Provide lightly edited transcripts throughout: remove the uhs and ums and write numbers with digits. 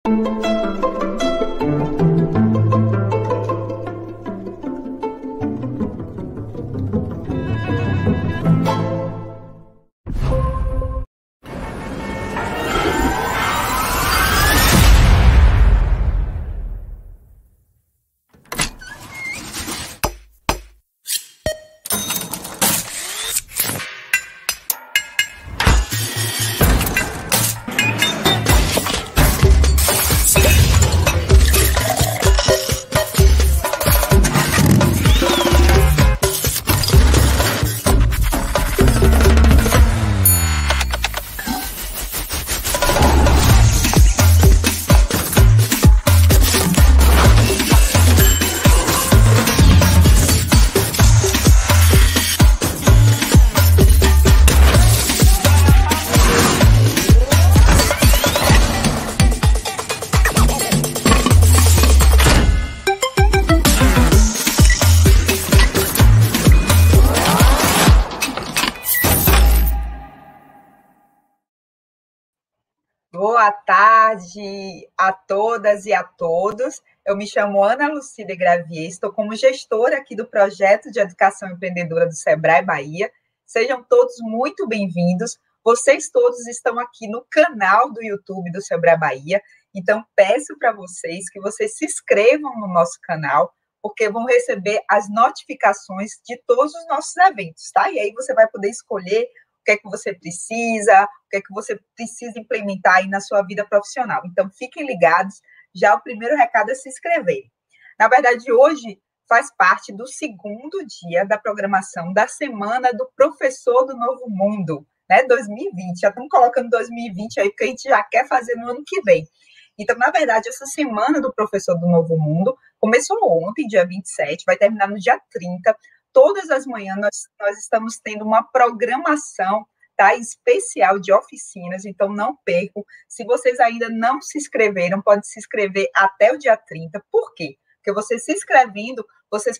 Boa tarde a todas e a todos. Eu me chamo Ana Lucília Gravier, estou como gestora aqui do projeto de educação empreendedora do Sebrae Bahia. Sejam todos muito bem-vindos. Vocês todos estão aqui no canal do YouTube do Sebrae Bahia, então peço para vocês que vocês se inscrevam no nosso canal, porque vão receber as notificações de todos os nossos eventos, tá? E aí você vai poder escolher o que é que você precisa, o que é que você precisa implementar aí na sua vida profissional. Então, fiquem ligados, já o primeiro recado é se inscrever. Na verdade, hoje faz parte do segundo dia da programação da Semana do Professor do Novo Mundo, né, 2020. Já estamos colocando 2020 aí, porque a gente já quer fazer no ano que vem. Então, na verdade, essa Semana do Professor do Novo Mundo começou ontem, dia 27, vai terminar no dia 30. Todas as manhãs nós estamos tendo uma programação, tá, especial de oficinas, então não percam. Se vocês ainda não se inscreveram, podem se inscrever até o dia 30. Por quê? Porque vocês se inscrevendo, vocês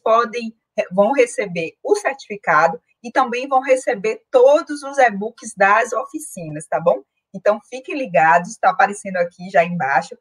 vão receber o certificado e também vão receber todos os e-books das oficinas, tá bom? Então fiquem ligados, está aparecendo aqui já embaixo,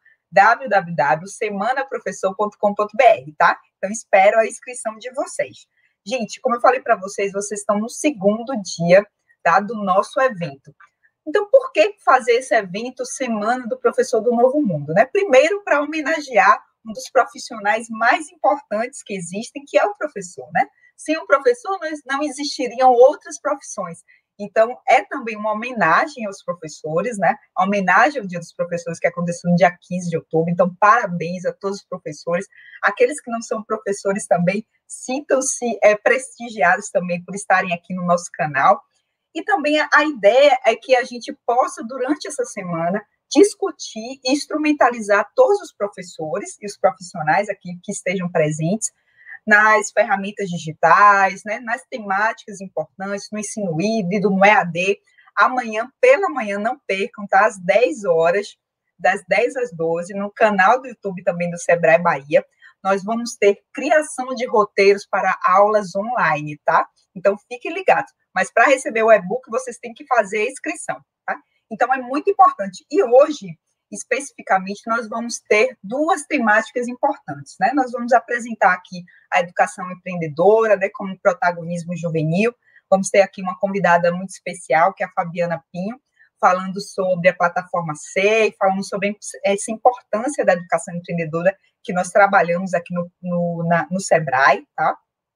www.semanaprofessor.com.br, tá? Então espero a inscrição de vocês. Gente, como eu falei para vocês, vocês estão no segundo dia, tá, do nosso evento. Então, por que fazer esse evento Semana do Professor do Novo Mundo, né? Primeiro, para homenagear um dos profissionais mais importantes que existem, que é o professor, né? Sem o professor, não existiriam outras profissões. Então, é também uma homenagem aos professores, né? A homenagem ao Dia dos Professores, que aconteceu no dia 15 de outubro. Então, parabéns a todos os professores. Aqueles que não são professores também, sintam-se prestigiados também por estarem aqui no nosso canal. E também a ideia é que a gente possa, durante essa semana, discutir e instrumentalizar todos os professores e os profissionais aqui que estejam presentes nas ferramentas digitais, né, nas temáticas importantes, no ensino híbrido, no EAD. Amanhã, pela manhã, não percam, tá? Às 10 horas, das 10 às 12, no canal do YouTube também do Sebrae Bahia, nós vamos ter criação de roteiros para aulas online, tá? Então, fiquem ligados. Mas para receber o e-book, vocês têm que fazer a inscrição, tá? Então, é muito importante. E hoje, especificamente, nós vamos ter duas temáticas importantes, né? Nós vamos apresentar aqui a educação empreendedora, né, como protagonismo juvenil. Vamos ter aqui uma convidada muito especial, que é a Fabiana Pinho, falando sobre a plataforma C, falando sobre essa importância da educação empreendedora que nós trabalhamos aqui no Sebrae, tá?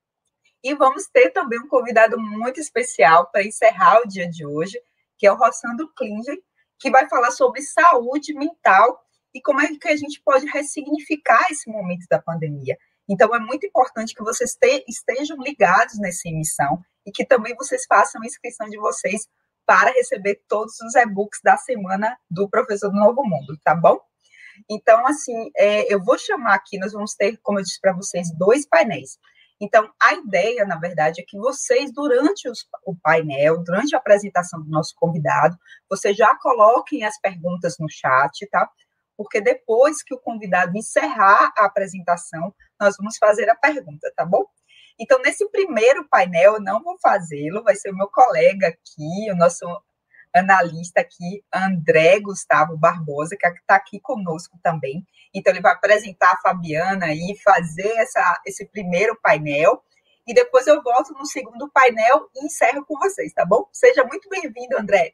E vamos ter também um convidado muito especial para encerrar o dia de hoje, que é o Rossandro Klinger, que vai falar sobre saúde mental e como é que a gente pode ressignificar esse momento da pandemia. Então, é muito importante que vocês estejam ligados nessa emissão e que também vocês façam a inscrição de vocês para receber todos os e-books da Semana do Professor do Novo Mundo, tá bom? Então, assim, eu vou chamar aqui, nós vamos ter, como eu disse para vocês, 2 painéis. Então, a ideia, na verdade, é que vocês, durante o painel, durante a apresentação do nosso convidado, vocês já coloquem as perguntas no chat, tá? Porque depois que o convidado encerrar a apresentação, nós vamos fazer a pergunta, tá bom? Então, nesse primeiro painel, eu não vou fazê-lo, vai ser o meu colega aqui, o nosso analista aqui, André Gustavo Barbosa, que está aqui conosco também. Então, ele vai apresentar a Fabiana e fazer esse primeiro painel. E depois eu volto no segundo painel e encerro com vocês, tá bom? Seja muito bem-vindo, André.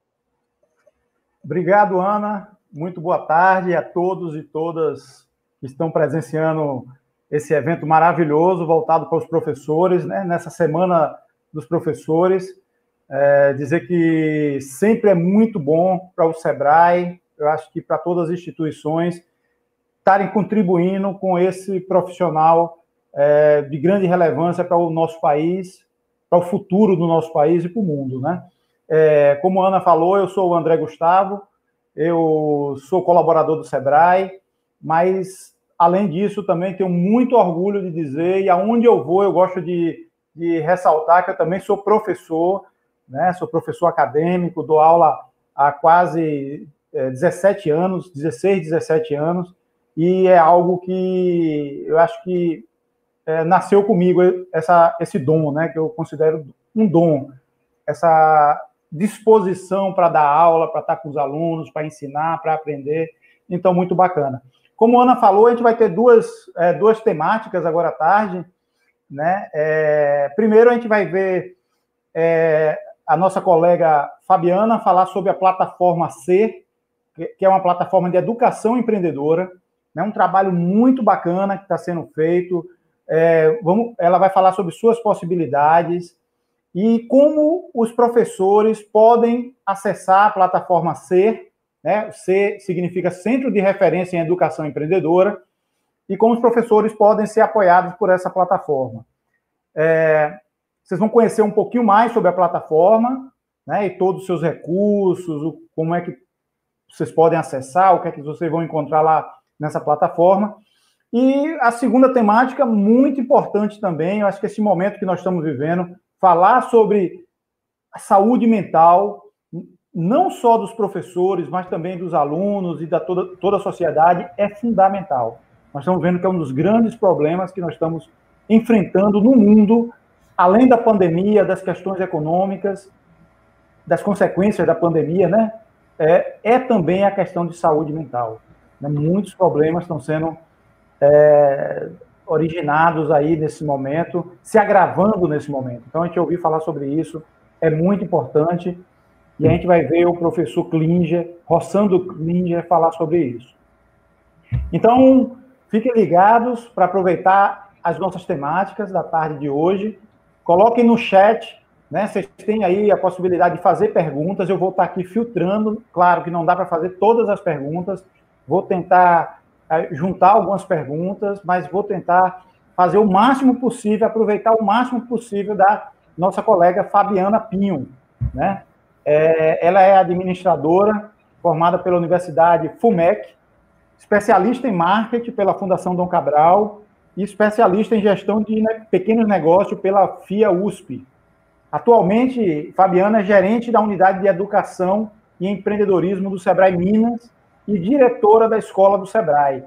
Obrigado, Ana. Muito boa tarde a todos e todas que estão presenciando esse evento maravilhoso voltado para os professores, né? Nessa Semana dos Professores. Dizer que sempre é muito bom para o SEBRAE, eu acho que para todas as instituições, estarem contribuindo com esse profissional de grande relevância para o nosso país, para o futuro do nosso país e para o mundo, né? Como a Ana falou, eu sou o André Gustavo, eu sou colaborador do SEBRAE, mas, além disso, também tenho muito orgulho de dizer, e aonde eu vou, eu gosto de ressaltar que eu também sou professor, né? Sou professor acadêmico, dou aula há quase 17 anos, 16, 17 anos, e é algo que eu acho que nasceu comigo, esse dom, né? Que eu considero um dom, essa disposição para dar aula, para estar com os alunos, para ensinar, para aprender. Então, muito bacana. Como a Ana falou, a gente vai ter duas temáticas agora à tarde, né? Primeiro, a gente vai ver a nossa colega Fabiana falar sobre a plataforma C, que é uma plataforma de educação empreendedora, né? Um trabalho muito bacana que está sendo feito. Ela vai falar sobre suas possibilidades e como os professores podem acessar a plataforma C, né? C significa Centro de Referência em Educação Empreendedora, e como os professores podem ser apoiados por essa plataforma. Vocês vão conhecer um pouquinho mais sobre a plataforma, né? E todos os seus recursos, como é que vocês podem acessar, o que é que vocês vão encontrar lá nessa plataforma. E a segunda temática, muito importante também, eu acho que esse momento que nós estamos vivendo, falar sobre a saúde mental, não só dos professores, mas também dos alunos e da toda a sociedade, é fundamental. Nós estamos vendo que é um dos grandes problemas que nós estamos enfrentando no mundo, além da pandemia, das questões econômicas, das consequências da pandemia, né? Também a questão de saúde mental. Né? Muitos problemas estão sendo originados aí nesse momento, se agravando nesse momento. Então, a gente ouvir falar sobre isso é muito importante, e a gente vai ver o professor Klinger, Rossandro Klinger, falar sobre isso. Então, fiquem ligados para aproveitar as nossas temáticas da tarde de hoje. Coloquem no chat, né? Vocês têm aí a possibilidade de fazer perguntas, eu vou estar aqui filtrando, claro que não dá para fazer todas as perguntas, vou tentar juntar algumas perguntas, mas vou tentar fazer o máximo possível, aproveitar o máximo possível da nossa colega Fabiana Pinho, né? Ela é administradora, formada pela Universidade FUMEC, especialista em marketing pela Fundação Dom Cabral e especialista em gestão de pequenos negócios pela FIA USP. Atualmente, Fabiana é gerente da Unidade de Educação e Empreendedorismo do SEBRAE Minas e diretora da Escola do SEBRAE,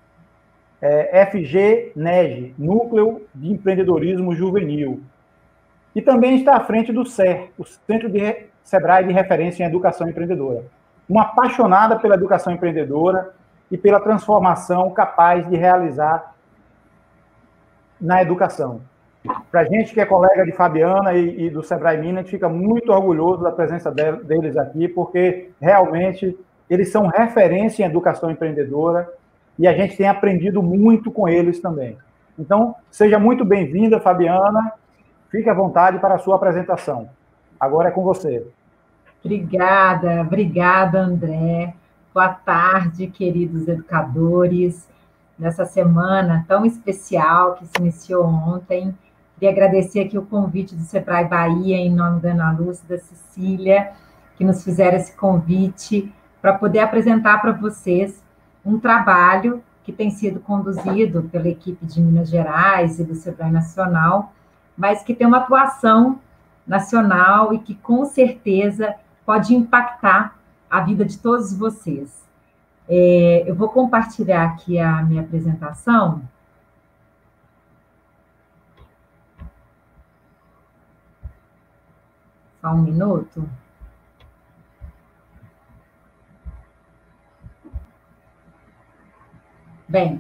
FG-NEG, Núcleo de Empreendedorismo Juvenil. E também está à frente do CER, o Centro de SEBRAE de Referência em Educação Empreendedora. Uma apaixonada pela educação empreendedora e pela transformação capaz de realizar na educação. Para a gente que é colega de Fabiana e do SEBRAE Minas, a gente fica muito orgulhoso da presença deles aqui, porque realmente eles são referência em educação empreendedora e a gente tem aprendido muito com eles também. Então, seja muito bem-vinda, Fabiana. Fique à vontade para a sua apresentação. Agora é com você. Obrigada, André. Boa tarde, queridos educadores. Nessa semana tão especial que se iniciou ontem, queria agradecer aqui o convite do SEBRAE Bahia, em nome da Ana Lúcia e da Cecília, que nos fizeram esse convite para poder apresentar para vocês um trabalho que tem sido conduzido pela equipe de Minas Gerais e do SEBRAE Nacional, mas que tem uma atuação nacional e que, com certeza, pode impactar a vida de todos vocês. Eu vou compartilhar aqui a minha apresentação. Só um minuto. Bem,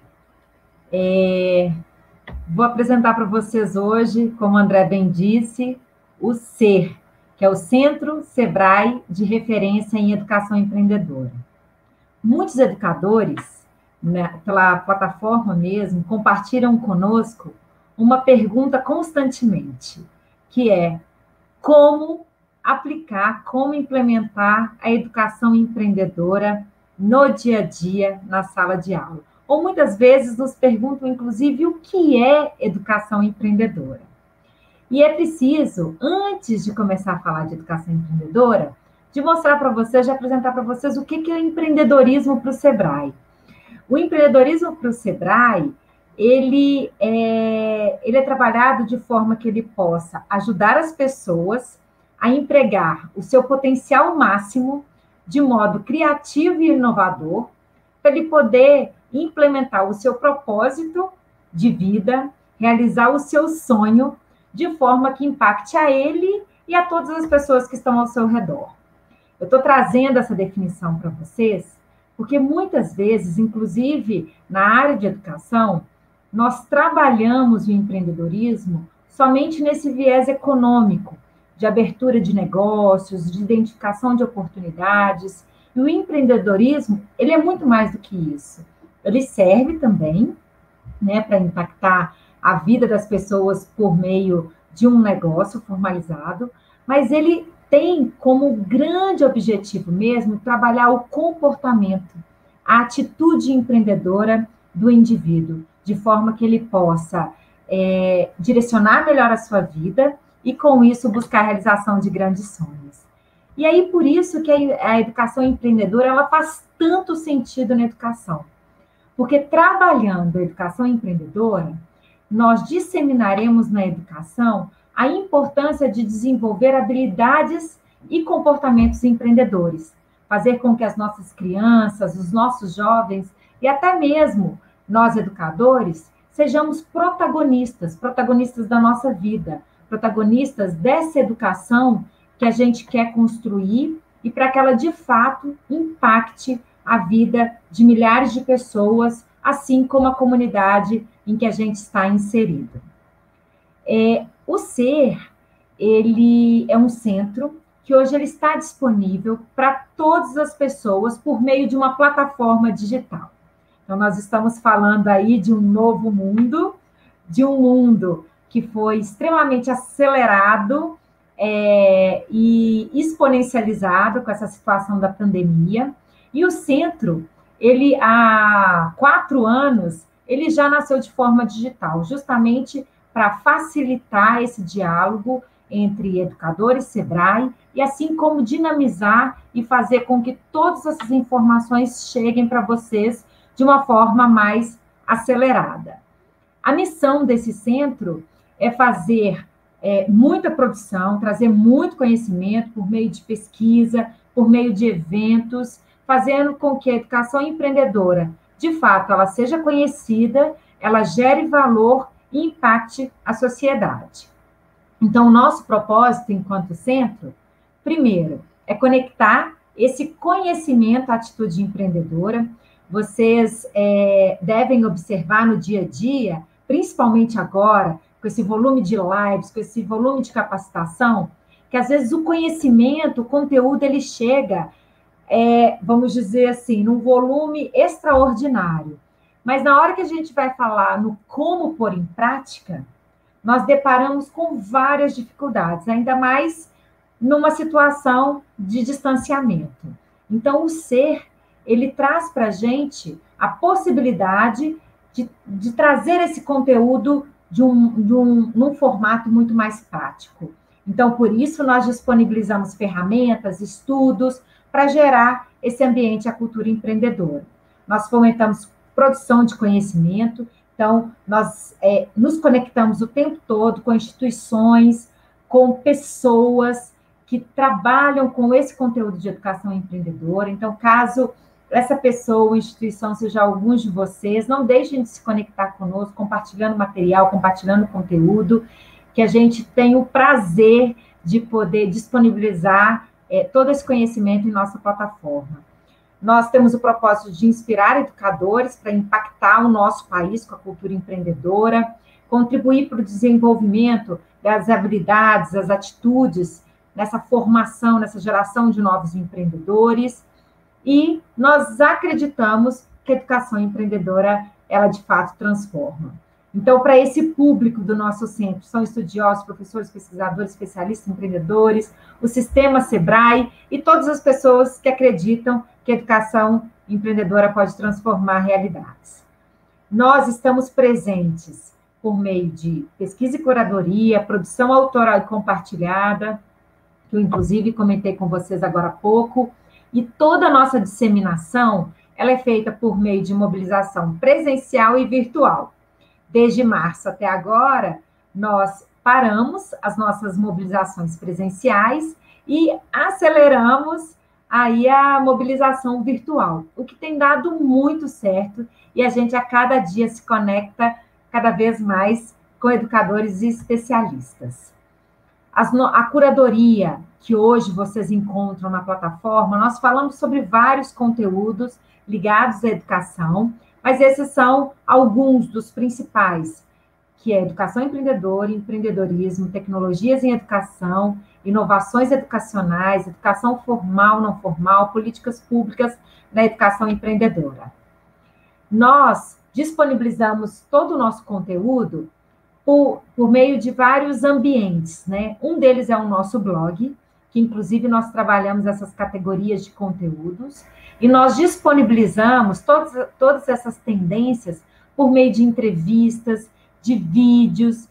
vou apresentar para vocês hoje, como o André bem disse, o CER, que é o Centro Sebrae de Referência em Educação Empreendedora. Muitos educadores, né, pela plataforma mesmo, compartilham conosco uma pergunta constantemente, que é como aplicar, como implementar a educação empreendedora no dia a dia, na sala de aula. Ou muitas vezes nos perguntam, inclusive, o que é educação empreendedora. E é preciso, antes de começar a falar de educação empreendedora, de mostrar para vocês, de apresentar para vocês o que é empreendedorismo para o Sebrae. O empreendedorismo para o Sebrae, ele é trabalhado de forma que ele possa ajudar as pessoas a empregar o seu potencial máximo de modo criativo e inovador, para ele poder implementar o seu propósito de vida, realizar o seu sonho, de forma que impacte a ele e a todas as pessoas que estão ao seu redor. Eu estou trazendo essa definição para vocês, porque muitas vezes, inclusive na área de educação, nós trabalhamos o empreendedorismo somente nesse viés econômico, de abertura de negócios, de identificação de oportunidades. E o empreendedorismo, ele é muito mais do que isso. Ele serve também, né, para impactar a vida das pessoas por meio de um negócio formalizado, mas ele tem como grande objetivo mesmo trabalhar o comportamento, a atitude empreendedora do indivíduo, de forma que ele possa direcionar melhor a sua vida e, com isso, buscar a realização de grandes sonhos. E aí, por isso que a educação empreendedora ela faz tanto sentido na educação. Porque trabalhando a educação empreendedora, nós disseminaremos na educação a importância de desenvolver habilidades e comportamentos empreendedores, fazer com que as nossas crianças, os nossos jovens e até mesmo nós educadores sejamos protagonistas da nossa vida, protagonistas dessa educação que a gente quer construir e para que ela de fato impacte a vida de milhares de pessoas, assim como a comunidade em que a gente está inserido. O CER, ele é um centro que hoje ele está disponível para todas as pessoas por meio de uma plataforma digital. Então, nós estamos falando aí de um novo mundo, de um mundo que foi extremamente acelerado e exponencializado com essa situação da pandemia. E o centro, ele há 4 anos, ele já nasceu de forma digital, justamente para facilitar esse diálogo entre educadores, Sebrae, e assim como dinamizar e fazer com que todas essas informações cheguem para vocês de uma forma mais acelerada. A missão desse centro é fazer muita produção, trazer muito conhecimento por meio de pesquisa, por meio de eventos, fazendo com que a educação empreendedora, de fato, ela seja conhecida, ela gere valor e impacte a sociedade. Então, o nosso propósito enquanto centro, primeiro, é conectar esse conhecimento à atitude empreendedora. Vocês devem observar no dia a dia, principalmente agora, com esse volume de lives, com esse volume de capacitação, que às vezes o conhecimento, o conteúdo, ele chega, vamos dizer assim, num volume extraordinário. Mas na hora que a gente vai falar no como pôr em prática, nós deparamos com várias dificuldades, ainda mais numa situação de distanciamento. Então, o CER, ele traz para a gente a possibilidade de trazer esse conteúdo num formato muito mais prático. Então, por isso, nós disponibilizamos ferramentas, estudos, para gerar esse ambiente, a cultura empreendedora. Nós fomentamos produção de conhecimento, então, nós nos conectamos o tempo todo com instituições, com pessoas que trabalham com esse conteúdo de educação empreendedora. Então, caso essa pessoa ou instituição seja alguns de vocês, não deixem de se conectar conosco, compartilhando material, compartilhando conteúdo, que a gente tem o prazer de poder disponibilizar todo esse conhecimento em nossa plataforma. Nós temos o propósito de inspirar educadores para impactar o nosso país com a cultura empreendedora, contribuir para o desenvolvimento das habilidades, das atitudes, nessa formação, nessa geração de novos empreendedores. E nós acreditamos que a educação empreendedora, ela de fato transforma. Então, para esse público do nosso centro, são estudiosos, professores, pesquisadores, especialistas, empreendedores, o sistema Sebrae e todas as pessoas que acreditam que a educação empreendedora pode transformar realidades. Nós estamos presentes por meio de pesquisa e curadoria, produção autoral e compartilhada, que eu, inclusive, comentei com vocês agora há pouco, e toda a nossa disseminação, ela é feita por meio de mobilização presencial e virtual. Desde março até agora, nós paramos as nossas mobilizações presenciais e aceleramos aí a mobilização virtual, o que tem dado muito certo, e a gente a cada dia se conecta cada vez mais com educadores e especialistas. A curadoria que hoje vocês encontram na plataforma, nós falamos sobre vários conteúdos ligados à educação, mas esses são alguns dos principais, que é educação empreendedora, empreendedorismo, tecnologias em educação, inovações educacionais, educação formal, não formal, políticas públicas na educação empreendedora. Nós disponibilizamos todo o nosso conteúdo por meio de vários ambientes, né? Um deles é o nosso blog, que inclusive nós trabalhamos essas categorias de conteúdos, e nós disponibilizamos todas essas tendências por meio de entrevistas, de vídeos,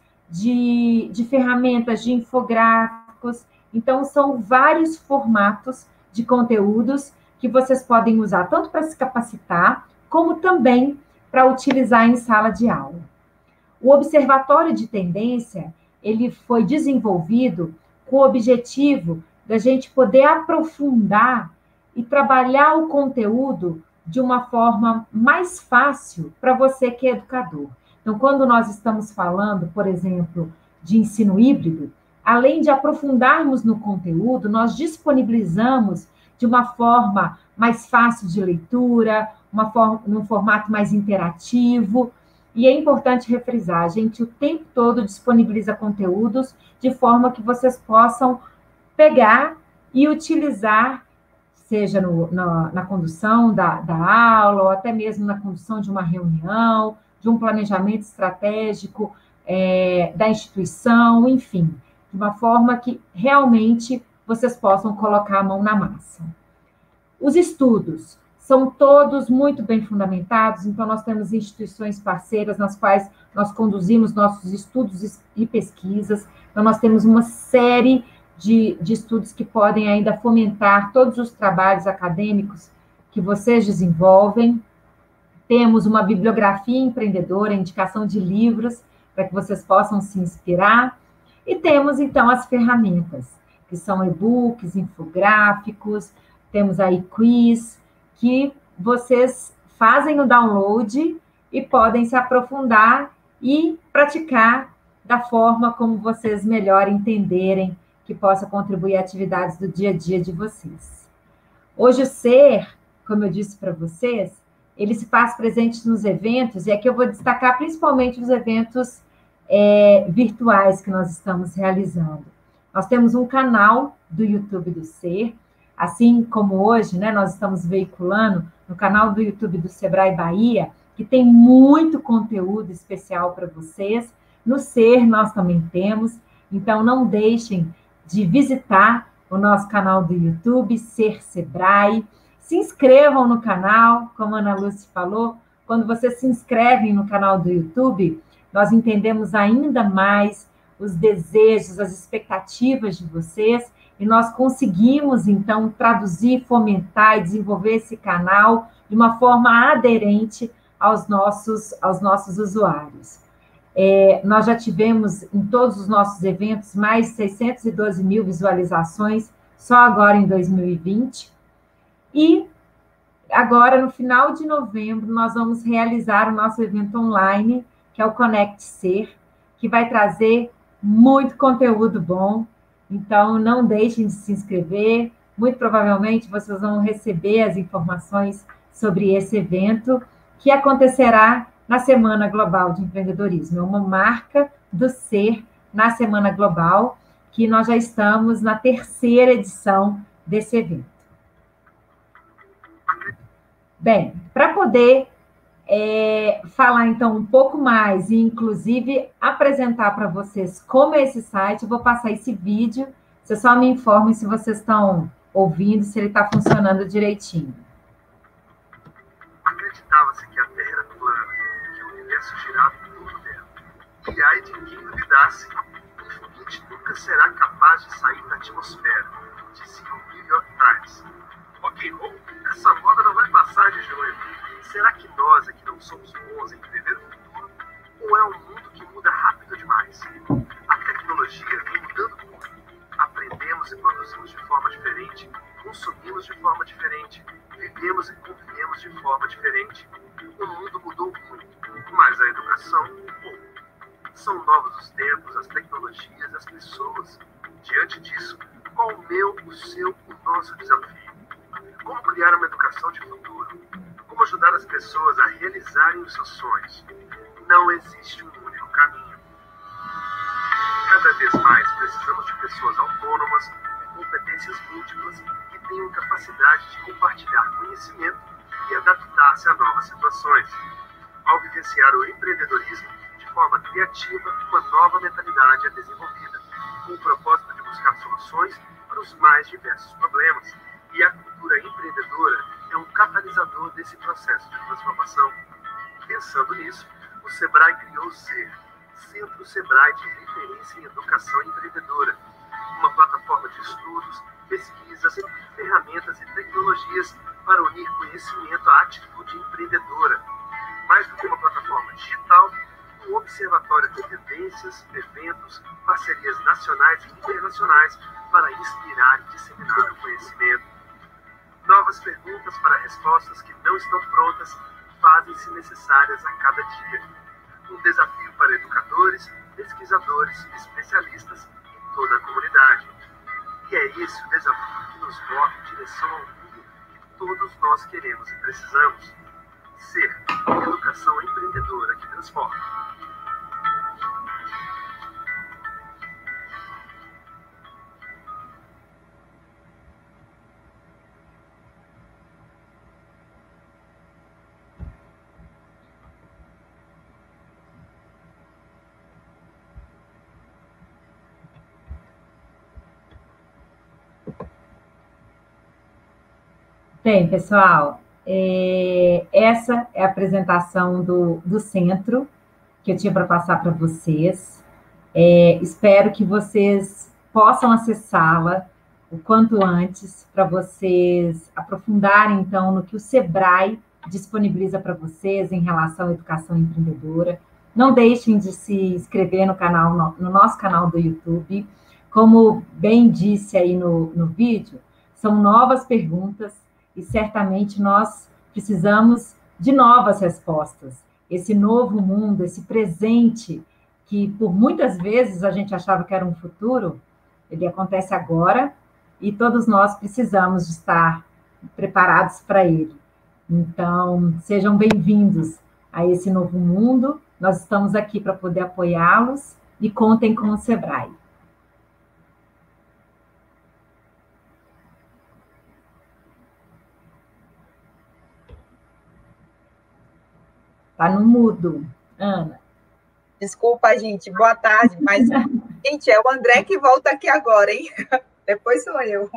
de ferramentas, de infográficos. Então, são vários formatos de conteúdos que vocês podem usar, tanto para se capacitar, como também para utilizar em sala de aula. O Observatório de Tendência, ele foi desenvolvido com o objetivo da gente poder aprofundar e trabalhar o conteúdo de uma forma mais fácil para você que é educador. Então, quando nós estamos falando, por exemplo, de ensino híbrido, além de aprofundarmos no conteúdo, nós disponibilizamos de uma forma mais fácil de leitura, num formato mais interativo. E é importante refrisar, a gente o tempo todo disponibiliza conteúdos de forma que vocês possam pegar e utilizar, seja na condução da aula, ou até mesmo na condução de uma reunião, de um planejamento estratégico da instituição, enfim, de uma forma que realmente vocês possam colocar a mão na massa. Os estudos são todos muito bem fundamentados, então nós temos instituições parceiras nas quais nós conduzimos nossos estudos e pesquisas, então nós temos uma série de estudos que podem ainda fomentar todos os trabalhos acadêmicos que vocês desenvolvem. Temos uma bibliografia empreendedora, indicação de livros, para que vocês possam se inspirar. E temos, então, as ferramentas, que são e-books, infográficos, temos aí quiz, que vocês fazem o download e podem se aprofundar e praticar da forma como vocês melhor entenderem, que possa contribuir a atividades do dia a dia de vocês. Hoje o SER, como eu disse para vocês, ele se faz presente nos eventos, e aqui eu vou destacar principalmente os eventos virtuais que nós estamos realizando. Nós temos um canal do YouTube do SER, assim como hoje, né, nós estamos veiculando no canal do YouTube do Sebrae Bahia, que tem muito conteúdo especial para vocês. No SER nós também temos, então não deixem de visitar o nosso canal do YouTube, SER Sebrae. Se inscrevam no canal, como a Ana Lúcia falou, quando vocês se inscrevem no canal do YouTube, nós entendemos ainda mais os desejos, as expectativas de vocês, e nós conseguimos, então, traduzir, fomentar e desenvolver esse canal de uma forma aderente aos nossos usuários. Nós já tivemos, em todos os nossos eventos, mais de 612 mil visualizações, só agora em 2020. E agora, no final de novembro, nós vamos realizar o nosso evento online, que é o Conect Ser, que vai trazer muito conteúdo bom. Então, não deixem de se inscrever, muito provavelmente vocês vão receber as informações sobre esse evento que acontecerá na Semana Global de Empreendedorismo. É uma marca do ser na Semana Global, que nós já estamos na 3ª edição desse evento. Bem, para poder falar, então, um pouco mais e, inclusive, apresentar para vocês como é esse site, eu vou passar esse vídeo. Vocês só me informem se vocês estão ouvindo, se ele está funcionando direitinho. Acreditava-se que a Terra era plana, que o universo girava em torno dela. E ai de quem duvidasse, o foguete nunca será capaz de sair da atmosfera, dizia o New York Times. Ok, essa moda não vai passar de joelho. Será que nós é que não somos bons em prever o futuro? Ou é um mundo que muda rápido demais? A tecnologia vem mudando muito. Aprendemos e produzimos de forma diferente, consumimos de forma diferente, vivemos e convivemos de forma diferente. O mundo mudou muito, mas a educação pouco. São novos os tempos, as tecnologias, as pessoas. Diante disso, qual o meu, o seu, o nosso desafio? Como criar uma educação de futuro? Como ajudar as pessoas a realizarem os seus sonhos? Não existe um único caminho. Cada vez mais precisamos de pessoas autônomas, com competências múltiplas, que tenham capacidade de compartilhar conhecimento e adaptar-se a novas situações. Ao vivenciar o empreendedorismo de forma criativa, uma nova mentalidade é desenvolvida, com o propósito de buscar soluções para os mais diversos problemas. E a cultura empreendedora é um catalisador desse processo de transformação. Pensando nisso, o Sebrae criou o SER, Centro Sebrae de Referência em Educação Empreendedora, uma plataforma de estudos, pesquisas, ferramentas e tecnologias para unir conhecimento à atitude empreendedora. Mais do que uma plataforma digital, um observatório de tendências, eventos, parcerias nacionais e internacionais para inspirar e disseminar o conhecimento. Novas perguntas para respostas que não estão prontas fazem-se necessárias a cada dia. Um desafio para educadores, pesquisadores e especialistas em toda a comunidade. E é esse o desafio que nos move em direção ao mundo que todos nós queremos e precisamos. Ser uma educação empreendedora que transforma. Bem, pessoal, essa é a apresentação do centro que eu tinha para passar para vocês. Espero que vocês possam acessá-la o quanto antes, para vocês aprofundarem, então, no que o Sebrae disponibiliza para vocês em relação à educação empreendedora. Não deixem de se inscrever no nosso canal do YouTube. Como bem disse aí no vídeo, são novas perguntas, e certamente nós precisamos de novas respostas. Esse novo mundo, esse presente, que por muitas vezes a gente achava que era um futuro, ele acontece agora, e todos nós precisamos de estar preparados para ele. Então, sejam bem-vindos a esse novo mundo. Nós estamos aqui para poder apoiá-los e contem com o Sebrae. Está no mudo, Ana. Desculpa, gente. Boa tarde. Mas, gente, é o André que volta aqui agora, hein? Depois sou eu.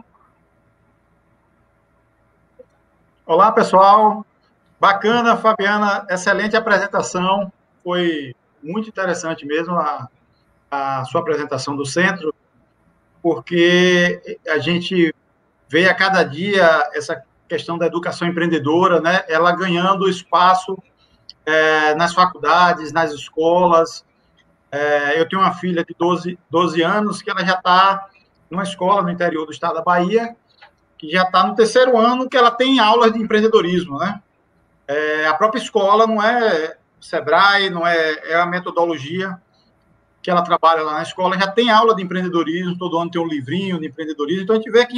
Olá, pessoal. Bacana, Fabiana. Excelente apresentação. Foi muito interessante mesmo a sua apresentação do centro, porque a gente vê a cada dia essa questão da educação empreendedora, né? Ela ganhando espaço nas faculdades, nas escolas. Eu tenho uma filha de 12 anos que ela já está numa escola no interior do estado da Bahia, que já está no 3º ano que ela tem aulas de empreendedorismo, né? A própria escola não é Sebrae, não é a metodologia que ela trabalha lá na escola, já tem aula de empreendedorismo, todo ano tem um livrinho de empreendedorismo, então a gente vê que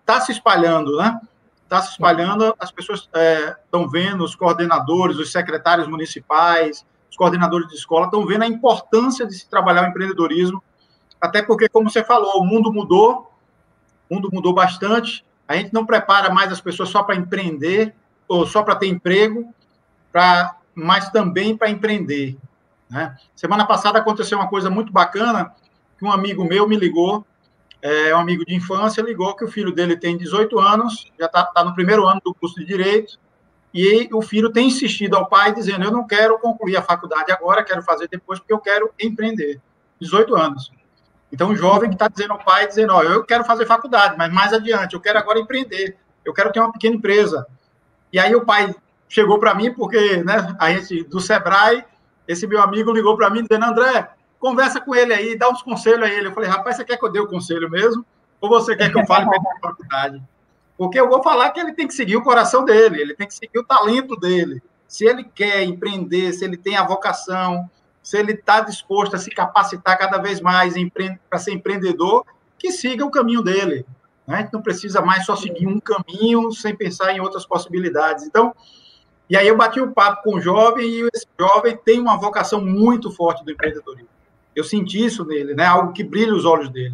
está se espalhando, né? Está se espalhando, as pessoas estão vendo, os coordenadores, os secretários municipais, os coordenadores de escola estão vendo a importância de se trabalhar o empreendedorismo, até porque, como você falou, o mundo mudou bastante, a gente não prepara mais as pessoas só para empreender, ou só para ter emprego, mas também para empreender, né? Semana passada aconteceu uma coisa muito bacana, que um amigo meu me ligou, um amigo de infância, ligou que o filho dele tem 18 anos, já está no primeiro ano do curso de Direito, e o filho tem insistido ao pai, dizendo, eu não quero concluir a faculdade agora, quero fazer depois, porque eu quero empreender. 18 anos. Então, um jovem que está dizendo ao pai, dizendo, eu quero fazer faculdade, mas mais adiante, eu quero agora empreender, eu quero ter uma pequena empresa. E aí o pai chegou para mim, porque, né, a gente, do Sebrae, esse meu amigo ligou para mim, dizendo, André, conversa com ele aí, dá uns conselhos a ele. Eu falei, rapaz, você quer que eu dê o conselho mesmo? Ou você quer que eu fale para ele na faculdade? Porque eu vou falar que ele tem que seguir o coração dele, ele tem que seguir o talento dele. Se ele quer empreender, se ele tem a vocação, se ele está disposto a se capacitar cada vez mais para ser empreendedor, que siga o caminho dele. Né? A gente não precisa mais só seguir um caminho sem pensar em outras possibilidades. Então, e aí eu bati um papo com o jovem, e esse jovem tem uma vocação muito forte do empreendedorismo. Eu senti isso nele, né? Algo que brilha os olhos dele.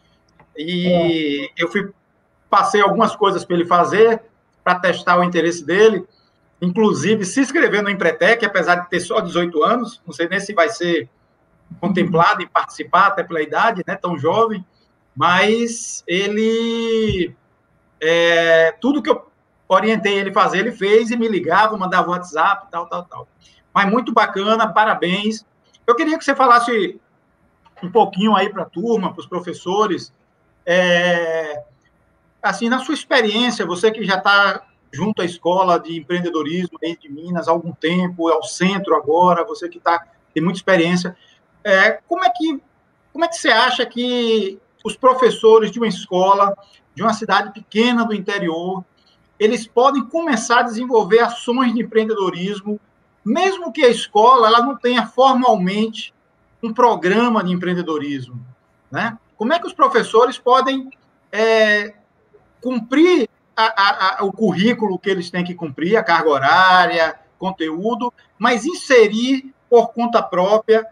E eu passei algumas coisas para ele fazer, para testar o interesse dele, inclusive se inscrever no Empretec, apesar de ter só 18 anos, não sei nem se vai ser contemplado em participar, até pela idade, né, tão jovem, mas ele, tudo que eu orientei ele fazer, ele fez, e me ligava, mandava WhatsApp, tal. Mas muito bacana, parabéns. Eu queria que você falasse um pouquinho aí para a turma, para os professores, assim, na sua experiência, você que já está junto à escola de empreendedorismo aí de Minas há algum tempo, ao centro agora, você que tem muita experiência, como é que você acha que os professores de uma escola, de uma cidade pequena do interior, eles podem começar a desenvolver ações de empreendedorismo, mesmo que a escola ela não tenha formalmente um programa de empreendedorismo, né? Como é que os professores podem cumprir o currículo que eles têm que cumprir, a carga horária, conteúdo, mas inserir por conta própria,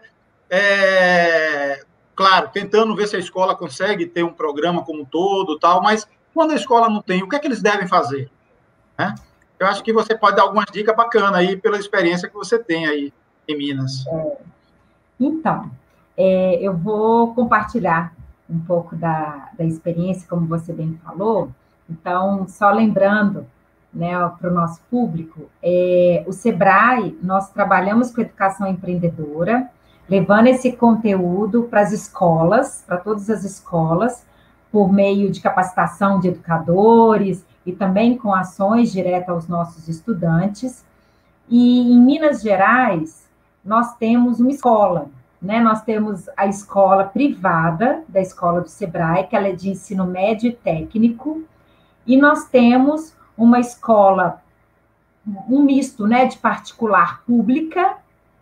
claro, tentando ver se a escola consegue ter um programa como um todo, tal, mas quando a escola não tem, o que é que eles devem fazer? Né? Eu acho que você pode dar algumas dicas bacanas aí pela experiência que você tem aí em Minas. Então, eu vou compartilhar um pouco da experiência, como você bem falou. Então, só lembrando, né, para o nosso público, o Sebrae, nós trabalhamos com educação empreendedora, levando esse conteúdo para as escolas, para todas as escolas, por meio de capacitação de educadores e também com ações diretas aos nossos estudantes. E em Minas Gerais, nós temos uma escola, né? Nós temos a escola privada da escola do Sebrae, que ela é de ensino médio e técnico, e nós temos uma escola, um misto, né, de particular pública,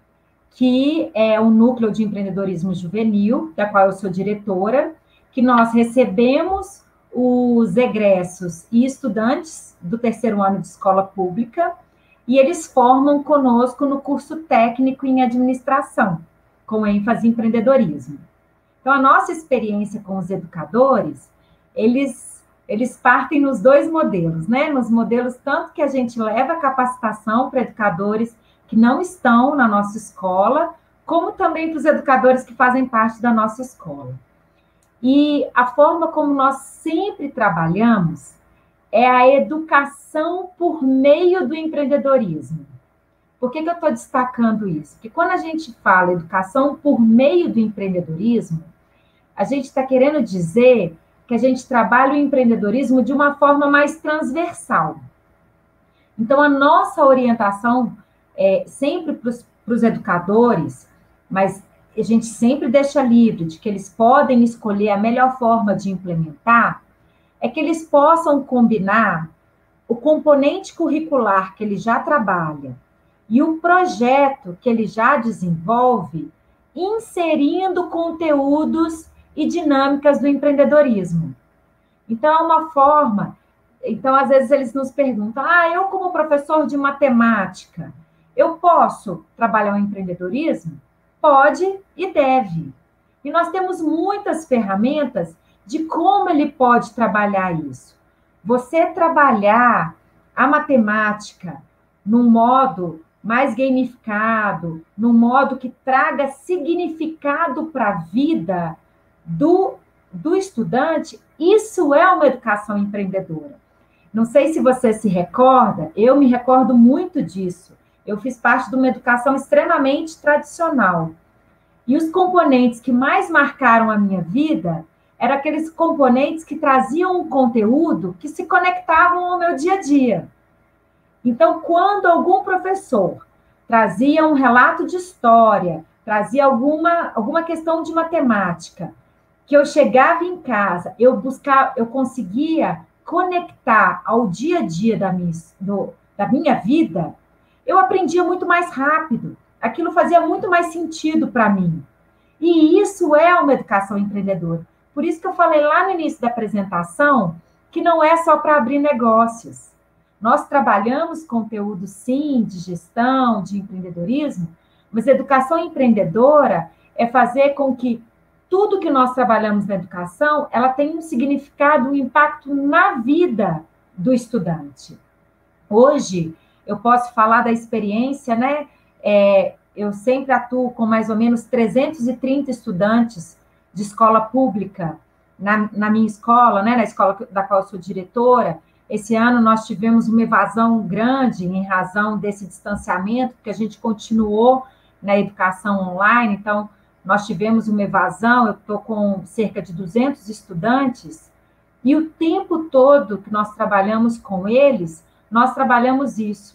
que é o Núcleo de Empreendedorismo Juvenil, da qual eu sou diretora, que nós recebemos os egressos e estudantes do terceiro ano de escola pública, e eles formam conosco no curso técnico em administração, com ênfase em empreendedorismo. Então, a nossa experiência com os educadores, eles partem nos dois modelos, né? Nos modelos tanto que a gente leva a capacitação para educadores que não estão na nossa escola, como também para os educadores que fazem parte da nossa escola. E a forma como nós sempre trabalhamos é a educação por meio do empreendedorismo. Por que eu estou destacando isso? Porque quando a gente fala educação por meio do empreendedorismo, a gente está querendo dizer que a gente trabalha o empreendedorismo de uma forma mais transversal. Então, a nossa orientação sempre para os educadores, mas a gente sempre deixa livre de que eles podem escolher a melhor forma de implementar, é que eles possam combinar o componente curricular que ele já trabalha e o projeto que ele já desenvolve, inserindo conteúdos e dinâmicas do empreendedorismo. Então, é uma forma... Então, às vezes, eles nos perguntam, eu como professor de matemática, eu posso trabalhar o empreendedorismo? Pode e deve. E nós temos muitas ferramentas de como ele pode trabalhar isso. Você trabalhar a matemática num modo mais gamificado, num modo que traga significado para a vida do estudante, isso é uma educação empreendedora. Não sei se você se recorda, eu me recordo muito disso. Eu fiz parte de uma educação extremamente tradicional. E os componentes que mais marcaram a minha vida eram aqueles componentes que traziam um conteúdo que se conectavam ao meu dia a dia. Então, quando algum professor trazia um relato de história, trazia alguma questão de matemática, que eu chegava em casa, eu conseguia conectar ao dia a dia da minha vida, eu aprendia muito mais rápido. Aquilo fazia muito mais sentido para mim. E isso é uma educação empreendedora. Por isso que eu falei lá no início da apresentação que não é só para abrir negócios. Nós trabalhamos conteúdo, sim, de gestão, de empreendedorismo, mas educação empreendedora é fazer com que tudo que nós trabalhamos na educação, ela tenha um significado, um impacto na vida do estudante. Hoje, eu posso falar da experiência, né? Eu sempre atuo com mais ou menos 330 estudantes de escola pública na minha escola, né? Na escola da qual eu sou diretora. Esse ano nós tivemos uma evasão grande em razão desse distanciamento, porque a gente continuou na educação online, então nós tivemos uma evasão, eu estou com cerca de 200 estudantes, e o tempo todo que nós trabalhamos com eles, nós trabalhamos isso.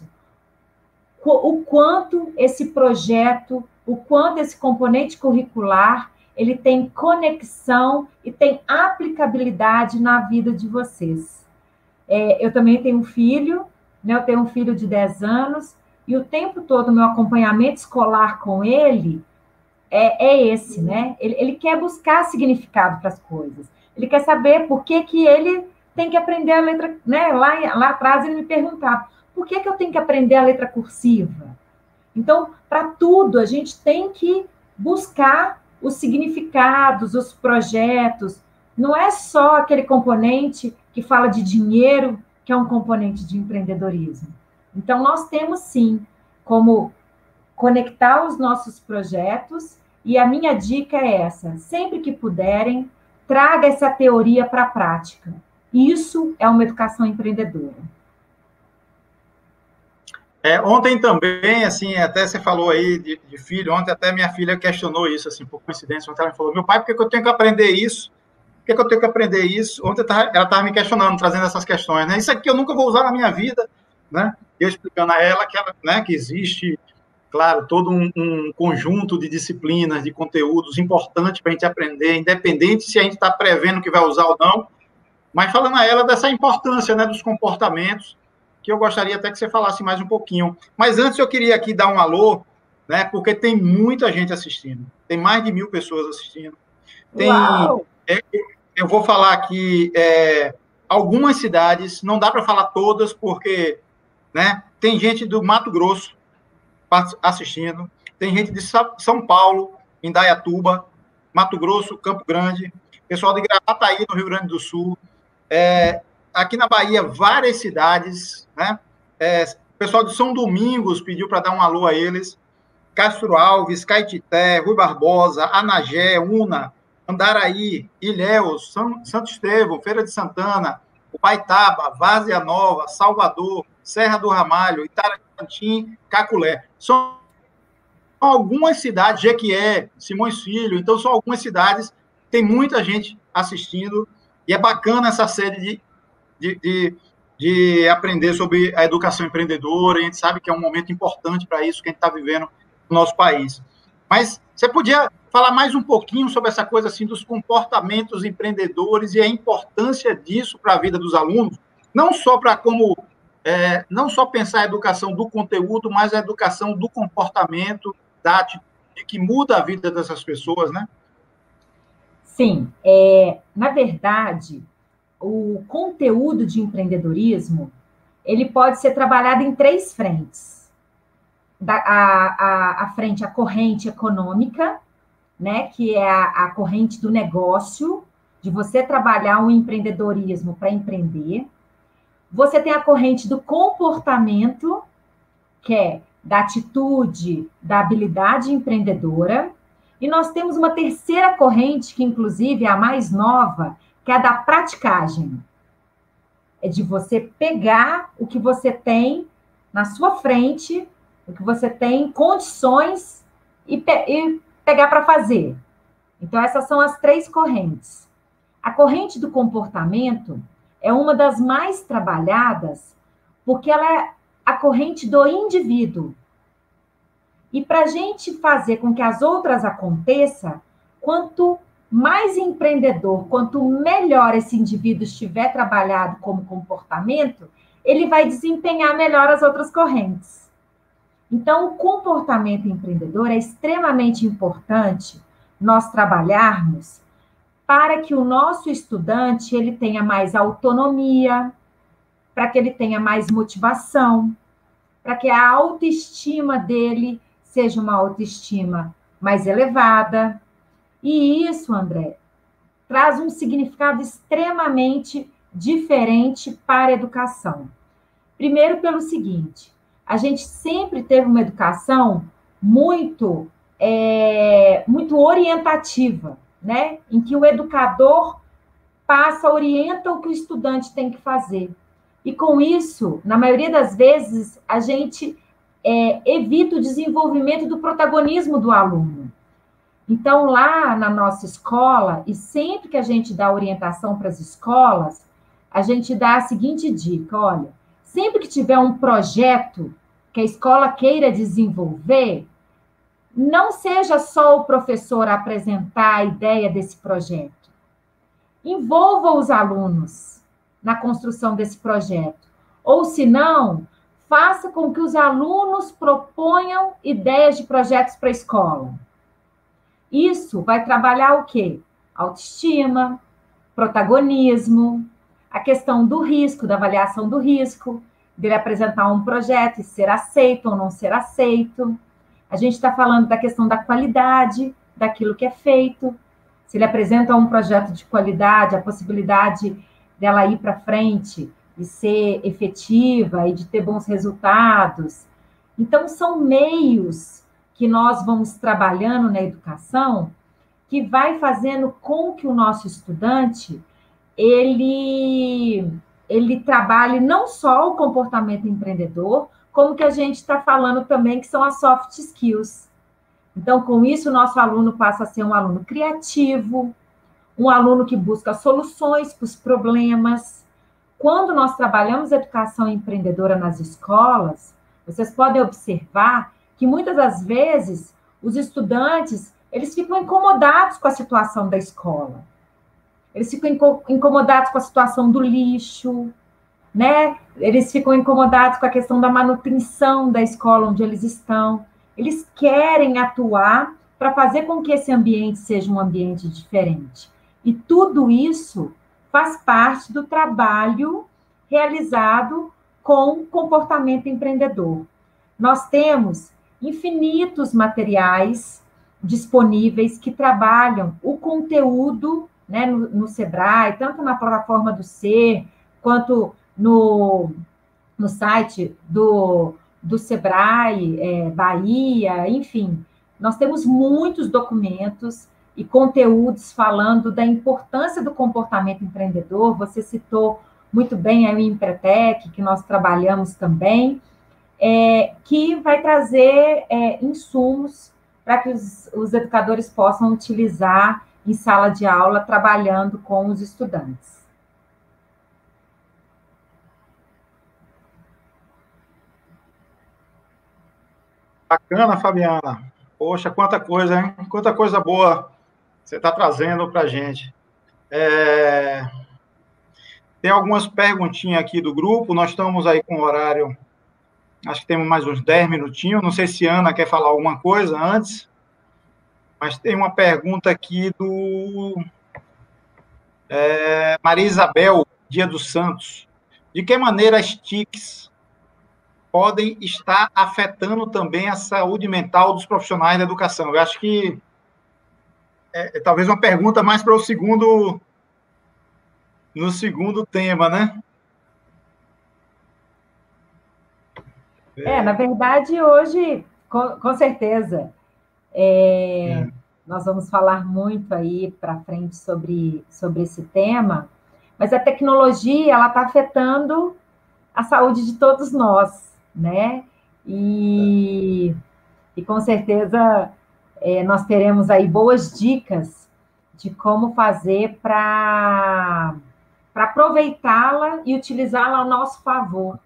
O quanto esse projeto, o quanto esse componente curricular, ele tem conexão e tem aplicabilidade na vida de vocês. Eu também tenho um filho, né? Eu tenho um filho de 10 anos, e o tempo todo meu acompanhamento escolar com ele é esse, né? Ele quer buscar significado para as coisas. Ele quer saber por que ele tem que aprender a letra, né? Lá atrás ele me perguntava, por que eu tenho que aprender a letra cursiva? Então, para tudo, a gente tem que buscar os significados, os projetos. Não é só aquele componente que fala de dinheiro, que é um componente de empreendedorismo. Então, nós temos, sim, como conectar os nossos projetos, e a minha dica é essa: sempre que puderem, traga essa teoria para a prática. Isso é uma educação empreendedora. Ontem também, assim, até você falou aí de filho, ontem até minha filha questionou isso, assim, por coincidência, ontem ela me falou, meu pai, por que eu tenho que aprender isso? Por que eu tenho que aprender isso? Ontem ela estava me questionando, trazendo essas questões, né? Isso aqui eu nunca vou usar na minha vida, né? Eu explicando a ela que existe, claro, todo um conjunto de disciplinas, de conteúdos importantes para a gente aprender, independente se a gente está prevendo que vai usar ou não, mas falando a ela dessa importância, né, dos comportamentos, que eu gostaria até que você falasse mais um pouquinho. Mas antes eu queria aqui dar um alô, né, porque tem muita gente assistindo, tem mais de 1.000 pessoas assistindo. Eu vou falar aqui algumas cidades, não dá para falar todas, porque, né, tem gente do Mato Grosso assistindo, tem gente de São Paulo, Indaiatuba, Mato Grosso, Campo Grande, pessoal de Gravataí, no Rio Grande do Sul, aqui na Bahia, várias cidades, né? O pessoal de São Domingos pediu para dar um alô a eles, Castro Alves, Caetité, Rui Barbosa, Anagé, Una, Andaraí, Ilhéus, Santo Estevão, Feira de Santana, Ubaitaba, Várzea Nova, Salvador, Serra do Ramalho, Itarantim, Caculé. São algumas cidades, Jequié, Simões Filho, então são algumas cidades, tem muita gente assistindo, e é bacana essa série de aprender sobre a educação empreendedora, a gente sabe que é um momento importante para isso que a gente está vivendo no nosso país. Mas você podia falar mais um pouquinho sobre essa coisa assim dos comportamentos empreendedores e a importância disso para a vida dos alunos, não só para não só pensar a educação do conteúdo, mas a educação do comportamento, da atitude que muda a vida dessas pessoas, né? Sim, na verdade, o conteúdo empreendedorismo, ele pode ser trabalhado em 3 frentes. A frente, a corrente econômica, né, que é a corrente do negócio, de você trabalhar um empreendedorismo para empreender. Você tem a corrente do comportamento, que é da atitude, da habilidade empreendedora. E nós temos uma terceira corrente, que inclusive é a mais nova, que é a da praticagem. É de você pegar o que você tem na sua frente, o que você tem condições e pegar para fazer. Então, essas são as 3 correntes. A corrente do comportamento é uma das mais trabalhadas, porque ela é a corrente do indivíduo. E para a gente fazer com que as outras aconteçam, quanto mais empreendedor, quanto melhor esse indivíduo estiver trabalhado como comportamento, ele vai desempenhar melhor as outras correntes. Então, o comportamento empreendedor é extremamente importante nós trabalharmos para que o nosso estudante ele tenha mais autonomia, para que ele tenha mais motivação, para que a autoestima dele seja uma autoestima mais elevada. E isso, André, traz um significado extremamente diferente para a educação. Primeiro, pelo seguinte, a gente sempre teve uma educação muito orientativa, né? Em que o educador orienta o que o estudante tem que fazer. E com isso, na maioria das vezes, a gente evita o desenvolvimento do protagonismo do aluno. Então, lá na nossa escola, e sempre que a gente dá orientação para as escolas, a gente dá a seguinte dica: olha, sempre que tiver um projeto que a escola queira desenvolver, não seja só o professor a apresentar a ideia desse projeto. Envolva os alunos na construção desse projeto. Ou, se não, faça com que os alunos proponham ideias de projetos para a escola. Isso vai trabalhar o quê? Autoestima, protagonismo, a questão do risco, da avaliação do risco, dele apresentar um projeto e ser aceito ou não ser aceito. A gente está falando da questão da qualidade daquilo que é feito. Se ele apresenta um projeto de qualidade, a possibilidade dela ir para frente e ser efetiva e de ter bons resultados. Então, são meios que nós vamos trabalhando na educação que vai fazendo com que o nosso estudante ele trabalhe não só o comportamento empreendedor, como que a gente está falando também, que são as soft skills. Então, com isso, o nosso aluno passa a ser um aluno criativo, um aluno que busca soluções para os problemas. Quando nós trabalhamos educação empreendedora nas escolas, vocês podem observar que muitas das vezes os estudantes eles ficam incomodados com a situação da escola. Eles ficam incomodados com a situação do lixo, né? Eles ficam incomodados com a questão da manutenção da escola onde eles estão. Eles querem atuar para fazer com que esse ambiente seja um ambiente diferente. E tudo isso faz parte do trabalho realizado com comportamento empreendedor. Nós temos infinitos materiais disponíveis que trabalham o conteúdo, né, no Sebrae, tanto na plataforma do Ser, quanto no site do Sebrae, Bahia, enfim. Nós temos muitos documentos e conteúdos falando da importância do comportamento empreendedor. Você citou muito bem aí o Empretec, que nós trabalhamos também, que vai trazer insumos para que os educadores possam utilizar em sala de aula, trabalhando com os estudantes. Bacana, Fabiana. Poxa, quanta coisa, hein? Quanta coisa boa você está trazendo para a gente. Tem algumas perguntinhas aqui do grupo, nós estamos aí com o horário, acho que temos mais uns 10 minutinhos, não sei se a Ana quer falar alguma coisa antes, mas tem uma pergunta aqui do Maria Isabel, Dia dos Santos, de que maneira as TICs podem estar afetando também a saúde mental dos profissionais da educação? Eu acho que talvez uma pergunta mais para no segundo tema, né? Na verdade, hoje, com certeza, nós vamos falar muito aí para frente sobre esse tema, mas a tecnologia, ela está afetando a saúde de todos nós, né? E com certeza nós teremos aí boas dicas de como fazer para aproveitá-la e utilizá-la ao nosso favor.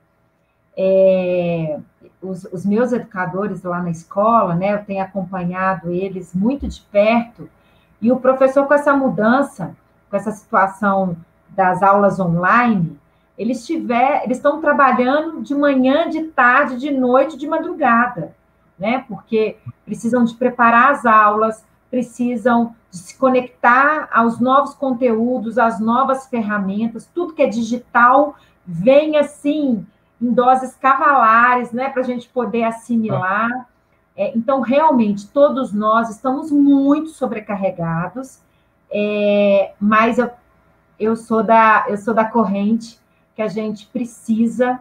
Os meus educadores lá na escola, né, eu tenho acompanhado eles muito de perto, e o professor, com essa mudança, com essa situação das aulas online, eles estão trabalhando de manhã, de tarde, de noite, de madrugada, né, porque precisam de preparar as aulas, precisam de se conectar aos novos conteúdos, às novas ferramentas, tudo que é digital vem assim em doses cavalares, né, para a gente poder assimilar. Então, realmente, todos nós estamos muito sobrecarregados, mas eu sou da corrente que a gente precisa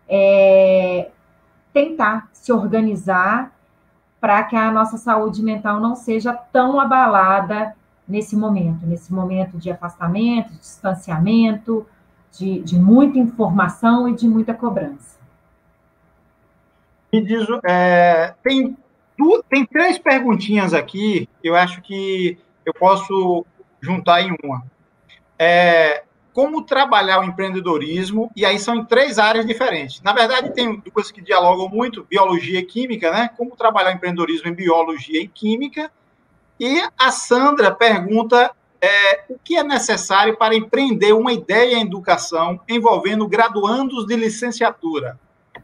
tentar se organizar para que a nossa saúde mental não seja tão abalada nesse momento de afastamento, de distanciamento, de muita informação e de muita cobrança. Me diz, tem 3 perguntinhas aqui, eu acho que eu posso juntar em uma. Como trabalhar o empreendedorismo, e aí são em 3 áreas diferentes. Na verdade, tem 2 que dialogam muito, biologia e química, né? Como trabalhar o empreendedorismo em biologia e química. E a Sandra pergunta o que é necessário para empreender uma ideia em educação envolvendo graduandos de licenciatura?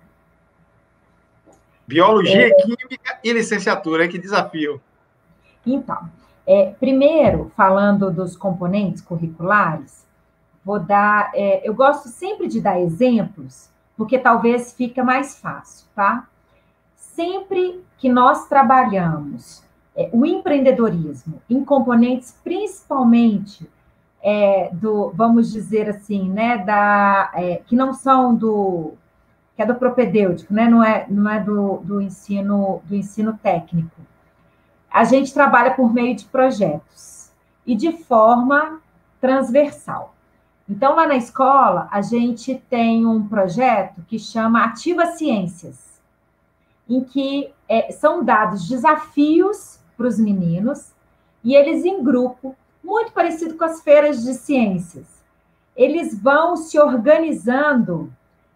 Biologia, química e licenciatura, que desafio. Então, primeiro, falando dos componentes curriculares, vou dar... eu gosto sempre de dar exemplos, porque talvez fica mais fácil, tá? Sempre que nós trabalhamos o empreendedorismo em componentes, principalmente vamos dizer assim, né, que não são que é do propedêutico, né, não é do ensino técnico. A gente trabalha por meio de projetos e de forma transversal. Então, lá na escola, a gente tem um projeto que chama Ativa Ciências, em que são dados desafios para os meninos, e eles em grupo, muito parecido com as feiras de ciências. Eles vão se organizando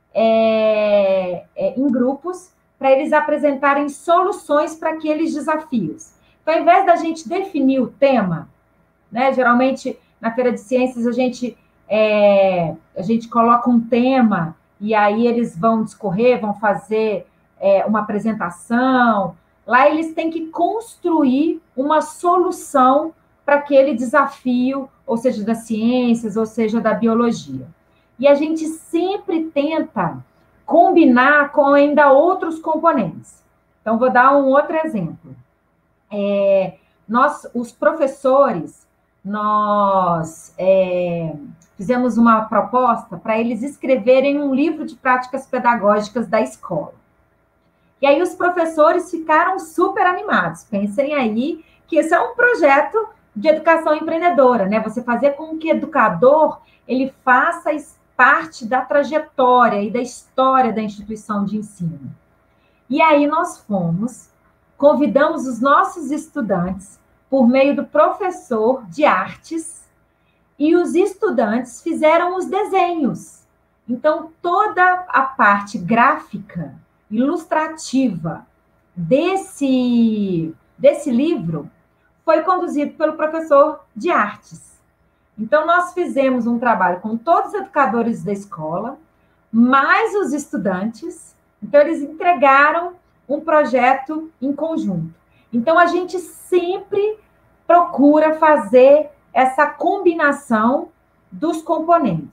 em grupos para eles apresentarem soluções para aqueles desafios. Então, ao invés da gente definir o tema, né, geralmente na feira de ciências a gente coloca um tema e aí eles vão discorrer, vão fazer uma apresentação. Lá eles têm que construir uma solução para aquele desafio, ou seja, das ciências, ou seja, da biologia. E a gente sempre tenta combinar com ainda outros componentes. Então, vou dar um outro exemplo. Os professores, nós fizemos uma proposta para eles escreverem um livro de práticas pedagógicas da escola. E aí os professores ficaram super animados. Pensem aí que esse é um projeto de educação empreendedora, né? Você fazer com que o educador ele faça parte da trajetória e da história da instituição de ensino. E aí nós convidamos os nossos estudantes por meio do professor de artes, e os estudantes fizeram os desenhos. Então, toda a parte gráfica, ilustrativa desse livro foi conduzido pelo professor de artes. Então, nós fizemos um trabalho com todos os educadores da escola, mais os estudantes. Então, eles entregaram um projeto em conjunto. Então, a gente sempre procura fazer essa combinação dos componentes.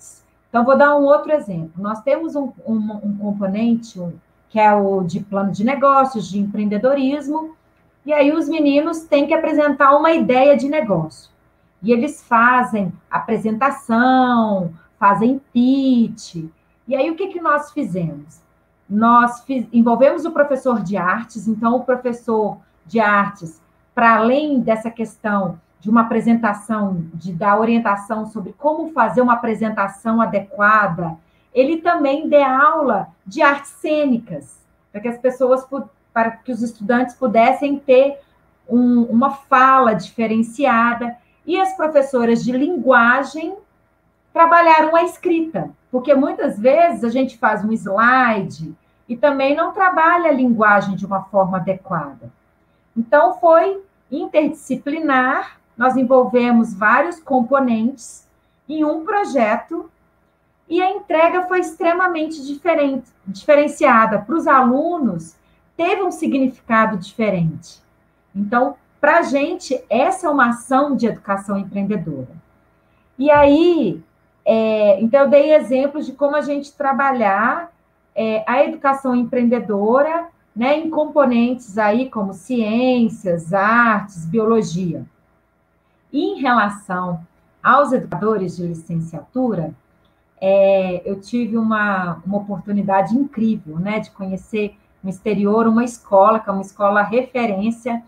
Então, vou dar um outro exemplo. Nós temos um componente que é o de plano de negócios, de empreendedorismo, e aí os meninos têm que apresentar uma ideia de negócio. E eles fazem apresentação, fazem pitch. E aí, o que nós fizemos? Nós envolvemos o professor de artes, então o professor de artes, para além dessa questão de uma apresentação, de dar orientação sobre como fazer uma apresentação adequada, ele também dê aula de artes cênicas, para que as pessoas, para que os estudantes pudessem ter uma fala diferenciada, e as professoras de linguagem trabalharam a escrita, porque muitas vezes a gente faz um slide e também não trabalha a linguagem de uma forma adequada. Então, foi interdisciplinar, nós envolvemos vários componentes em um projeto e a entrega foi extremamente diferenciada. Para os alunos, teve um significado diferente. Então, para a gente, essa é uma ação de educação empreendedora. E aí, então, eu dei exemplos de como a gente trabalhar a educação empreendedora, né, em componentes aí como ciências, artes, biologia. E em relação aos educadores de licenciatura, eu tive uma oportunidade incrível, né, de conhecer no exterior uma escola, que é uma escola referência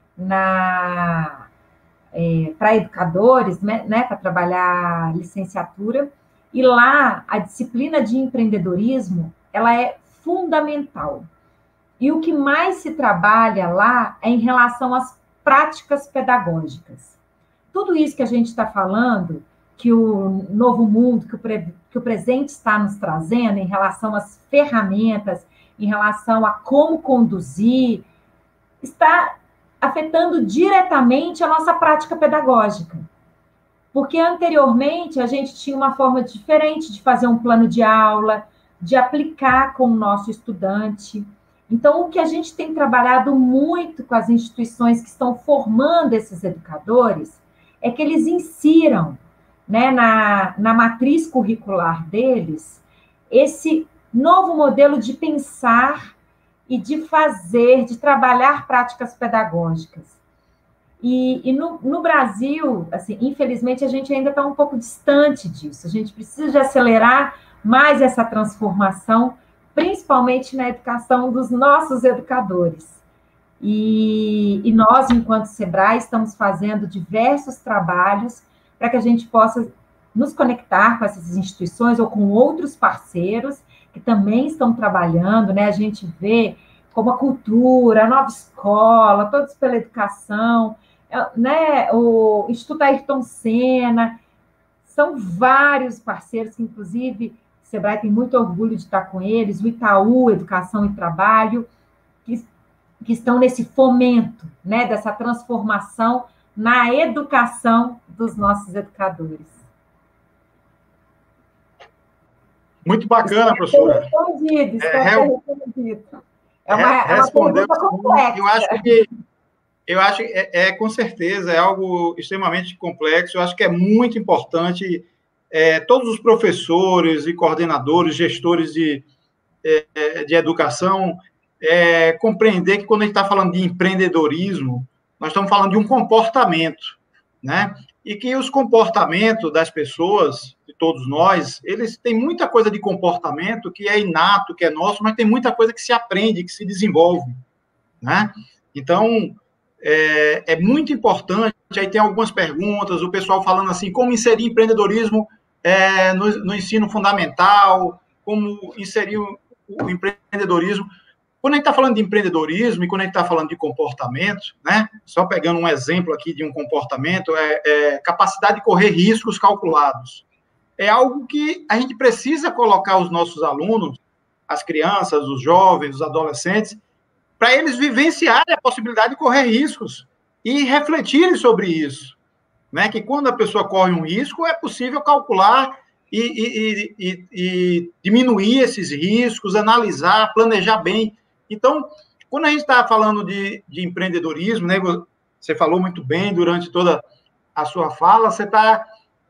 para educadores, né, para trabalhar licenciatura, e lá a disciplina de empreendedorismo, ela é fundamental. E o que mais se trabalha lá é em relação às práticas pedagógicas. Tudo isso que a gente está falando, que o novo mundo, que o presente está nos trazendo em relação às ferramentas, em relação a como conduzir, está afetando diretamente a nossa prática pedagógica. Porque anteriormente a gente tinha uma forma diferente de fazer um plano de aula, de aplicar com o nosso estudante. Então, o que a gente tem trabalhado muito com as instituições que estão formando esses educadores é que eles insiram, né, na matriz curricular deles esse novo modelo de pensar e de fazer, de trabalhar práticas pedagógicas. E no Brasil, assim, infelizmente, a gente ainda está um pouco distante disso. A gente precisa de acelerar mais essa transformação, principalmente na educação dos nossos educadores. E nós, enquanto SEBRAE, estamos fazendo diversos trabalhos para que a gente possa nos conectar com essas instituições ou com outros parceiros que também estão trabalhando, né? A gente vê como a cultura, a nova escola, Todos pela Educação, né? O Instituto Ayrton Senna, são vários parceiros que, inclusive, o SEBRAE tem muito orgulho de estar com eles, o Itaú, Educação e Trabalho, que estão nesse fomento, né, dessa transformação na educação dos nossos educadores. Muito bacana, professora. Respondido, é uma pergunta complexa. Eu acho que com certeza, é algo extremamente complexo. Eu acho que é muito importante todos os professores e coordenadores, gestores de educação, compreender que quando a gente está falando de empreendedorismo, nós estamos falando de um comportamento, né? E que os comportamentos das pessoas, de todos nós, eles têm muita coisa de comportamento que é inato, que é nosso, mas tem muita coisa que se aprende, que se desenvolve, né? Então, é muito importante, aí tem algumas perguntas, o pessoal falando assim, como inserir empreendedorismo no ensino fundamental, como inserir o empreendedorismo. Quando a gente está falando de empreendedorismo e quando a gente está falando de comportamento, né? Só pegando um exemplo aqui de um comportamento, capacidade de correr riscos calculados. É algo que a gente precisa colocar os nossos alunos, as crianças, os jovens, os adolescentes, para eles vivenciarem a possibilidade de correr riscos e refletirem sobre isso, né? Que quando a pessoa corre um risco, é possível calcular e diminuir esses riscos, analisar, planejar bem. Então, quando a gente está falando de empreendedorismo, né, você falou muito bem durante toda a sua fala, você está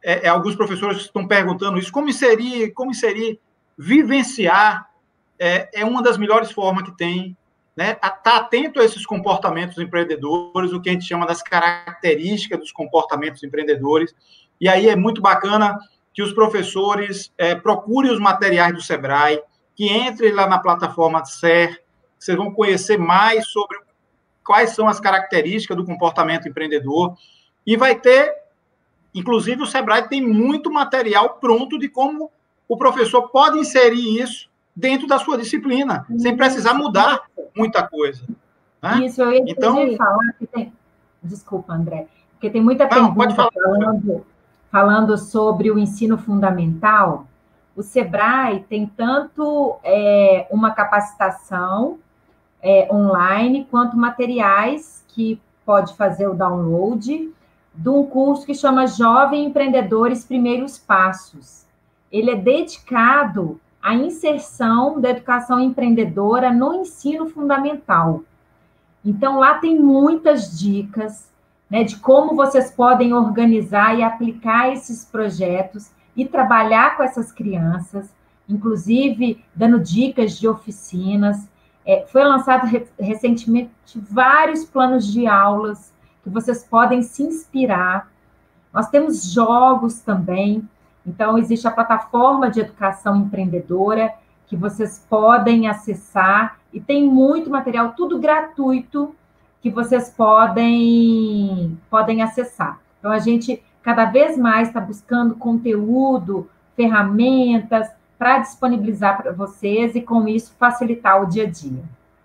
alguns professores estão perguntando isso, como seria vivenciar, é uma das melhores formas que tem, né? Estar atento a esses comportamentos empreendedores, o que a gente chama das características dos comportamentos empreendedores, e aí é muito bacana que os professores procurem os materiais do Sebrae, que entrem lá na plataforma SER, vocês vão conhecer mais sobre quais são as características do comportamento empreendedor, e vai ter, inclusive o Sebrae tem muito material pronto de como o professor pode inserir isso dentro da sua disciplina, sem precisar mudar muita coisa. Né? Isso, eu ia falar que tem... Desculpa, André, porque tem muita pergunta falando sobre o ensino fundamental. O Sebrae tem tanto uma capacitação online, quanto materiais que pode fazer o download de um curso que chama Jovem Empreendedores Primeiros Passos. Ele é dedicado à inserção da educação empreendedora no ensino fundamental. Então, lá tem muitas dicas, né, de como vocês podem organizar e aplicar esses projetos e trabalhar com essas crianças, inclusive dando dicas de oficinas. Foi lançado recentemente vários planos de aulas que vocês podem se inspirar. Nós temos jogos também. Então, existe a plataforma de educação empreendedora que vocês podem acessar e tem muito material, tudo gratuito, que vocês podem acessar. Então, a gente cada vez mais está buscando conteúdo, ferramentas para disponibilizar para vocês e, com isso, facilitar o dia a dia.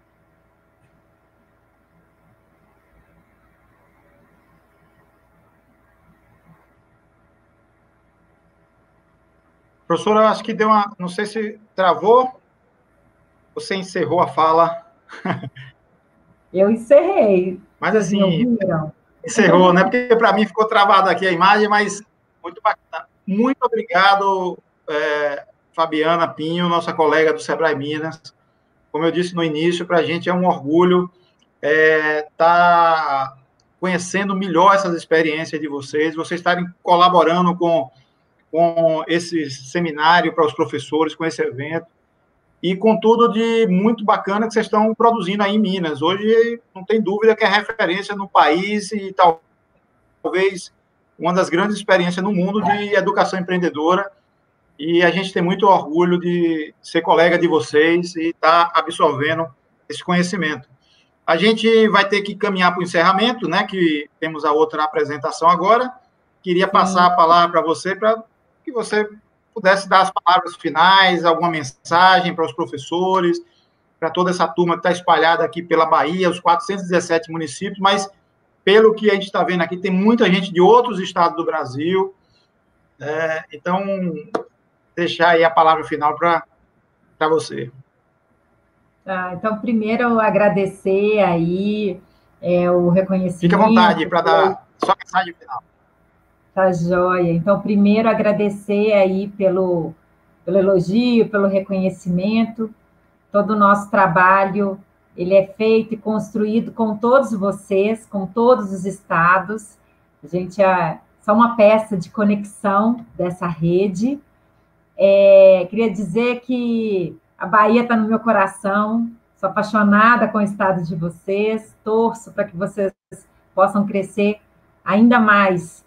Professora, acho que deu uma... Não sei se travou, você encerrou a fala. Eu encerrei. Mas assim, encerrou, né? Porque para mim ficou travado aqui a imagem, mas muito bacana. Muito obrigado, Fabiana Pinho, nossa colega do Sebrae Minas. Como eu disse no início, para a gente é um orgulho estar conhecendo melhor essas experiências de vocês estarem colaborando com esse seminário para os professores, com esse evento, e com tudo de muito bacana que vocês estão produzindo aí em Minas. Hoje, não tem dúvida que é referência no país e talvez uma das grandes experiências no mundo de educação empreendedora, e a gente tem muito orgulho de ser colega de vocês e estar absorvendo esse conhecimento. A gente vai ter que caminhar para o encerramento, né, que temos a outra apresentação agora. Queria passar a palavra para você, para que você pudesse dar as palavras finais, alguma mensagem para os professores, para toda essa turma que está espalhada aqui pela Bahia, os 417 municípios, mas, pelo que a gente está vendo aqui, tem muita gente de outros estados do Brasil. Então, deixar aí a palavra final para você. Então, primeiro, eu agradecer aí o reconhecimento. Fique à vontade para dar sua mensagem final. Tá joia. Então, primeiro, agradecer aí pelo elogio, pelo reconhecimento. Todo o nosso trabalho, ele é feito e construído com todos vocês, com todos os estados. A gente é só uma peça de conexão dessa rede. Queria dizer que a Bahia está no meu coração, sou apaixonada com o estado de vocês, torço para que vocês possam crescer ainda mais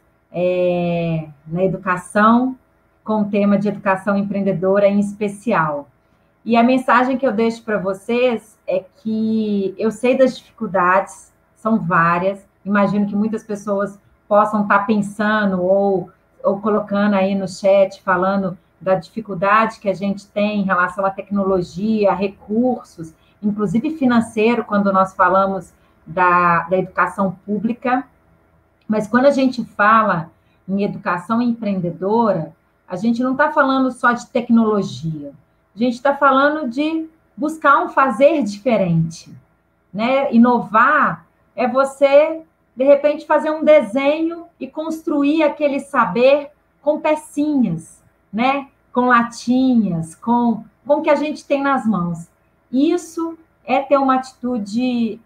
na educação, com o tema de educação empreendedora em especial. E a mensagem que eu deixo para vocês é que eu sei das dificuldades, são várias, imagino que muitas pessoas possam estar pensando ou colocando aí no chat, falando da dificuldade que a gente tem em relação à tecnologia, a recursos, inclusive financeiro, quando nós falamos da educação pública. Mas quando a gente fala em educação empreendedora, a gente não está falando só de tecnologia, a gente está falando de buscar um fazer diferente, né? Inovar é você, de repente, fazer um desenho e construir aquele saber com pecinhas, né? Com latinhas, com o que a gente tem nas mãos. Isso é ter uma atitude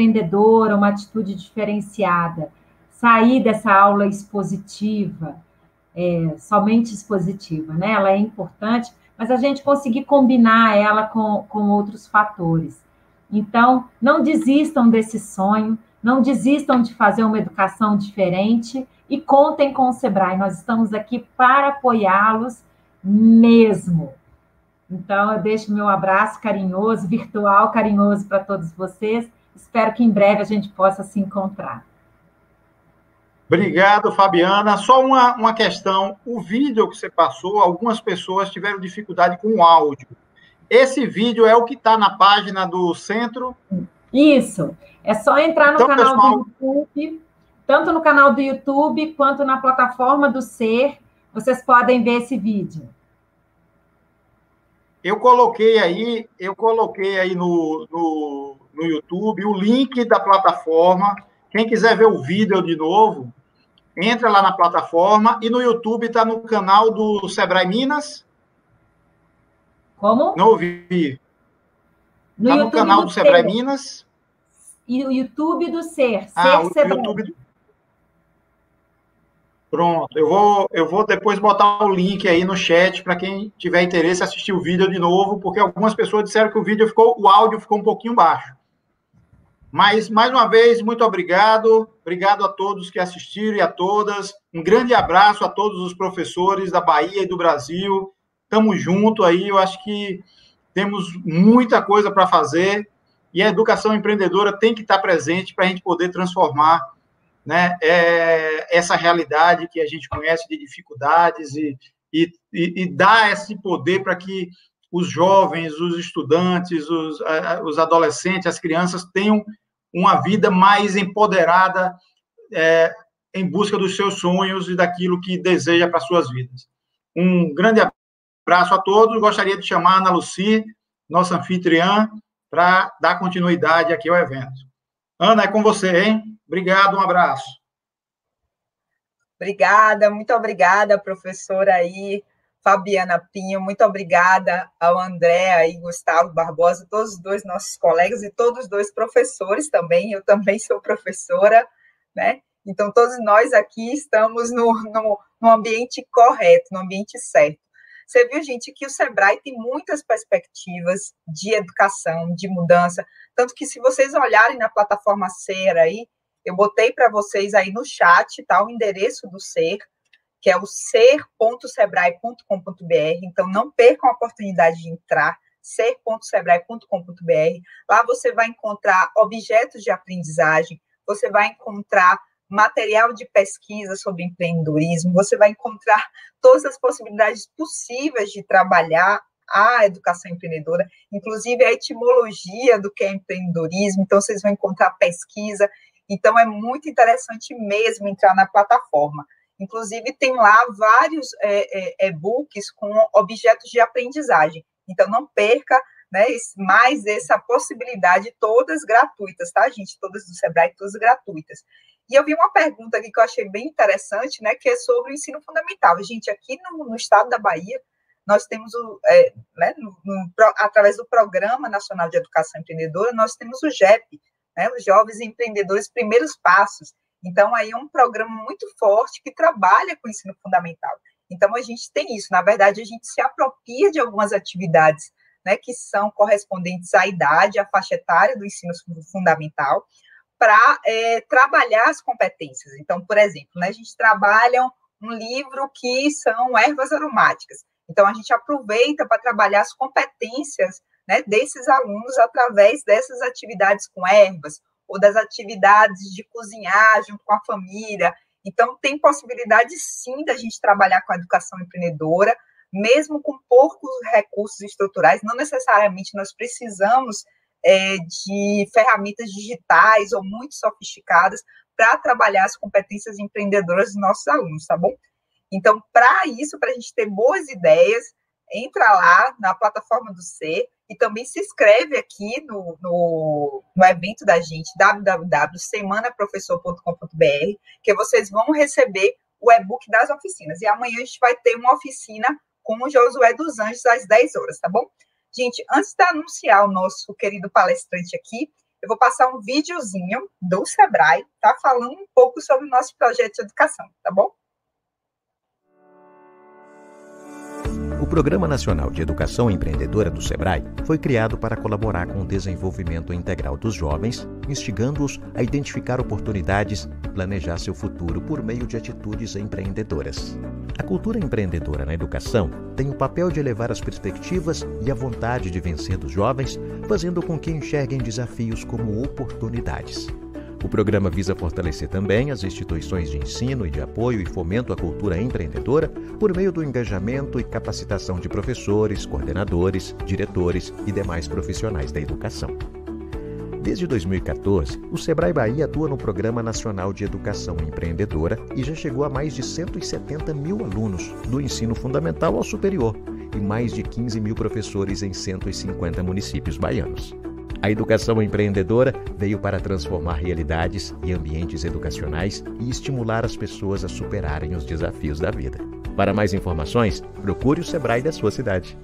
empreendedora, uma atitude diferenciada. Sair dessa aula expositiva, somente expositiva, né? Ela é importante, mas a gente conseguir combinar ela com outros fatores. Então, não desistam desse sonho, não desistam de fazer uma educação diferente e contem com o Sebrae. Nós estamos aqui para apoiá-los mesmo. Então, eu deixo meu abraço carinhoso, virtual carinhoso para todos vocês. Espero que em breve a gente possa se encontrar. Obrigado, Fabiana. Só uma questão. O vídeo que você passou, algumas pessoas tiveram dificuldade com o áudio. Esse vídeo é o que está na página do centro? Isso. É só entrar no canal do YouTube, tanto no canal do YouTube quanto na plataforma do Ser, vocês podem ver esse vídeo. Eu coloquei aí no YouTube o link da plataforma. Quem quiser ver o vídeo de novo, entra lá na plataforma e no YouTube está no canal do Sebrae Minas. Como? Não ouvi. Está no canal do Sebrae Minas. E o YouTube do Ser. O YouTube. Pronto, eu vou depois botar o link aí no chat para quem tiver interesse assistir o vídeo de novo, porque algumas pessoas disseram que o áudio ficou um pouquinho baixo. Mas, mais uma vez, muito obrigado. Obrigado a todos que assistiram e a todas. Um grande abraço a todos os professores da Bahia e do Brasil. Estamos juntos aí. Eu acho que temos muita coisa para fazer e a educação empreendedora tem que estar presente para a gente poder transformar, né, essa realidade que a gente conhece de dificuldades e dar esse poder para que os jovens, os estudantes, os adolescentes, as crianças tenham uma vida mais empoderada em busca dos seus sonhos e daquilo que deseja para suas vidas. Um grande abraço a todos. Gostaria de chamar a Ana Lucy, nossa anfitriã, para dar continuidade aqui ao evento. Ana, é com você, hein? Obrigado, um abraço. Obrigada, muito obrigada, professora aí, Fabiana Pinho, muito obrigada ao André aí, Gustavo Barbosa, todos os dois nossos colegas e todos os dois professores também, eu também sou professora, né? Então, todos nós aqui estamos no ambiente correto, no ambiente certo. Você viu, gente, que o Sebrae tem muitas perspectivas de educação, de mudança, tanto que se vocês olharem na plataforma Ser aí, eu botei para vocês aí no chat, tá, o endereço do Ser, que é o ser.sebrae.com.br, então não percam a oportunidade de entrar, ser.sebrae.com.br, lá você vai encontrar objetos de aprendizagem, você vai encontrar material de pesquisa sobre empreendedorismo, você vai encontrar todas as possibilidades possíveis de trabalhar a educação empreendedora, inclusive a etimologia do que é empreendedorismo, então vocês vão encontrar pesquisa, então é muito interessante mesmo entrar na plataforma. Inclusive tem lá vários e-books com objetos de aprendizagem, então não perca, né, mais essa possibilidade, todas gratuitas, tá, gente? Todas do Sebrae, todas gratuitas. E eu vi uma pergunta aqui que eu achei bem interessante, né, que é sobre o ensino fundamental. Gente, aqui no estado da Bahia, nós temos, através do Programa Nacional de Educação Empreendedora, nós temos o JEP, né, os Jovens Empreendedores Primeiros Passos. Então, aí é um programa muito forte que trabalha com o ensino fundamental. Então, a gente tem isso. Na verdade, a gente se apropria de algumas atividades, né, que são correspondentes à idade, à faixa etária do ensino fundamental, para trabalhar as competências. Então, por exemplo, né, a gente trabalha um livro que são ervas aromáticas. Então, a gente aproveita para trabalhar as competências, né, desses alunos através dessas atividades com ervas, ou das atividades de cozinhar junto com a família. Então, tem possibilidade, sim, da gente trabalhar com a educação empreendedora, mesmo com poucos recursos estruturais. Não necessariamente nós precisamos de ferramentas digitais ou muito sofisticadas para trabalhar as competências empreendedoras dos nossos alunos, tá bom? Então, para isso, para a gente ter boas ideias, entra lá na plataforma do Ser e também se inscreve aqui no evento da gente, www.semanaprofessor.com.br, que vocês vão receber o e-book das oficinas. E amanhã a gente vai ter uma oficina com o Josué dos Anjos às 10 horas, tá bom? Gente, antes de anunciar o nosso querido palestrante aqui, eu vou passar um videozinho do Sebrae, tá? Falando um pouco sobre o nosso projeto de educação, tá bom? O Programa Nacional de Educação Empreendedora do SEBRAE foi criado para colaborar com o desenvolvimento integral dos jovens, instigando-os a identificar oportunidades e planejar seu futuro por meio de atitudes empreendedoras. A cultura empreendedora na educação tem o papel de elevar as perspectivas e a vontade de vencer dos jovens, fazendo com que enxerguem desafios como oportunidades. O programa visa fortalecer também as instituições de ensino e de apoio e fomento à cultura empreendedora por meio do engajamento e capacitação de professores, coordenadores, diretores e demais profissionais da educação. Desde 2014, o SEBRAE Bahia atua no Programa Nacional de Educação Empreendedora e já chegou a mais de 170 mil alunos, do ensino fundamental ao superior, e mais de 15 mil professores em 150 municípios baianos. A educação empreendedora veio para transformar realidades e ambientes educacionais e estimular as pessoas a superarem os desafios da vida. Para mais informações, procure o SEBRAE da sua cidade.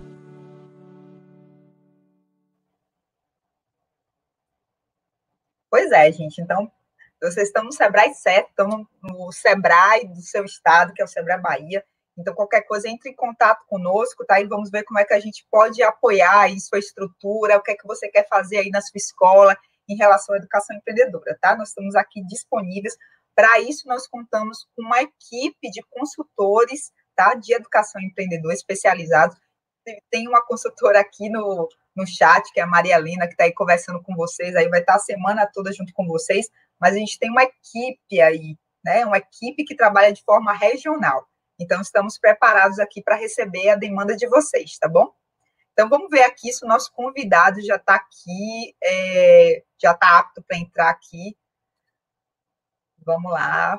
Pois é, gente. Então, vocês estão no SEBRAE certo, estão no SEBRAE do seu estado, que é o SEBRAE Bahia. Então, qualquer coisa, entre em contato conosco, tá? E vamos ver como é que a gente pode apoiar aí sua estrutura, o que é que você quer fazer aí na sua escola em relação à educação empreendedora, tá? Nós estamos aqui disponíveis. Para isso, nós contamos com uma equipe de consultores, tá? De educação empreendedora especializados. Tem uma consultora aqui no chat, que é a Maria Helena, que está aí conversando com vocês, aí vai estar a semana toda junto com vocês, mas a gente tem uma equipe aí, né? Uma equipe que trabalha de forma regional. Então, estamos preparados aqui para receber a demanda de vocês, tá bom? Então, vamos ver aqui se o nosso convidado já está aqui, já está apto para entrar aqui. Vamos lá.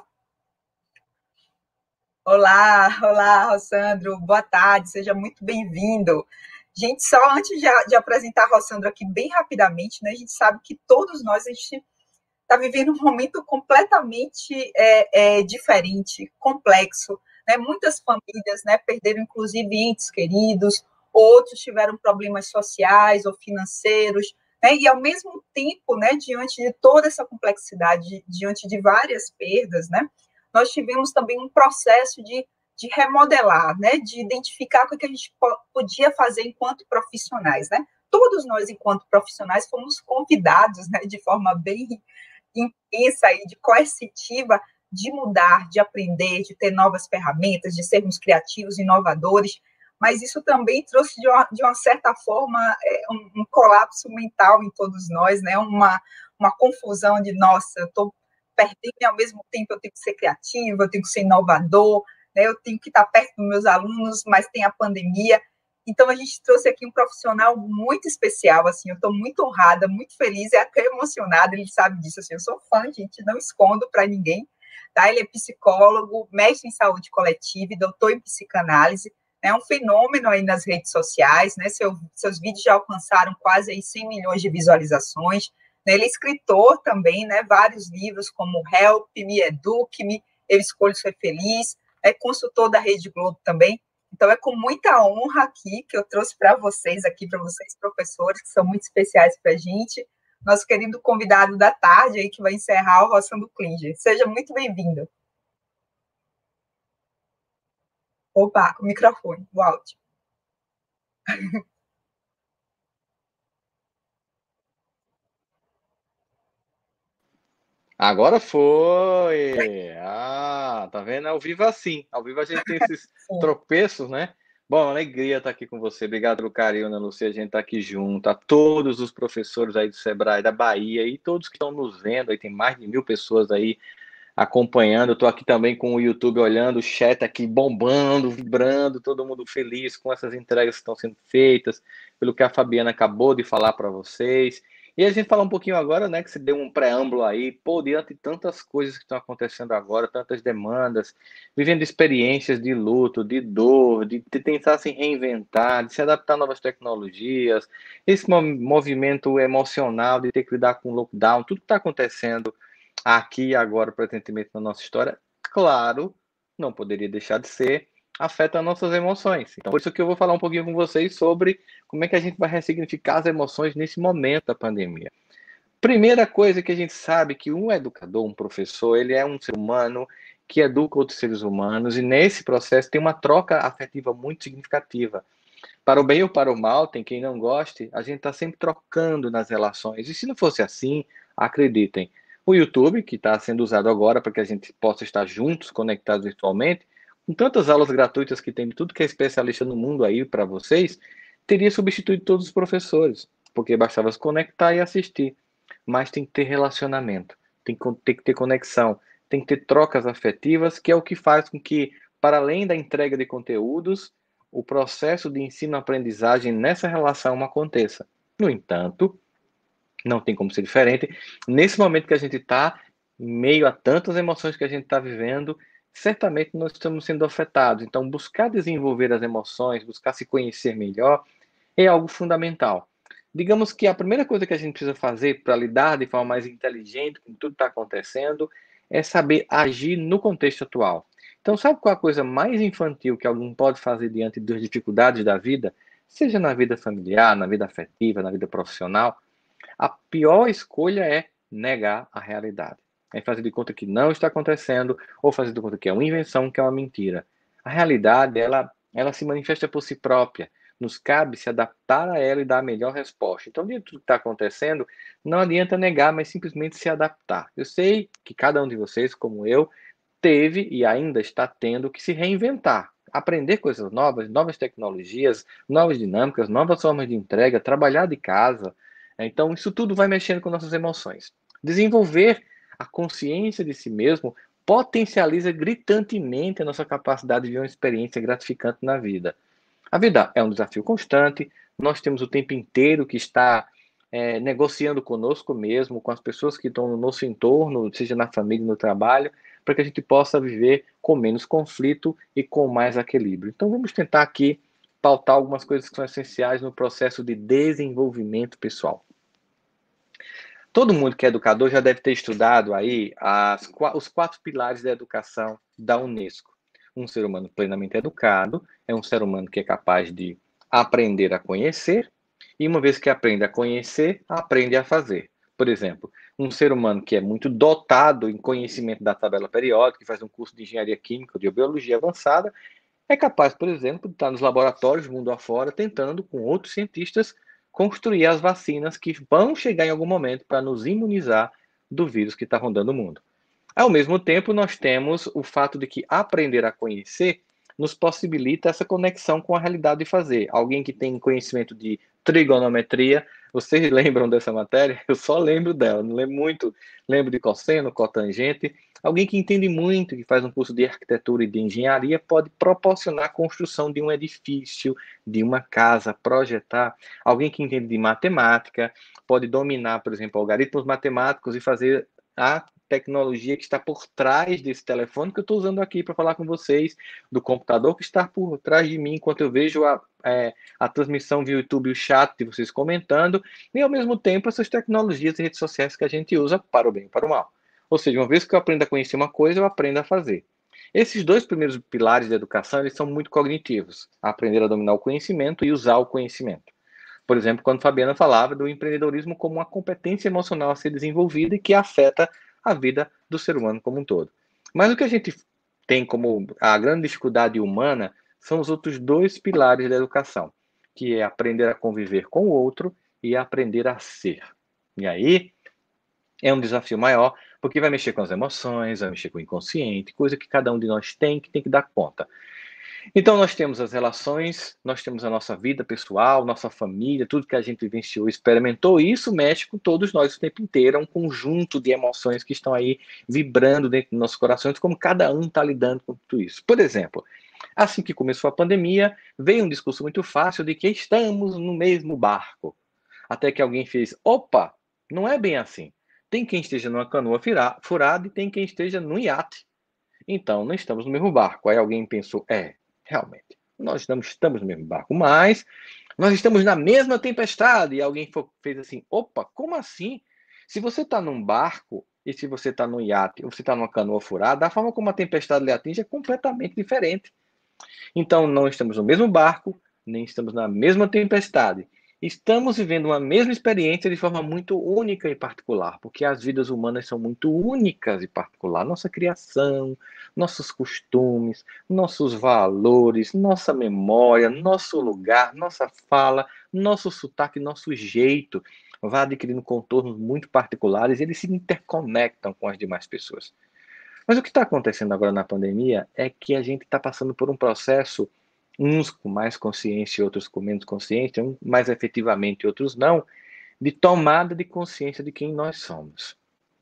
Olá, Rossandro, boa tarde, seja muito bem-vindo. Gente, só antes de apresentar Rossandro aqui bem rapidamente, né, a gente sabe que todos nós, a gente está vivendo um momento completamente diferente, complexo, né? Muitas famílias, né, perderam, inclusive, entes queridos, outros tiveram problemas sociais ou financeiros, né? E, ao mesmo tempo, né, diante de toda essa complexidade, diante de várias perdas, né, nós tivemos também um processo de remodelar, né, de identificar o que a gente podia fazer enquanto profissionais, né? Todos nós, enquanto profissionais, fomos convidados, né, de forma bem intensa e de coercitiva, de mudar, de aprender, de ter novas ferramentas, de sermos criativos, inovadores, mas isso também trouxe, de uma certa forma, um colapso mental em todos nós, né? Uma confusão de, nossa, eu estou perdendo e, ao mesmo tempo, eu tenho que ser criativa, eu tenho que ser inovador, né? Eu tenho que estar perto dos meus alunos, mas tem a pandemia. Então, a gente trouxe aqui um profissional muito especial, assim, eu estou muito honrada, muito feliz e até emocionada, ele sabe disso, assim, eu sou fã, gente, não escondo para ninguém, tá? Ele é psicólogo, mestre em saúde coletiva e doutor em psicanálise, é um fenômeno aí nas redes sociais, né? Seus vídeos já alcançaram quase aí 100 milhões de visualizações, né? Ele é escritor também, né? Vários livros como Help Me, Eduque-me, Eu Escolho Ser Feliz, é consultor da Rede Globo também. Então, é com muita honra aqui que eu trouxe para vocês, professores, que são muito especiais para a gente, nosso querido convidado da tarde aí, que vai encerrar o Rossandro Klinger. Seja muito bem-vindo. Opa, o microfone, o áudio. Agora foi! Tá vendo? Ao vivo assim. Ao vivo a gente tem esses tropeços, né? Bom, alegria estar aqui com você. Obrigado pelo carinho, Ana Lúcia. A gente está aqui junto. A todos os professores aí do SEBRAE da Bahia e todos que estão nos vendo. Aí tem mais de 1000 pessoas aí acompanhando. Eu estou aqui também com o YouTube olhando, o chat aqui bombando, vibrando, todo mundo feliz com essas entregas que estão sendo feitas, pelo que a Fabiana acabou de falar para vocês. E a gente fala um pouquinho agora, né, que você deu um preâmbulo aí, diante de tantas coisas que estão acontecendo agora, tantas demandas, vivendo experiências de luto, de dor, de tentar se reinventar, de se adaptar a novas tecnologias, esse movimento emocional de ter que lidar com o lockdown, tudo que está acontecendo aqui e agora, presentemente na nossa história, claro, não poderia deixar de ser, afeta nossas emoções. Então, por isso que eu vou falar um pouquinho com vocês sobre como é que a gente vai ressignificar as emoções nesse momento da pandemia. Primeira coisa que a gente sabe que um educador, um professor, ele é um ser humano que educa outros seres humanos, e nesse processo tem uma troca afetiva muito significativa. Para o bem ou para o mal, tem quem não goste, a gente está sempre trocando nas relações. E se não fosse assim, acreditem, o YouTube, que está sendo usado agora para que a gente possa estar juntos, conectados virtualmente, com tantas aulas gratuitas que tem de tudo que é especialista no mundo aí para vocês, teria substituído todos os professores, porque bastava se conectar e assistir. Mas tem que ter relacionamento, tem que ter conexão, tem que ter trocas afetivas, que é o que faz com que, para além da entrega de conteúdos, o processo de ensino-aprendizagem nessa relação aconteça. No entanto, não tem como ser diferente. Nesse momento que a gente está, em meio a tantas emoções que a gente está vivendo, certamente nós estamos sendo afetados. Então, buscar desenvolver as emoções, buscar se conhecer melhor, é algo fundamental. Digamos que a primeira coisa que a gente precisa fazer para lidar de forma mais inteligente com tudo que está acontecendo é saber agir no contexto atual. Então, sabe qual a coisa mais infantil que alguém pode fazer diante das dificuldades da vida? Seja na vida familiar, na vida afetiva, na vida profissional. A pior escolha é negar a realidade. É fazer de conta que não está acontecendo ou fazer de conta que é uma invenção, que é uma mentira. A realidade, ela se manifesta por si própria. Nos cabe se adaptar a ela e dar a melhor resposta. Então, diante de tudo que está acontecendo, não adianta negar, mas simplesmente se adaptar. Eu sei que cada um de vocês, como eu, teve e ainda está tendo que se reinventar. Aprender coisas novas, novas tecnologias, novas dinâmicas, novas formas de entrega, trabalhar de casa. Então, isso tudo vai mexendo com nossas emoções. Desenvolver a consciência de si mesmo potencializa gritantemente a nossa capacidade de viver uma experiência gratificante na vida. A vida é um desafio constante, nós temos o tempo inteiro que estar negociando conosco mesmo, com as pessoas que estão no nosso entorno, seja na família, no trabalho, para que a gente possa viver com menos conflito e com mais equilíbrio. Então vamos tentar aqui pautar algumas coisas que são essenciais no processo de desenvolvimento pessoal. Todo mundo que é educador já deve ter estudado aí os 4 pilares da educação da Unesco. Um ser humano plenamente educado é um ser humano que é capaz de aprender a conhecer e, uma vez que aprende a conhecer, aprende a fazer. Por exemplo, um ser humano que é muito dotado em conhecimento da tabela periódica, que faz um curso de engenharia química ou de biologia avançada, é capaz, por exemplo, de estar nos laboratórios mundo afora, tentando, com outros cientistas, construir as vacinas que vão chegar em algum momento para nos imunizar do vírus que está rondando o mundo. Ao mesmo tempo, nós temos o fato de que aprender a conhecer nos possibilita essa conexão com a realidade de fazer. Alguém que tem conhecimento de trigonometria, vocês lembram dessa matéria? Eu só lembro dela, não lembro muito. Lembro de cosseno, cotangente. Alguém que entende muito, que faz um curso de arquitetura e de engenharia, pode proporcionar a construção de um edifício, de uma casa, projetar. Alguém que entende de matemática pode dominar, por exemplo, algoritmos matemáticos e fazer a tecnologia que está por trás desse telefone que eu estou usando aqui para falar com vocês, do computador que está por trás de mim, enquanto eu vejo a transmissão via YouTube, o chat de vocês comentando, e ao mesmo tempo essas tecnologias e redes sociais que a gente usa para o bem e para o mal. Ou seja, uma vez que eu aprendo a conhecer uma coisa, eu aprendo a fazer. Esses 2 primeiros pilares da educação, eles são muito cognitivos, aprender a dominar o conhecimento e usar o conhecimento. Por exemplo, quando Fabiana falava do empreendedorismo como uma competência emocional a ser desenvolvida e que afeta a vida do ser humano como um todo. Mas o que a gente tem como a grande dificuldade humana são os outros 2 pilares da educação, que é aprender a conviver com o outro e aprender a ser. E aí é um desafio maior, porque vai mexer com as emoções, vai mexer com o inconsciente, coisa que cada um de nós tem que dar conta. Então, nós temos as relações, nós temos a nossa vida pessoal, nossa família, tudo que a gente vivenciou, experimentou, e isso mexe com todos nós o tempo inteiro, é um conjunto de emoções que estão aí vibrando dentro dos nossos corações, como cada um está lidando com tudo isso. Por exemplo, assim que começou a pandemia, veio um discurso muito fácil de que estamos no mesmo barco. Até que alguém fez, opa, não é bem assim. Tem quem esteja numa canoa furada e tem quem esteja num iate. Então, não estamos no mesmo barco. Aí alguém pensou, realmente, nós não estamos no mesmo barco, mas nós estamos na mesma tempestade. E alguém fez assim, opa, como assim? Se você está num barco e se você está num iate ou você está numa canoa furada, a forma como a tempestade lhe atinge é completamente diferente. Então, não estamos no mesmo barco, nem estamos na mesma tempestade. estamos vivendo uma mesma experiência de forma muito única e particular, porque as vidas humanas são muito únicas e particular. Nossa criação, nossos costumes, nossos valores, nossa memória, nosso lugar, nossa fala, nosso sotaque, nosso jeito, vai adquirindo contornos muito particulares e eles se interconectam com as demais pessoas. Mas o que está acontecendo agora na pandemia é que a gente está passando por um processo, uns com mais consciência e outros com menos consciência, uns mais efetivamente e outros não, de tomada de consciência de quem nós somos.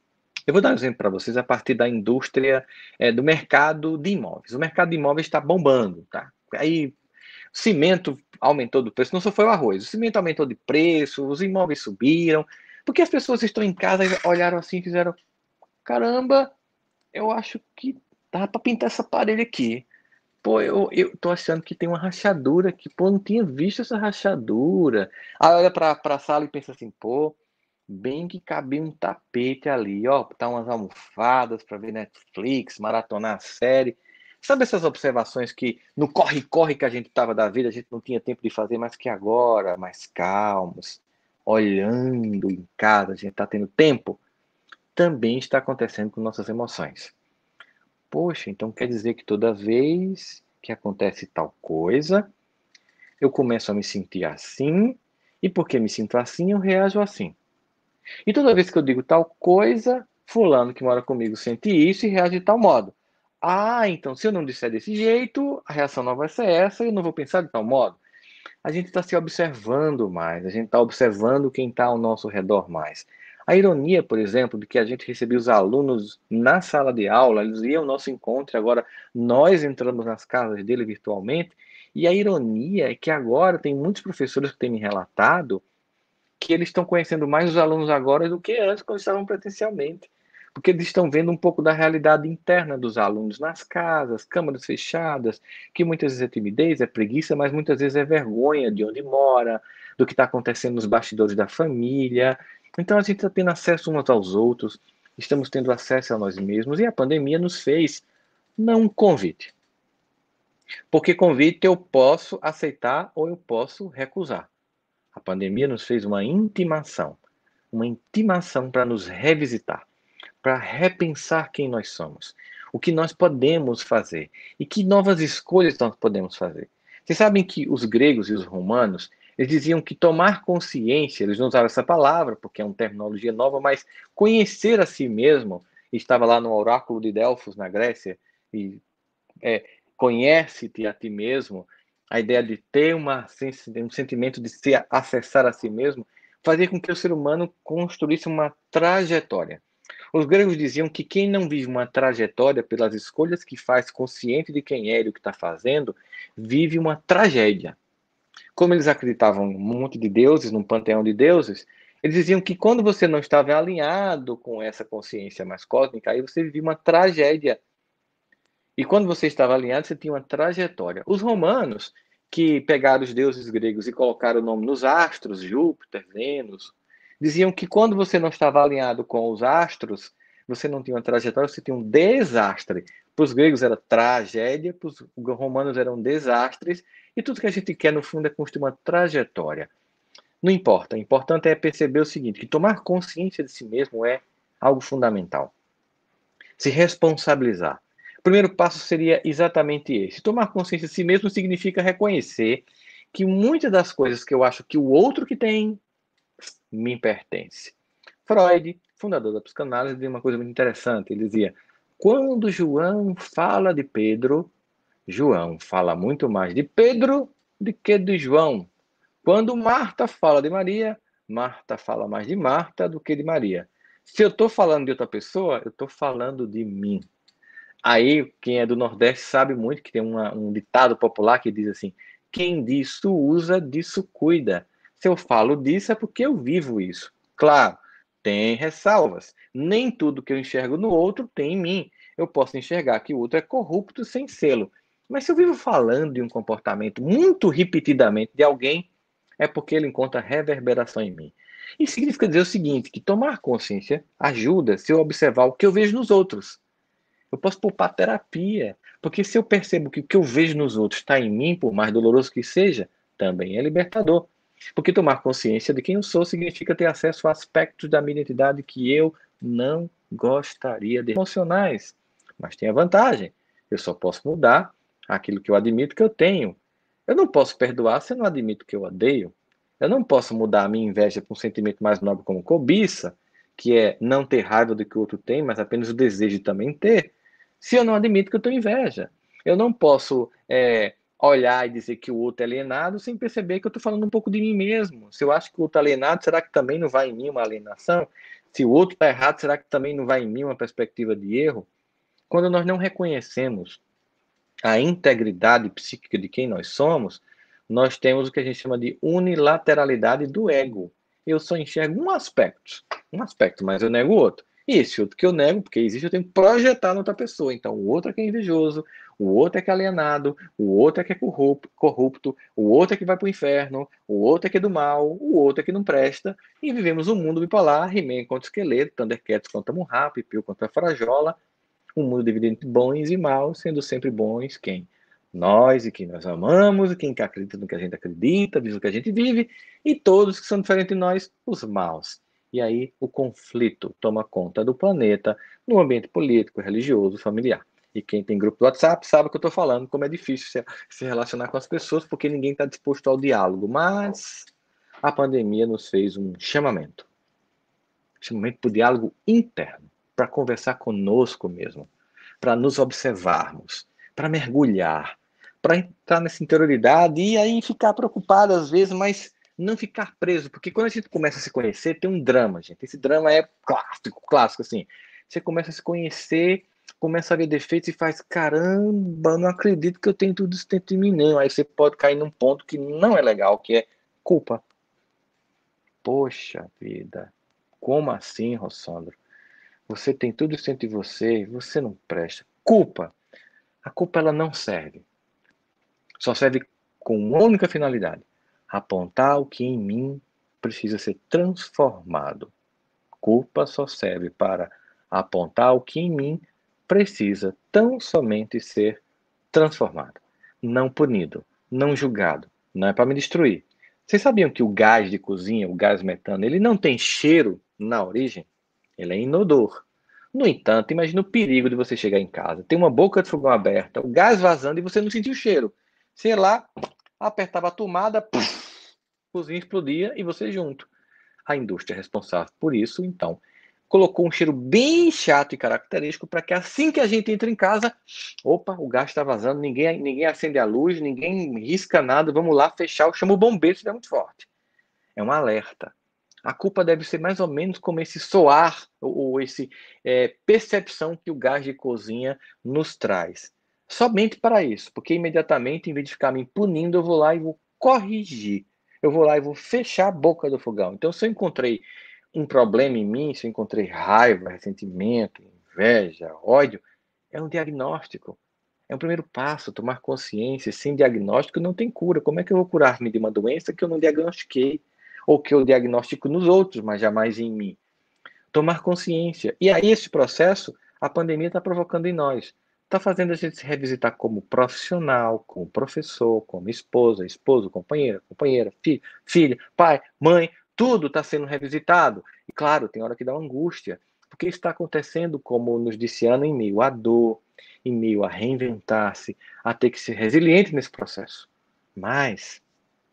Eu vou dar um exemplo para vocês a partir da indústria do mercado de imóveis. O mercado de imóveis está bombando, tá? Aí o cimento aumentou de preço, não só foi o arroz, o cimento aumentou de preço, os imóveis subiram, porque as pessoas estão em casa e olharam assim e fizeram, caramba, eu acho que dá para pintar essa parede aqui. Pô, eu tô achando que tem uma rachadura aqui. Pô, não tinha visto essa rachadura. Aí olha para a sala e pensa assim, pô, bem que cabia um tapete ali, ó, botar umas almofadas para ver Netflix, maratonar a série. Sabe essas observações que no corre-corre que a gente tava da vida, a gente não tinha tempo de fazer, mas que agora, mais calmos, olhando em casa, a gente tá tendo tempo? Também está acontecendo com nossas emoções. Poxa, então quer dizer que toda vez que acontece tal coisa, eu começo a me sentir assim, e porque me sinto assim, eu reajo assim. E toda vez que eu digo tal coisa, fulano que mora comigo sente isso e reage de tal modo. Ah, então se eu não disser desse jeito, a reação não vai ser essa e eu não vou pensar de tal modo. A gente está se observando mais, a gente está observando quem está ao nosso redor mais. A ironia, por exemplo, de que a gente recebia os alunos na sala de aula, eles iam ao nosso encontro, e agora nós entramos nas casas dele virtualmente, e a ironia é que agora tem muitos professores que têm me relatado que eles estão conhecendo mais os alunos agora do que antes, quando estavam presencialmente. Porque eles estão vendo um pouco da realidade interna dos alunos nas casas, câmaras fechadas, que muitas vezes é timidez, é preguiça, mas muitas vezes é vergonha de onde mora, do que está acontecendo nos bastidores da família. Então a gente está tendo acesso uns aos outros, estamos tendo acesso a nós mesmos, e a pandemia nos fez não um convite. Porque convite eu posso aceitar ou eu posso recusar. A pandemia nos fez uma intimação para nos revisitar, para repensar quem nós somos, o que nós podemos fazer e que novas escolhas nós podemos fazer. Vocês sabem que os gregos e os romanos, eles diziam que tomar consciência, eles não usaram essa palavra porque é uma terminologia nova, mas conhecer a si mesmo, estava lá no oráculo de Delfos, na Grécia, e conhece-te a ti mesmo, a ideia de ter um sentimento de se acessar a si mesmo, fazia com que o ser humano construísse uma trajetória. Os gregos diziam que quem não vive uma trajetória pelas escolhas que faz, consciente de quem é e o que está fazendo, vive uma tragédia. Como eles acreditavam em um monte de deuses, num panteão de deuses, eles diziam que quando você não estava alinhado com essa consciência mais cósmica, aí você vivia uma tragédia. E quando você estava alinhado, você tinha uma trajetória. Os romanos, que pegaram os deuses gregos e colocaram o nome nos astros, Júpiter, Vênus, diziam que quando você não estava alinhado com os astros, você não tinha uma trajetória, você tinha um desastre. Para os gregos era tragédia, para os romanos eram desastres, e tudo que a gente quer, no fundo, é construir uma trajetória. Não importa, o importante é perceber o seguinte, que tomar consciência de si mesmo é algo fundamental. Se responsabilizar. O primeiro passo seria exatamente esse. Tomar consciência de si mesmo significa reconhecer que muitas das coisas que eu acho que o outro que tem me pertence. Freud, fundador da psicanálise, dizia uma coisa muito interessante. Ele dizia, quando João fala de Pedro, João fala muito mais de Pedro do que de João. Quando Marta fala de Maria, Marta fala mais de Marta do que de Maria. Se eu estou falando de outra pessoa, eu estou falando de mim. Aí, quem é do Nordeste sabe muito que tem um ditado popular que diz assim, quem disso usa, disso cuida. Se eu falo disso é porque eu vivo isso. Claro, tem ressalvas. Nem tudo que eu enxergo no outro tem em mim. Eu posso enxergar que o outro é corrupto sem sê-lo. Mas se eu vivo falando de um comportamento muito repetidamente de alguém, é porque ele encontra reverberação em mim. Isso significa dizer o seguinte, que tomar consciência ajuda se eu observar o que eu vejo nos outros. Eu posso poupar terapia, porque se eu percebo que o que eu vejo nos outros está em mim, por mais doloroso que seja, também é libertador. Porque tomar consciência de quem eu sou significa ter acesso a aspectos da minha identidade que eu não gostaria de emocionais. Mas tem a vantagem. Eu só posso mudar aquilo que eu admito que eu tenho. Eu não posso perdoar se eu não admito que eu odeio. Eu não posso mudar a minha inveja para um sentimento mais nobre como cobiça, que é não ter raiva do que o outro tem, mas apenas o desejo de também ter, se eu não admito que eu tenho inveja. Eu não posso olhar e dizer que o outro é alienado sem perceber que eu estou falando um pouco de mim mesmo. Se eu acho que o outro é alienado, será que também não vai em mim uma alienação? Se o outro está errado, será que também não vai em mim uma perspectiva de erro? Quando nós não reconhecemos a integridade psíquica de quem nós somos, nós temos o que a gente chama de unilateralidade do ego. Eu só enxergo um aspecto, mas eu nego o outro. E esse outro que eu nego, porque existe, eu tenho que projetar na outra pessoa. Então, o outro é que é invejoso, o outro é que é alienado, o outro é que é corrupto, o outro é que vai para o inferno, o outro é que é do mal, o outro é que não presta. E vivemos um mundo bipolar, He-Man contra Esqueleto, Thundercats contra Munra, Piu contra Frajola, um mundo dividido entre bons e maus, sendo sempre bons quem? Nós e quem nós amamos, e quem acredita no que a gente acredita, vive o que a gente vive, e todos que são diferentes de nós, os maus. E aí o conflito toma conta do planeta no ambiente político, religioso, familiar. E quem tem grupo do WhatsApp sabe o que eu estou falando, como é difícil se relacionar com as pessoas, porque ninguém está disposto ao diálogo. Mas a pandemia nos fez um chamamento para o diálogo interno, para conversar conosco mesmo, para nos observarmos, para mergulhar, para entrar nessa interioridade e aí ficar preocupado às vezes, mas não ficar preso, porque quando a gente começa a se conhecer, tem um drama, gente. Esse drama é clássico, assim. Você começa a se conhecer, começa a ver defeitos e faz, caramba, não acredito que eu tenho tudo isso dentro de mim, não. Aí você pode cair num ponto que não é legal, que é culpa. Poxa vida, como assim, Rossandro? Você tem tudo isso dentro de você, você não presta. Culpa. A culpa ela não serve. Só serve com uma única finalidade: apontar o que em mim precisa ser transformado. Culpa só serve para apontar o que em mim precisa tão somente ser transformado. Não punido, não julgado. Não é para me destruir. Vocês sabiam que o gás de cozinha, o gás metano, ele não tem cheiro na origem? Ele é inodor. No entanto, imagine o perigo de você chegar em casa, ter uma boca de fogão aberta, o gás vazando e você não sentir o cheiro. Sei lá, apertava a tomada, puff, a cozinha explodia e você junto. A indústria responsável por isso, então, colocou um cheiro bem chato e característico para que assim que a gente entra em casa, opa, o gás está vazando, ninguém acende a luz, ninguém risca nada, vamos lá fechar, chama o bombeiro se der muito forte. É um alerta. A culpa deve ser mais ou menos como esse soar, ou esse percepção que o gás de cozinha nos traz. Somente para isso, porque imediatamente, em vez de ficar me punindo, eu vou lá e vou corrigir. Eu vou lá e vou fechar a boca do fogão. Então, se eu encontrei um problema em mim, se eu encontrei raiva, ressentimento, inveja, ódio, é um diagnóstico. É o primeiro passo, tomar consciência. Sem diagnóstico não tem cura. Como é que eu vou curar-me de uma doença que eu não diagnostiquei? Ou que eu diagnostico nos outros, mas jamais em mim? Tomar consciência. E aí esse processo, a pandemia está provocando em nós. Está fazendo a gente se revisitar como profissional, como professor, como esposa, esposo, companheira, filho, pai, mãe, tudo está sendo revisitado. E claro, tem hora que dá uma angústia, porque está acontecendo, como nos disse Ana, em meio à dor, em meio a reinventar-se, a ter que ser resiliente nesse processo. Mas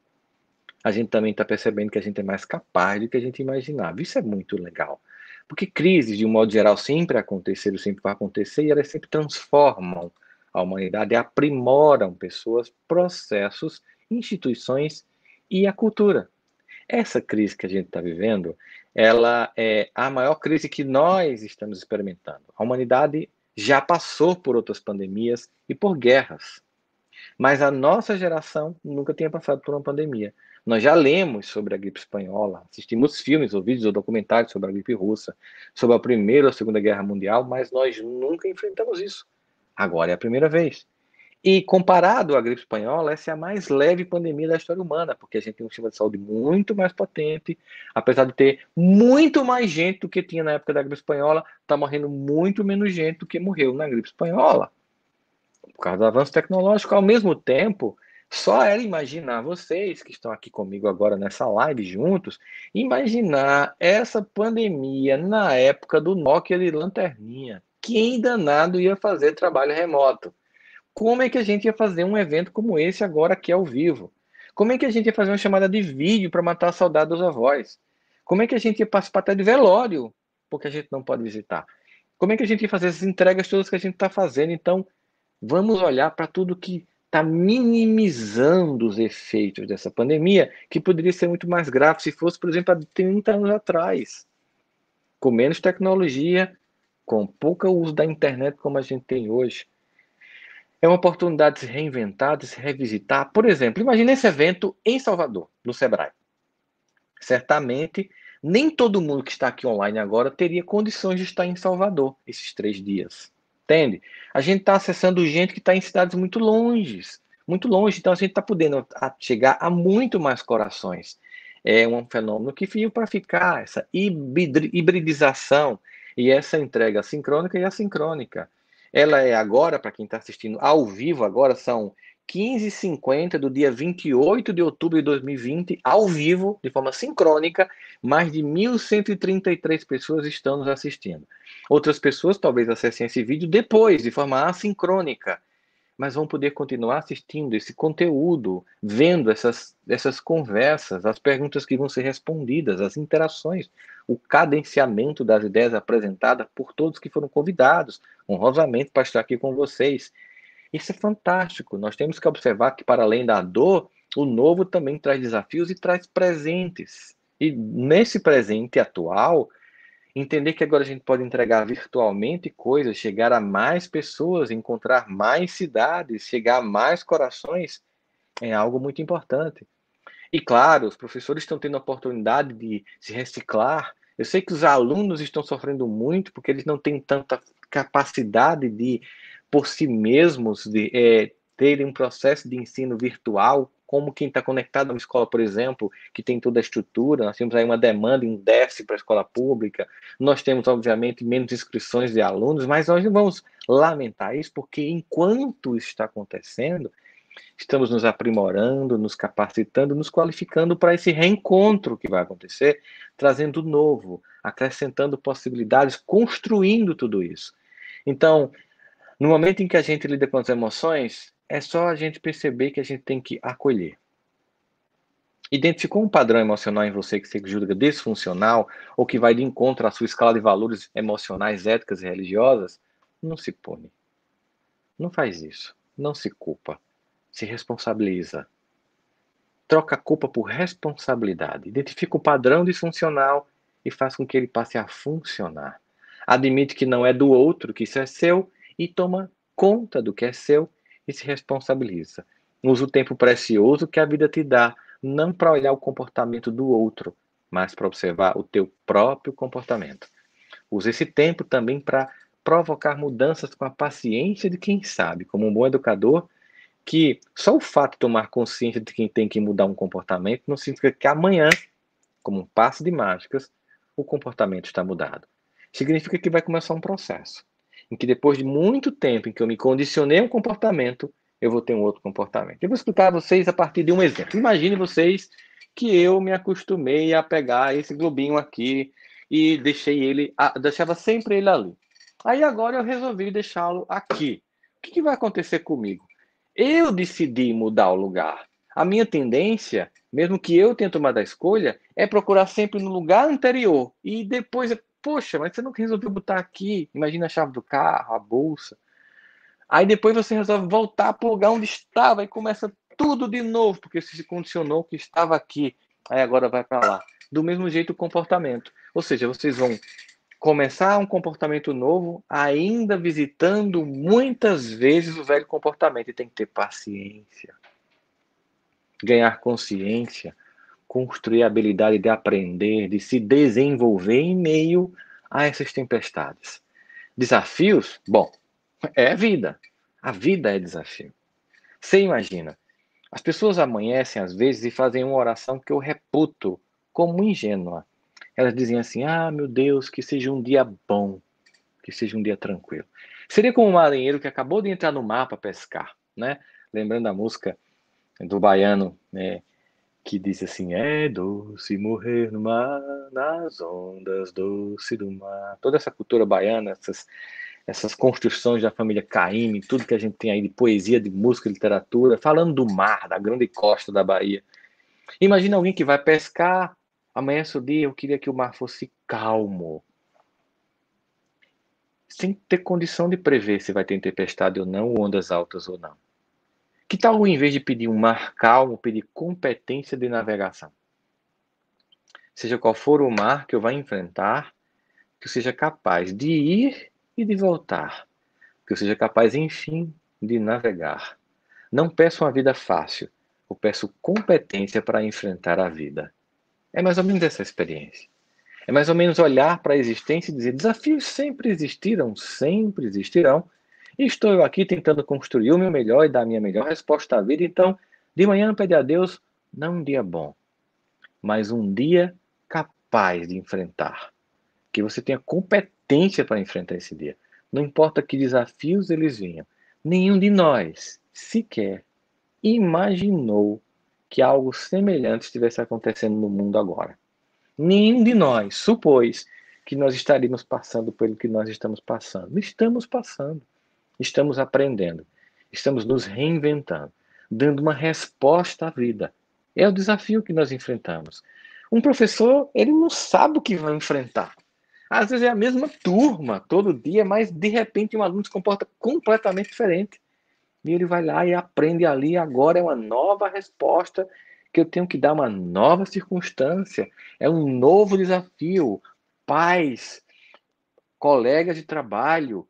a gente também está percebendo que a gente é mais capaz do que a gente imaginava. Isso é muito legal. Porque crises, de um modo geral, sempre aconteceram, sempre vão acontecer, e elas sempre transformam a humanidade, aprimoram pessoas, processos, instituições e a cultura. Essa crise que a gente está vivendo, ela é a maior crise que nós estamos experimentando. A humanidade já passou por outras pandemias e por guerras. Mas a nossa geração nunca tinha passado por uma pandemia. Nós já lemos sobre a gripe espanhola, assistimos filmes ou vídeos ou documentários sobre a gripe russa, sobre a Primeira ou a Segunda Guerra Mundial, mas nós nunca enfrentamos isso. Agora é a primeira vez. E comparado à gripe espanhola, essa é a mais leve pandemia da história humana, porque a gente tem um sistema de saúde muito mais potente, apesar de ter muito mais gente do que tinha na época da gripe espanhola, está morrendo muito menos gente do que morreu na gripe espanhola, por causa do avanço tecnológico. Ao mesmo tempo, Só era imaginar vocês que estão aqui comigo agora nessa live juntos, imaginar essa pandemia na época do Nokia de lanterninha. Quem danado ia fazer trabalho remoto? Como é que a gente ia fazer um evento como esse agora aqui ao vivo? Como é que a gente ia fazer uma chamada de vídeo para matar a saudade dos avós? Como é que a gente ia participar até de velório, porque a gente não pode visitar? Como é que a gente ia fazer essas entregas todas que a gente está fazendo? Então, vamos olhar para tudo que está minimizando os efeitos dessa pandemia, que poderia ser muito mais grave se fosse, por exemplo, há 30 anos atrás. Com menos tecnologia, com pouco uso da internet como a gente tem hoje. É uma oportunidade de se reinventar, de se revisitar. Por exemplo, imagine esse evento em Salvador, no Sebrae. Certamente, nem todo mundo que está aqui online agora teria condições de estar em Salvador esses 3 dias. Entende? A gente está acessando gente que está em cidades muito longe. Muito longe. Então, a gente está podendo chegar a muito mais corações. É um fenômeno que veio para ficar, essa hibridização e essa entrega sincrônica e assincrônica. Ela é agora, para quem está assistindo ao vivo, agora são 15h50 do dia 28 de outubro de 2020, ao vivo, de forma sincrônica, mais de 1.133 pessoas estão nos assistindo. Outras pessoas talvez acessem esse vídeo depois, de forma assincrônica, mas vão poder continuar assistindo esse conteúdo, vendo essas conversas, as perguntas que vão ser respondidas, as interações, o cadenciamento das ideias apresentadas por todos que foram convidados, honrosamente, para estar aqui com vocês. Isso é fantástico. Nós temos que observar que, para além da dor, o novo também traz desafios e traz presentes. E nesse presente atual, entender que agora a gente pode entregar virtualmente coisas, chegar a mais pessoas, encontrar mais cidades, chegar a mais corações, é algo muito importante. E claro, os professores estão tendo a oportunidade de se reciclar. Eu sei que os alunos estão sofrendo muito porque eles não têm tanta capacidade de, por si mesmos, de terem um processo de ensino virtual, como quem está conectado a uma escola, por exemplo, que tem toda a estrutura. Nós temos aí uma demanda em déficit para a escola pública. Nós temos, obviamente, menos inscrições de alunos, mas nós não vamos lamentar isso, porque enquanto isso está acontecendo, estamos nos aprimorando, nos capacitando, nos qualificando para esse reencontro que vai acontecer, trazendo novo, acrescentando possibilidades, construindo tudo isso. Então, no momento em que a gente lida com as emoções, é só a gente perceber que a gente tem que acolher. Identificou um padrão emocional em você que você julga disfuncional ou que vai de encontro à sua escala de valores emocionais, éticas e religiosas? Não se pune. Não faz isso. Não se culpa. Se responsabiliza. Troca a culpa por responsabilidade. Identifica o padrão disfuncional e faz com que ele passe a funcionar. Admite que não é do outro, que isso é seu, e toma conta do que é seu e se responsabiliza. Usa o tempo precioso que a vida te dá, não para olhar o comportamento do outro, mas para observar o teu próprio comportamento. Usa esse tempo também para provocar mudanças com a paciência de quem sabe, como um bom educador, que só o fato de tomar consciência de quem tem que mudar um comportamento não significa que amanhã, como um passe de mágicas, o comportamento está mudado. Significa que vai começar um processo, em que depois de muito tempo em que eu me condicionei a um comportamento, eu vou ter um outro comportamento. Eu vou explicar a vocês a partir de um exemplo. Imagine vocês que eu me acostumei a pegar esse globinho aqui e deixava sempre ele ali. Aí agora eu resolvi deixá-lo aqui. O que vai acontecer comigo? Eu decidi mudar o lugar. A minha tendência, mesmo que eu tenha tomado a escolha, é procurar sempre no lugar anterior. E depois, poxa, mas você não resolveu botar aqui? Imagina a chave do carro, a bolsa. Aí depois você resolve voltar para o lugar onde estava e começa tudo de novo, porque você se condicionou que estava aqui. Aí agora vai para lá. Do mesmo jeito o comportamento. Ou seja, vocês vão começar um comportamento novo, ainda visitando muitas vezes o velho comportamento. E tem que ter paciência, ganhar consciência, construir a habilidade de aprender, de se desenvolver em meio a essas tempestades. Desafios? Bom, é a vida. A vida é desafio. Você imagina, as pessoas amanhecem às vezes e fazem uma oração que eu reputo como ingênua. Elas dizem assim, meu Deus, que seja um dia bom, que seja um dia tranquilo. Seria como um marinheiro que acabou de entrar no mar para pescar, né? Lembrando a música do baiano, né, que diz assim: é doce morrer no mar, nas ondas doce do mar. Toda essa cultura baiana, essas construções da família Caymmi, tudo que a gente tem aí de poesia, de música, literatura, falando do mar, da grande costa da Bahia. Imagina alguém que vai pescar, amanhece o dia, eu queria que o mar fosse calmo, sem ter condição de prever se vai ter tempestade ou não, ou ondas altas ou não. Que tal, em vez de pedir um mar calmo, pedir competência de navegação? Seja qual for o mar que eu vá enfrentar, que eu seja capaz de ir e de voltar, que eu seja capaz, enfim, de navegar. Não peço uma vida fácil, eu peço competência para enfrentar a vida. É mais ou menos essa experiência. É mais ou menos olhar para a existência e dizer: desafios sempre existiram, sempre existirão. E estou eu aqui tentando construir o meu melhor e dar a minha melhor resposta à vida. Então, de manhã, pede a Deus, não um dia bom, mas um dia capaz de enfrentar. Que você tenha competência para enfrentar esse dia. Não importa que desafios eles venham. Nenhum de nós sequer imaginou que algo semelhante estivesse acontecendo no mundo agora. Nenhum de nós supôs que nós estaríamos passando pelo que nós estamos passando. Estamos passando, estamos aprendendo, estamos nos reinventando, dando uma resposta à vida. É o desafio que nós enfrentamos. Um professor, ele não sabe o que vai enfrentar. Às vezes é a mesma turma, todo dia, mas de repente um aluno se comporta completamente diferente. E ele vai lá e aprende ali, agora é uma nova resposta que eu tenho que dar, uma nova circunstância, é um novo desafio. Pais, colegas de trabalho,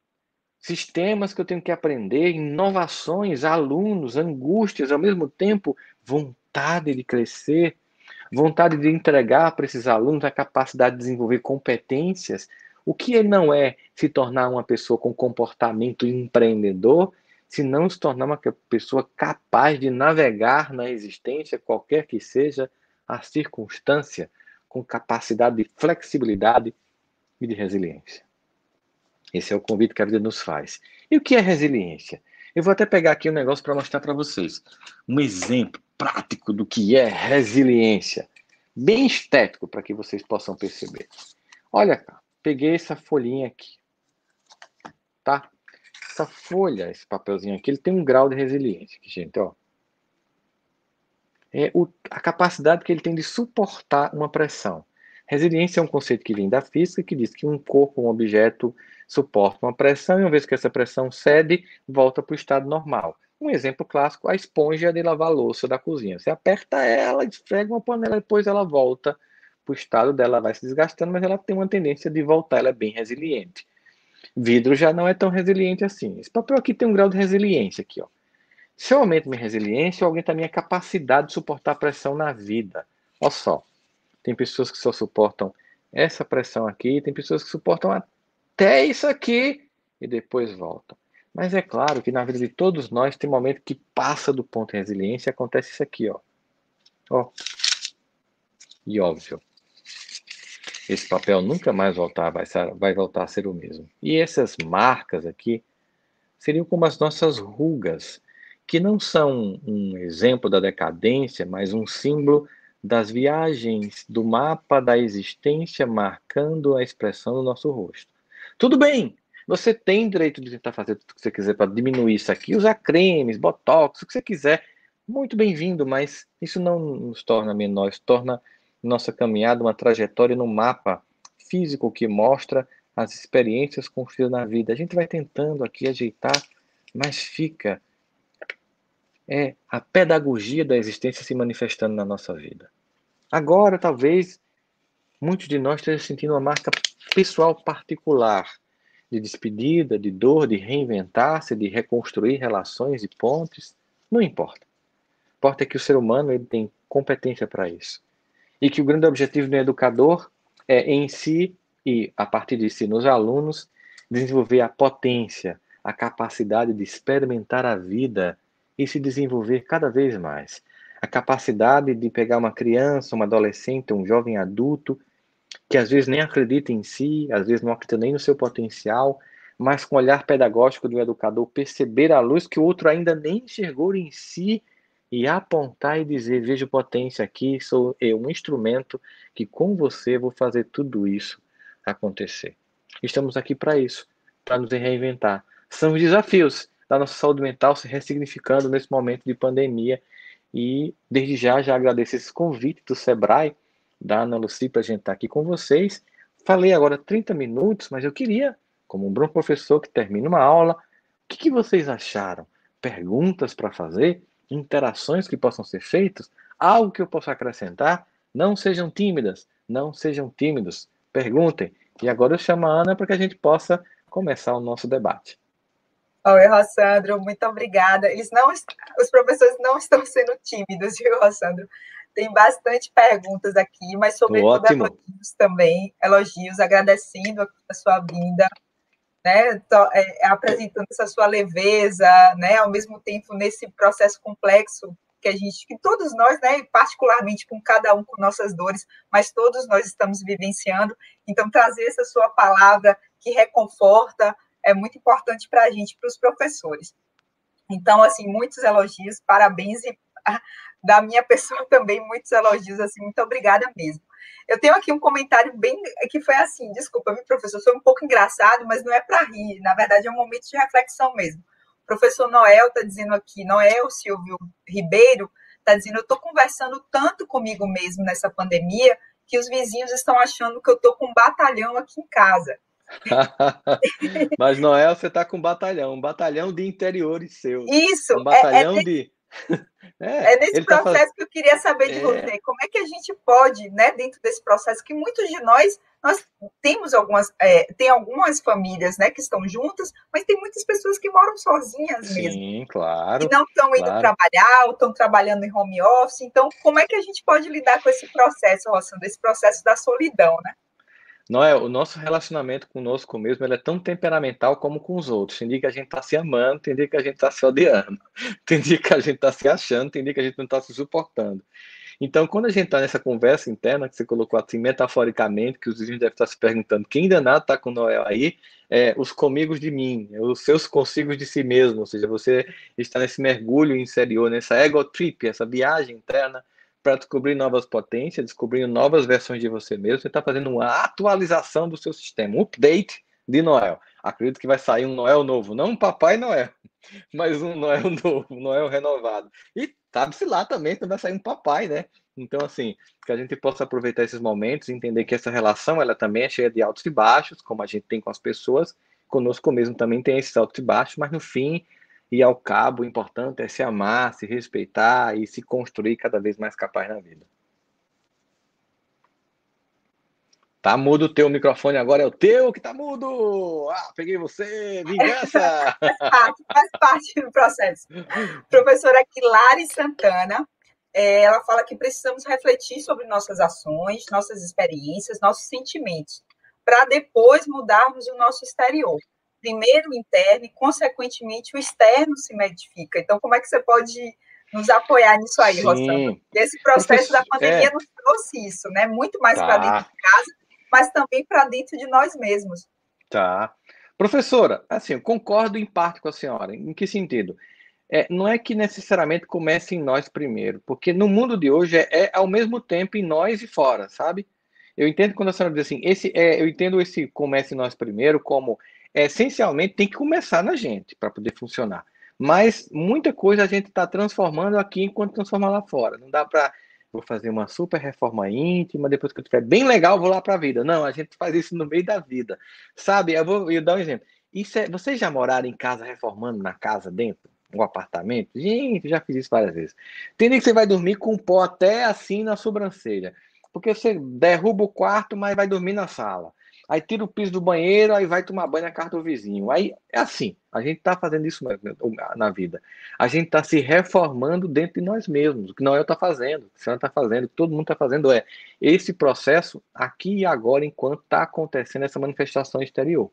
sistemas que eu tenho que aprender, inovações, alunos, angústias, ao mesmo tempo, vontade de crescer, vontade de entregar para esses alunos a capacidade de desenvolver competências. O que ele não é se tornar uma pessoa com comportamento empreendedor, se não se tornar uma pessoa capaz de navegar na existência, qualquer que seja a circunstância, com capacidade de flexibilidade e de resiliência. Esse é o convite que a vida nos faz. E o que é resiliência? Eu vou até pegar aqui um negócio para mostrar para vocês. Um exemplo prático do que é resiliência. Bem estético para que vocês possam perceber. Olha cá, peguei essa folhinha aqui. Tá? Essa folha, esse papelzinho aqui, ele tem um grau de resiliência. Aqui, gente, ó. É a capacidade que ele tem de suportar uma pressão. Resiliência é um conceito que vem da física, que diz que um corpo, um objeto, suporta uma pressão e uma vez que essa pressão cede, volta para o estado normal. Um exemplo clássico, a esponja de lavar louça da cozinha. Você aperta ela, esfrega uma panela, depois ela volta para o estado dela, vai se desgastando, mas ela tem uma tendência de voltar, ela é bem resiliente. Vidro já não é tão resiliente assim. Esse papel aqui tem um grau de resiliência aqui, ó. Se eu aumento minha resiliência, eu aumento a minha capacidade de suportar pressão na vida. Olha só, tem pessoas que só suportam essa pressão aqui, tem pessoas que suportam até isso aqui e depois voltam. Mas é claro que na vida de todos nós tem momento que passa do ponto de resiliência e acontece isso aqui, ó. Ó. E óbvio, esse papel nunca mais vai voltar a ser o mesmo. E essas marcas aqui seriam como as nossas rugas, que não são um exemplo da decadência, mas um símbolo das viagens do mapa da existência marcando a expressão do nosso rosto. Tudo bem, você tem direito de tentar fazer tudo o que você quiser para diminuir isso aqui, usar cremes, botox, o que você quiser, muito bem-vindo, mas isso não nos torna menores, torna nossa caminhada uma trajetória no mapa físico que mostra as experiências construídas na vida. A gente vai tentando aqui ajeitar, mas fica a pedagogia da existência se manifestando na nossa vida. Agora, talvez, muitos de nós estejam sentindo uma marca pessoal particular de despedida, de dor, de reinventar-se, de reconstruir relações e pontes. Não importa. Importa é que o ser humano ele tem competência para isso. E que o grande objetivo do educador é, em si, e a partir de si, nos alunos, desenvolver a potência, a capacidade de experimentar a vida e se desenvolver cada vez mais. A capacidade de pegar uma criança, um adolescente, um jovem adulto, que às vezes nem acredita em si, às vezes não acredita nem no seu potencial, mas com o olhar pedagógico do educador perceber a luz que o outro ainda nem enxergou em si e apontar e dizer, vejo potência aqui, sou eu um instrumento que com você vou fazer tudo isso acontecer. Estamos aqui para isso, para nos reinventar. São os desafios da nossa saúde mental se ressignificando nesse momento de pandemia. E desde já agradeço esse convite do Sebrae, da Ana Lucy, para a gente estar aqui com vocês. Falei agora 30 minutos, mas eu queria, como um bom professor que termina uma aula, o que vocês acharam? Perguntas para fazer? Interações que possam ser feitas? Algo que eu possa acrescentar? Não sejam tímidas, não sejam tímidos. Perguntem. E agora eu chamo a Ana para que a gente possa começar o nosso debate. Oi, Rossandro, muito obrigada. Os professores não estão sendo tímidos, viu, Rossandro? Tem bastante perguntas aqui, mas sobretudo elogios também, elogios, agradecendo a sua vinda, né, apresentando essa sua leveza, né, ao mesmo tempo nesse processo complexo que todos nós, né, particularmente com cada um com nossas dores, mas todos nós estamos vivenciando. Então, trazer essa sua palavra que reconforta é muito importante para a gente, para os professores. Então, assim, muitos elogios, parabéns, e da minha pessoa também, muitos elogios, assim, muito obrigada mesmo. Eu tenho aqui um comentário que foi assim, desculpa, meu professor, foi um pouco engraçado, mas não é para rir, na verdade é um momento de reflexão mesmo. O professor Noel está dizendo aqui, Noel Silvio Ribeiro, está dizendo, eu estou conversando tanto comigo mesmo nessa pandemia, que os vizinhos estão achando que eu estou com um batalhão aqui em casa. Mas, Noel, você está com um batalhão de interiores seus. Isso, um batalhão de... nesse processo que eu queria saber de você. Como é que a gente pode, né, dentro desse processo, que muitos de nós temos tem algumas famílias, né, que estão juntas, mas tem muitas pessoas que moram sozinhas mesmo. Sim, claro. E não estão indo trabalhar, ou estão trabalhando em home office. Então, como é que a gente pode lidar com esse processo, Rossandro, esse processo da solidão, né? Noel, o nosso relacionamento conosco mesmo, ele é tão temperamental como com os outros. Tem dia que a gente está se amando, tem dia que a gente está se odiando, tem dia que a gente está se achando, tem dia que a gente não está se suportando. Então, quando a gente está nessa conversa interna, que você colocou assim metaforicamente, que os vizinhos devem estar se perguntando quem danado está com o Noel aí, os comigos de mim, os seus consigos de si mesmo, ou seja, você está nesse mergulho interior, nessa ego trip, essa viagem interna, para descobrir novas potências, descobrindo novas versões de você mesmo. Você está fazendo uma atualização do seu sistema, um update de Noel. Acredito que vai sair um Noel novo, não um Papai Noel, mas um Noel novo, um Noel renovado. E sabe-se lá também vai sair um papai, né? Então, assim, que a gente possa aproveitar esses momentos e entender que essa relação, ela também é cheia de altos e baixos, como a gente tem com as pessoas, conosco mesmo também tem esses altos e baixos, mas no fim e ao cabo, o importante é se amar, se respeitar e se construir cada vez mais capaz na vida. Tá mudo o teu microfone agora, é o teu que tá mudo! Ah, peguei você, vingança! Faz parte do processo. Professora Quilari Santana, ela fala que precisamos refletir sobre nossas ações, nossas experiências, nossos sentimentos, para depois mudarmos o nosso exterior. Primeiro o interno e, consequentemente, o externo se modifica. Então, como é que você pode nos apoiar nisso aí, Rossandro? Esse processo da pandemia nos trouxe isso, né? Muito mais para dentro de casa, mas também para dentro de nós mesmos. Tá. Professora, assim, eu concordo em parte com a senhora. Em que sentido? Não é que necessariamente comece em nós primeiro, porque no mundo de hoje é ao mesmo tempo em nós e fora, sabe? Eu entendo quando a senhora diz assim, eu entendo esse comece em nós primeiro como essencialmente tem que começar na gente para poder funcionar. Mas muita coisa a gente está transformando aqui enquanto transforma lá fora. Não dá para vou fazer uma super reforma íntima, depois que eu estiver bem legal, vou lá para a vida. Não, a gente faz isso no meio da vida. Sabe, eu vou dar um exemplo. Vocês já moraram em casa reformando na casa dentro? Um apartamento? Gente, já fiz isso várias vezes. Tem dia que você vai dormir com o pó até assim na sobrancelha. Porque você derruba o quarto, mas vai dormir na sala. Aí tira o piso do banheiro, aí vai tomar banho na casa do vizinho. Aí é assim, a gente está fazendo isso na vida. A gente está se reformando dentro de nós mesmos. O que Noel está fazendo, o que a senhora está fazendo, o que todo mundo está fazendo esse processo aqui e agora, enquanto está acontecendo essa manifestação exterior.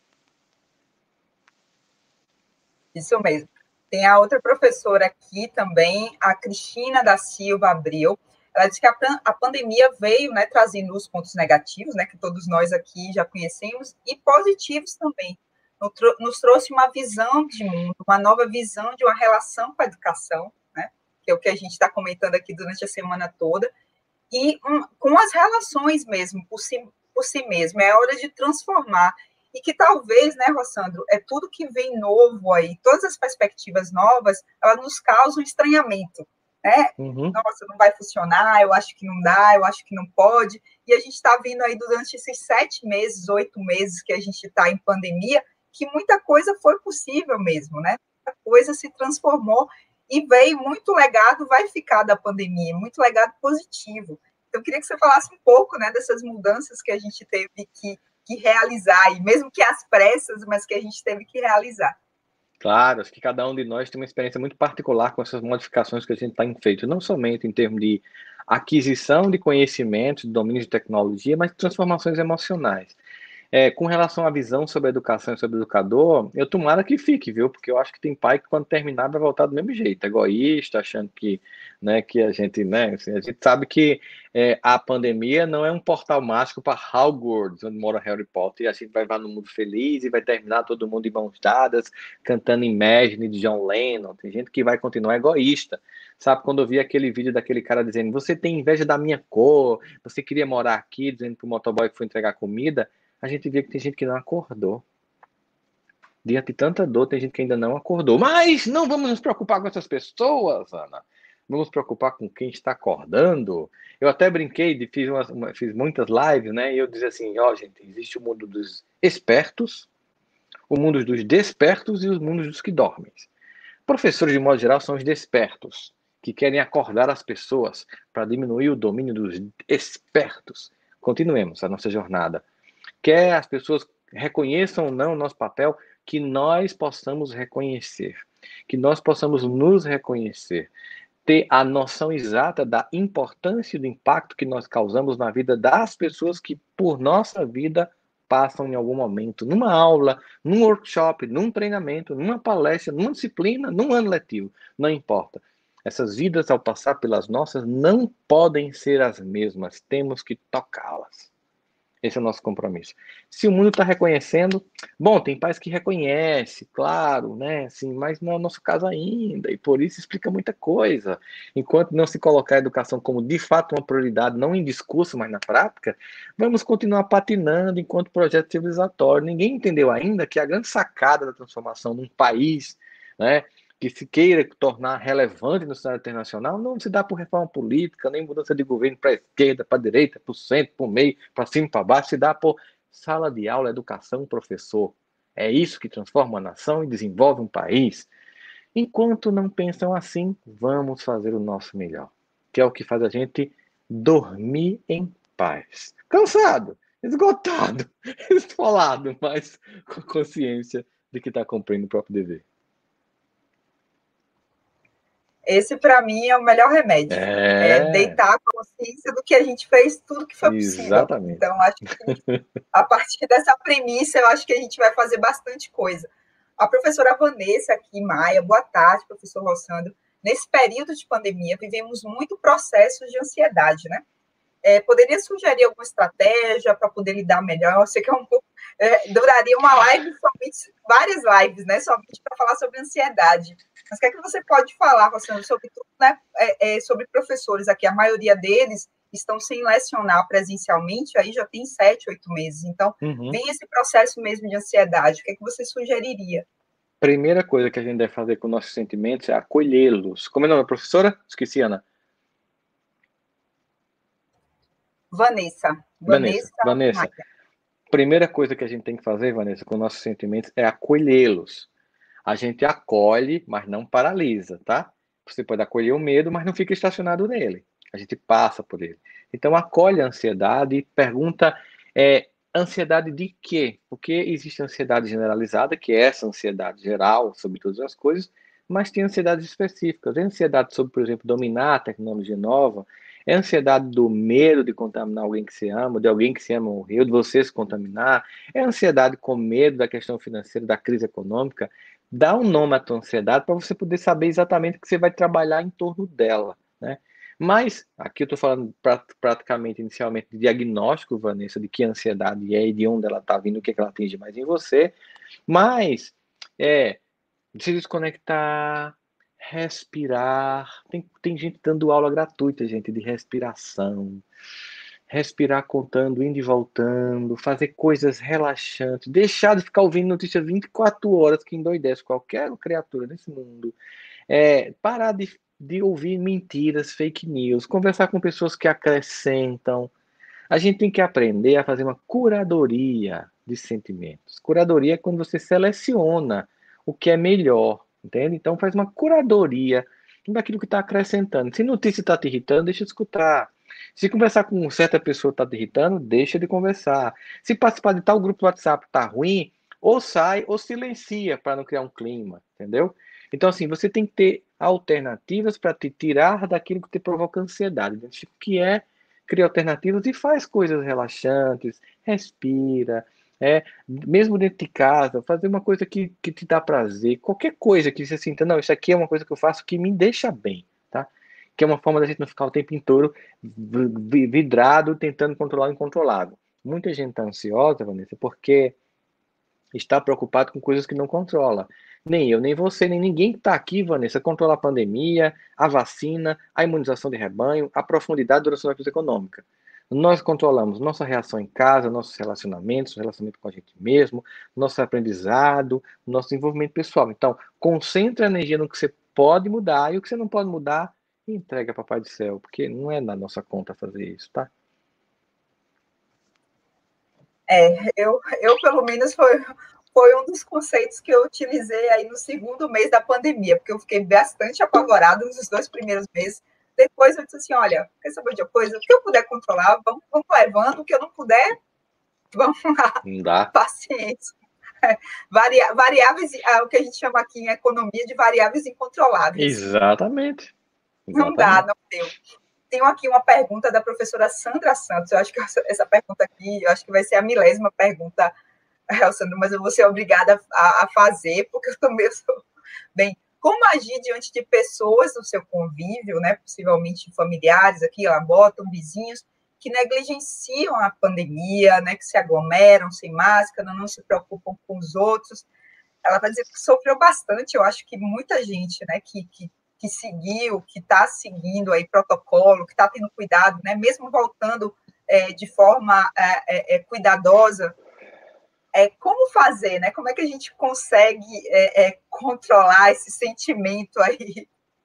Isso mesmo. Tem a outra professora aqui também, a Cristina da Silva Abreu. Ela disse que a pandemia veio, né, trazendo os pontos negativos, né, que todos nós aqui já conhecemos, e positivos também. Nos trouxe uma visão de mundo, uma nova visão de uma relação com a educação, né, que é o que a gente está comentando aqui durante a semana toda, e com as relações mesmo, por si mesmo. É hora de transformar. E que talvez, né, Rossandro, tudo que vem novo aí, todas as perspectivas novas, elas nos causam estranhamento, né? Nossa, não vai funcionar, eu acho que não dá, eu acho que não pode. E a gente está vendo aí durante esses 7 meses, 8 meses que a gente está em pandemia, que muita coisa foi possível mesmo, né? Muita coisa se transformou e veio muito legado, vai ficar da pandemia, muito legado positivo. Então, eu queria que você falasse um pouco, né, dessas mudanças que a gente teve que realizar, e mesmo que às pressas, mas que a gente teve que realizar. Claro, acho que cada um de nós tem uma experiência muito particular com essas modificações que a gente tem feito, não somente em termos de aquisição de conhecimentos, de domínio de tecnologia, mas de transformações emocionais. Com relação à visão sobre a educação e sobre o educador, eu tomara que fique, viu? Porque eu acho que tem pai que quando terminar vai voltar do mesmo jeito, egoísta, achando que, né, que a gente, né, assim, a gente sabe que a pandemia não é um portal mágico para Hogwarts, onde mora Harry Potter, e a gente vai no mundo feliz e vai terminar todo mundo de mãos dadas, cantando Imagine de John Lennon. Tem gente que vai continuar egoísta. Sabe, quando eu vi aquele vídeo daquele cara dizendo, você tem inveja da minha cor, você queria morar aqui, dizendo pro motoboy que foi entregar comida, a gente vê que tem gente que não acordou. Diante de tanta dor, tem gente que ainda não acordou. Mas não vamos nos preocupar com essas pessoas, Ana. Vamos nos preocupar com quem está acordando. Eu até brinquei, fiz muitas lives, né? E eu dizia assim, gente, existe o mundo dos espertos, o mundo dos despertos e os mundos dos que dormem. Professores, de modo geral, são os despertos, que querem acordar as pessoas para diminuir o domínio dos espertos. Continuemos a nossa jornada. Quer as pessoas reconheçam ou não o nosso papel, que nós possamos reconhecer, que nós possamos nos reconhecer, ter a noção exata da importância e do impacto que nós causamos na vida das pessoas que, por nossa vida, passam em algum momento, numa aula, num workshop, num treinamento, numa palestra, numa disciplina, num ano letivo, não importa. Essas vidas, ao passar pelas nossas, não podem ser as mesmas, temos que tocá-las. Esse é o nosso compromisso. Se o mundo está reconhecendo, bom, tem pais que reconhecem, claro, né? Assim, mas não é o nosso caso ainda, e por isso explica muita coisa. Enquanto não se colocar a educação como de fato uma prioridade, não em discurso, mas na prática, vamos continuar patinando enquanto projeto civilizatório. Ninguém entendeu ainda que a grande sacada da transformação de um país, né, que se queira tornar relevante no cenário internacional, não se dá por reforma política, nem mudança de governo para a esquerda, para a direita, para o centro, para o meio, para cima, para baixo, se dá por sala de aula, educação, professor. É isso que transforma a nação e desenvolve um país. Enquanto não pensam assim, vamos fazer o nosso melhor, que é o que faz a gente dormir em paz. Cansado, esgotado, esfolado, mas com consciência de que está cumprindo o próprio dever. Esse, para mim, é o melhor remédio. Deitar a consciência do que a gente fez, tudo que foi possível. Exatamente. Então, acho que a partir dessa premissa, eu acho que a gente vai fazer bastante coisa. A professora Vanessa aqui, Maia, boa tarde, professor Rossandro. Nesse período de pandemia, vivemos muito processos de ansiedade, né? Poderia sugerir alguma estratégia para poder lidar melhor? Eu sei que é um pouco... duraria uma live, várias lives, né? Somente para falar sobre ansiedade. Mas o que é que você pode falar, Rossandro, sobre tudo, né? Sobre professores aqui? A maioria deles estão sem lecionar presencialmente, aí já tem 7, 8 meses. Então, vem esse processo mesmo de ansiedade. O que é que você sugeriria? Primeira coisa que a gente deve fazer com nossos sentimentos é acolhê-los. Como é o nome da professora? Esqueci, Ana. Vanessa. Primeira coisa que a gente tem que fazer, Vanessa, com nossos sentimentos é acolhê-los. A gente acolhe, mas não paralisa, tá? Você pode acolher o medo, mas não fica estacionado nele. A gente passa por ele. Então, acolhe a ansiedade e pergunta, ansiedade de quê? Porque existe ansiedade generalizada, que é essa ansiedade geral sobre todas as coisas, mas tem ansiedades específicas. É ansiedade sobre, por exemplo, dominar a tecnologia nova, é ansiedade do medo de contaminar alguém que se ama, de alguém que se ama morreu, de você se contaminar, é ansiedade com medo da questão financeira, da crise econômica. Dá um nome à tua ansiedade para você poder saber exatamente o que você vai trabalhar em torno dela, né? Mas, aqui eu estou falando praticamente, inicialmente, de diagnóstico, Vanessa, de que ansiedade é e de onde ela está vindo, o que ela atinge mais em você, mas, se desconectar, respirar. Tem gente dando aula gratuita, gente, de respiração. Respirar contando, indo e voltando, fazer coisas relaxantes, deixar de ficar ouvindo notícias 24 horas que endoidece qualquer criatura nesse mundo. Parar de ouvir mentiras, fake news, conversar com pessoas que acrescentam. A gente tem que aprender a fazer uma curadoria de sentimentos. Curadoria é quando você seleciona o que é melhor, entende? Então faz uma curadoria daquilo que está acrescentando. Se notícia está te irritando, deixa de escutar. Se conversar com certa pessoa está te irritando, deixa de conversar. Se participar de tal grupo do WhatsApp está ruim, ou sai ou silencia para não criar um clima, entendeu? Então, assim, você tem que ter alternativas para te tirar daquilo que te provoca ansiedade. Identifica o que é, cria alternativas e faz coisas relaxantes, respira, mesmo dentro de casa, fazer uma coisa que te dá prazer, qualquer coisa que você sinta, não, isso aqui é uma coisa que eu faço que me deixa bem, tá? Que é uma forma da gente não ficar o tempo inteiro vidrado, tentando controlar o incontrolável. Muita gente está ansiosa, Vanessa, porque está preocupado com coisas que não controla. Nem eu, nem você, nem ninguém que está aqui, Vanessa, controla a pandemia, a vacina, a imunização de rebanho, a profundidade e duração da crise econômica. Nós controlamos nossa reação em casa, nossos relacionamentos, relacionamento com a gente mesmo, nosso aprendizado, nosso desenvolvimento pessoal. Então, concentre a energia no que você pode mudar e o que você não pode mudar, entrega para o Papai do Céu, porque não é na nossa conta fazer isso, tá? Eu pelo menos, foi um dos conceitos que eu utilizei aí no segundo mês da pandemia, porque eu fiquei bastante apavorada nos 2 primeiros meses. Depois eu disse assim, olha, quer saber de uma coisa? O que eu puder controlar, vamos levando. O que eu não puder, vamos lá. Não dá. Paciência. Variáveis, o que a gente chama aqui em economia de variáveis incontroláveis. Exatamente. Não dá, não deu. Tenho aqui uma pergunta da professora Sandra Santos. Eu acho que essa pergunta aqui, eu acho que vai ser a 1000ª pergunta, Sandra, mas eu vou ser obrigada a fazer, porque eu também sou... Bem, como agir diante de pessoas do seu convívio, né, possivelmente familiares aqui, lá botam, vizinhos, que negligenciam a pandemia, né, que se aglomeram sem máscara, não se preocupam com os outros? Ela vai dizer que sofreu bastante. Eu acho que muita gente, né, que seguiu, que está seguindo aí protocolo, que está tendo cuidado, né, mesmo voltando de forma cuidadosa, como fazer, né? Como é que a gente consegue controlar esse sentimento aí?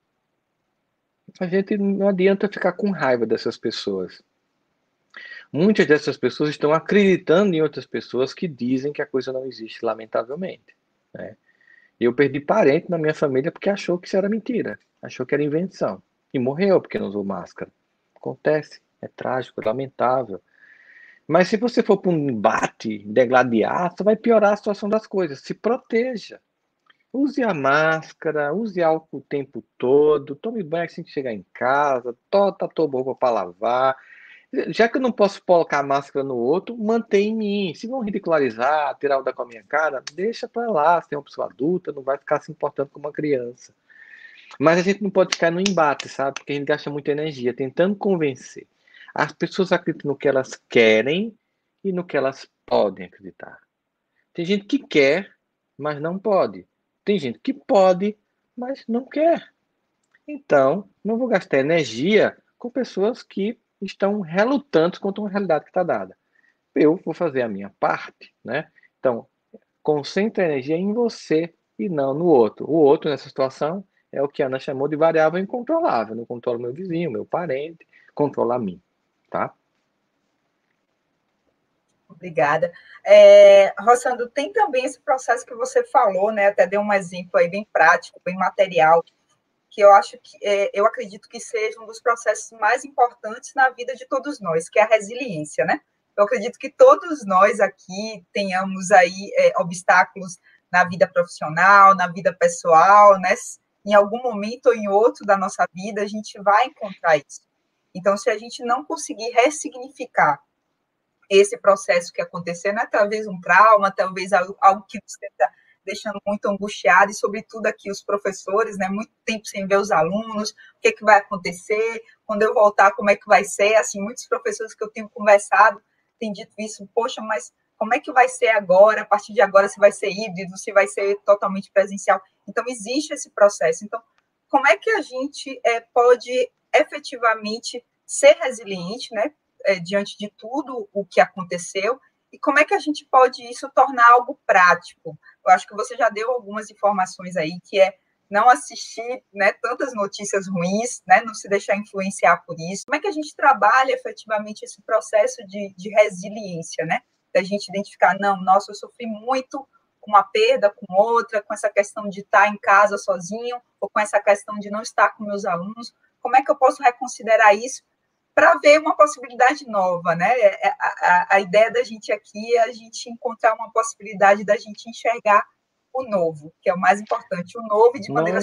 A gente não adianta ficar com raiva dessas pessoas. Muitas dessas pessoas estão acreditando em outras pessoas que dizem que a coisa não existe, lamentavelmente, né? Eu perdi parente na minha família porque achou que isso era mentira, achou que era invenção. E morreu porque não usou máscara. Acontece, é trágico, é lamentável. Mas se você for para um embate, degladiar, você vai piorar a situação das coisas. Se proteja. Use a máscara, use álcool o tempo todo, tome banho assim que chegar em casa, tota a tua roupa para lavar. Já que eu não posso colocar a máscara no outro, mantém em mim. Se vão ridicularizar, tirar o da com a minha cara, deixa para lá. Se tem uma pessoa adulta, não vai ficar se importando com uma criança. Mas a gente não pode ficar no embate, sabe? Porque a gente gasta muita energia tentando convencer. As pessoas acreditam no que elas querem e no que elas podem acreditar. Tem gente que quer, mas não pode. Tem gente que pode, mas não quer. Então, não vou gastar energia com pessoas que estão relutantes contra uma realidade que está dada. Eu vou fazer a minha parte, né? Então, concentre a energia em você e não no outro. O outro, nessa situação, é o que a Ana chamou de variável incontrolável. Eu não controlo meu vizinho, meu parente, controla a mim, tá? Obrigada. Rossandro, tem também esse processo que você falou, né? Até deu um exemplo aí bem prático, bem material, que eu acho que eu acredito que seja um dos processos mais importantes na vida de todos nós, que é a resiliência, né? Eu acredito que todos nós aqui tenhamos aí obstáculos na vida profissional, na vida pessoal, né? Em algum momento ou em outro da nossa vida, a gente vai encontrar isso. Então, se a gente não conseguir ressignificar esse processo que aconteceu, né? Talvez um trauma, talvez algo que nos está deixando muito angustiado, e sobretudo aqui os professores, né? Muito tempo sem ver os alunos, o que vai acontecer, quando eu voltar, como é que vai ser? Assim, muitos professores que eu tenho conversado têm dito isso, poxa, mas como é que vai ser agora, a partir de agora, se vai ser híbrido, se vai ser totalmente presencial? Então, existe esse processo. Então, como é que a gente pode efetivamente ser resiliente, né, diante de tudo o que aconteceu, e como é que a gente pode isso tornar algo prático? Eu acho que você já deu algumas informações aí, que é não assistir, né, tantas notícias ruins, né, não se deixar influenciar por isso. Como é que a gente trabalha efetivamente esse processo de resiliência, né? Da gente identificar, não, nossa, eu sofri muito com uma perda, com outra, com essa questão de estar em casa sozinho, ou com essa questão de não estar com meus alunos. Como é que eu posso reconsiderar isso para ver uma possibilidade nova, né? A ideia da gente aqui é a gente encontrar uma possibilidade da gente enxergar o novo, que é o mais importante, o novo e de maneira...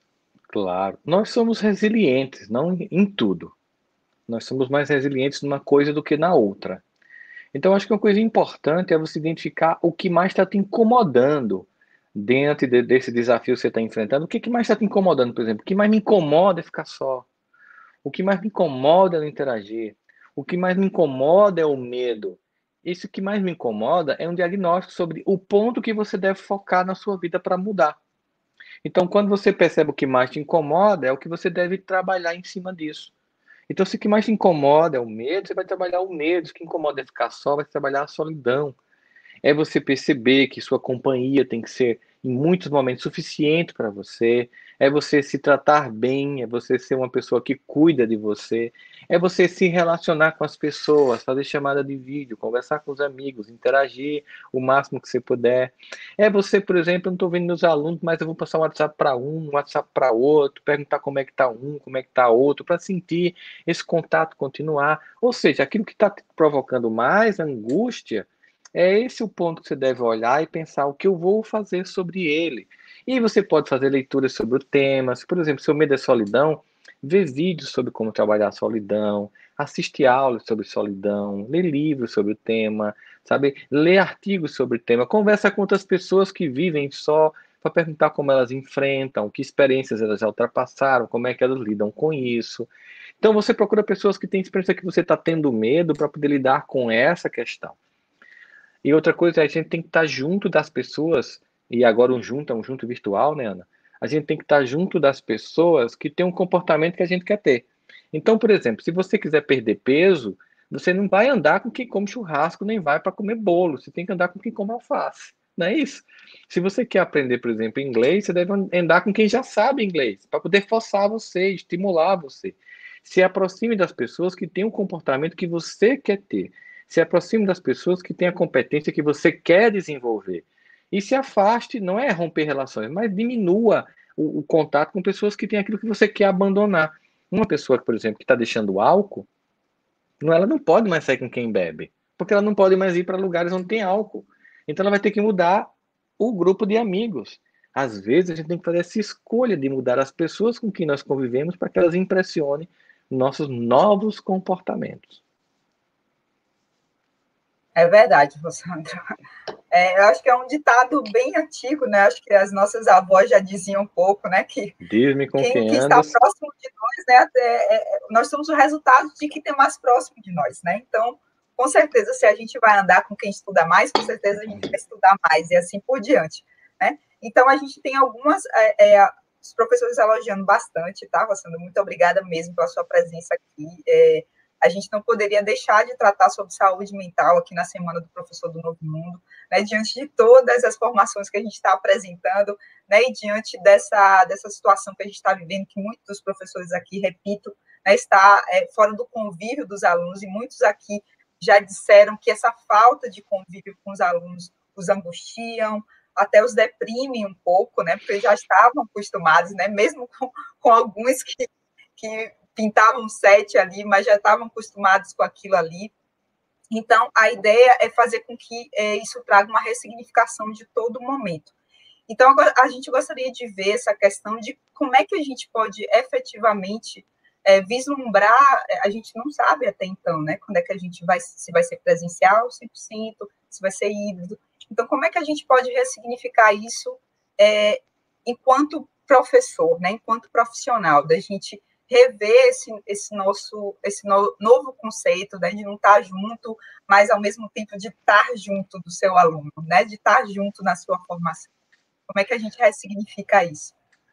Claro, nós somos resilientes, não em tudo. Nós somos mais resilientes numa coisa do que na outra. Então, acho que uma coisa importante é você identificar o que mais está te incomodando dentro desse desafio que você está enfrentando. O que mais está te incomodando, por exemplo? O que mais me incomoda é ficar só. O que mais me incomoda é não interagir. O que mais me incomoda é o medo. Isso que mais me incomoda é um diagnóstico sobre o ponto que você deve focar na sua vida para mudar. Então, quando você percebe o que mais te incomoda, é o que você deve trabalhar em cima disso. Então, se o que mais te incomoda é o medo, você vai trabalhar o medo. Se o que incomoda é ficar só, vai trabalhar a solidão. É você perceber que sua companhia tem que ser, em muitos momentos, suficiente para você. É você se tratar bem, é você ser uma pessoa que cuida de você. É você se relacionar com as pessoas, fazer chamada de vídeo, conversar com os amigos, interagir o máximo que você puder. É você, por exemplo, eu não estou vendo meus alunos, mas eu vou passar um WhatsApp para um WhatsApp para outro, perguntar como é que está um, como é que está outro, para sentir esse contato continuar. Ou seja, aquilo que está te provocando mais angústia, é esse o ponto que você deve olhar e pensar o que eu vou fazer sobre ele. E você pode fazer leituras sobre o tema. Se, por exemplo, seu medo é solidão, ver vídeos sobre como trabalhar a solidão, assistir aulas sobre solidão, ler livros sobre o tema, sabe? Ler artigos sobre o tema, conversa com outras pessoas que vivem só, para perguntar como elas enfrentam, que experiências elas já ultrapassaram, como é que elas lidam com isso. Então você procura pessoas que têm experiência que você está tendo medo para poder lidar com essa questão. E outra coisa, a gente tem que estar junto das pessoas, e agora um junto virtual, né, Ana? A gente tem que estar junto das pessoas que têm um comportamento que a gente quer ter. Então, por exemplo, se você quiser perder peso, você não vai andar com quem come churrasco, nem vai para comer bolo. Você tem que andar com quem come alface. Não é isso? Se você quer aprender, por exemplo, inglês, você deve andar com quem já sabe inglês, para poder forçar você, estimular você. Se aproxime das pessoas que têm um comportamento que você quer ter. Se aproxime das pessoas que têm a competência que você quer desenvolver. E se afaste, não é romper relações, mas diminua o contato com pessoas que têm aquilo que você quer abandonar. Uma pessoa, por exemplo, que está deixando o álcool, ela não pode mais sair com quem bebe, porque ela não pode mais ir para lugares onde tem álcool. Então ela vai ter que mudar o grupo de amigos. Às vezes a gente tem que fazer essa escolha de mudar as pessoas com quem nós convivemos para que elas impressionem nossos novos comportamentos. É verdade, Rossandra. Eu acho que é um ditado bem antigo, né? Acho que as nossas avós já diziam um pouco, né? Que diz-me com quem está próximo de nós, né? Nós somos o resultado de quem tem mais próximo de nós, né? Então, com certeza, se a gente vai andar com quem estuda mais, com certeza a gente vai estudar mais e assim por diante, né? Então, a gente tem algumas... os professores elogiando bastante, tá, Rossandra? Muito obrigada mesmo pela sua presença aqui. A gente não poderia deixar de tratar sobre saúde mental aqui na Semana do Professor do Novo Mundo, né, diante de todas as formações que a gente está apresentando, né, e diante dessa situação que a gente está vivendo, que muitos dos professores aqui, repito, né, está fora do convívio dos alunos, e muitos aqui já disseram que essa falta de convívio com os alunos os angustiam, até os deprimem um pouco, né, porque já estavam acostumados, né, mesmo com alguns que pintavam 7 ali, mas já estavam acostumados com aquilo ali. Então, a ideia é fazer com que isso traga uma ressignificação de todo momento. Então, a gente gostaria de ver essa questão de como é que a gente pode efetivamente vislumbrar, a gente não sabe até então, né, quando é que a gente se vai ser presencial 100%, se vai ser híbrido. Então, como é que a gente pode ressignificar isso enquanto professor, né, enquanto profissional, da gente rever esse novo conceito, né, de não estar junto, mas ao mesmo tempo de estar junto do seu aluno, né, de estar junto na sua formação. Como é que a gente ressignifica isso?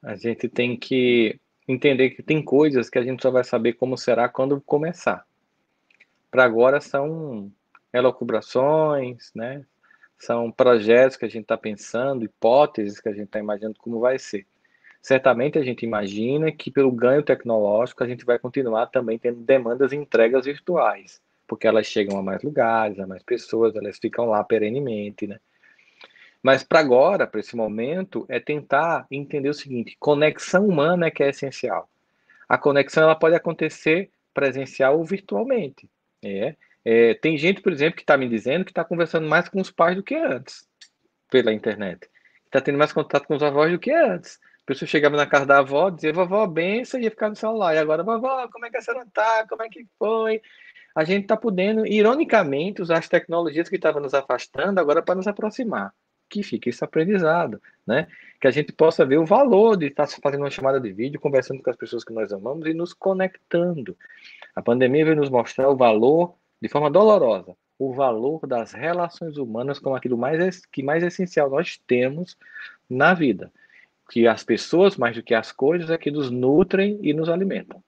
A gente tem que entender que tem coisas que a gente só vai saber como será quando começar. Para agora são elucubrações, né? São projetos que a gente está pensando, hipóteses que a gente está imaginando como vai ser. Certamente a gente imagina que pelo ganho tecnológico a gente vai continuar também tendo demandas e entregas virtuais, porque elas chegam a mais lugares, a mais pessoas, elas ficam lá perenemente, né? Mas para agora, para esse momento, é tentar entender o seguinte: conexão humana é que é essencial. A conexão ela pode acontecer presencial ou virtualmente. Tem gente, por exemplo, que está me dizendo que está conversando mais com os pais do que antes, pela internet. Está tendo mais contato com os avós do que antes. A pessoa chegava na casa da avó, dizia, vovó, benção, e ia ficar no celular. E agora, vovó, como é que a senhora está? Como é que foi? A gente está podendo, ironicamente, usar as tecnologias que estavam nos afastando agora para nos aproximar. Que fique esse aprendizado, né? Que a gente possa ver o valor de estar fazendo uma chamada de vídeo, conversando com as pessoas que nós amamos e nos conectando. A pandemia veio nos mostrar o valor, de forma dolorosa, o valor das relações humanas como aquilo que mais essencial nós temos na vida. Que as pessoas, mais do que as coisas, é que nos nutrem e nos alimentam.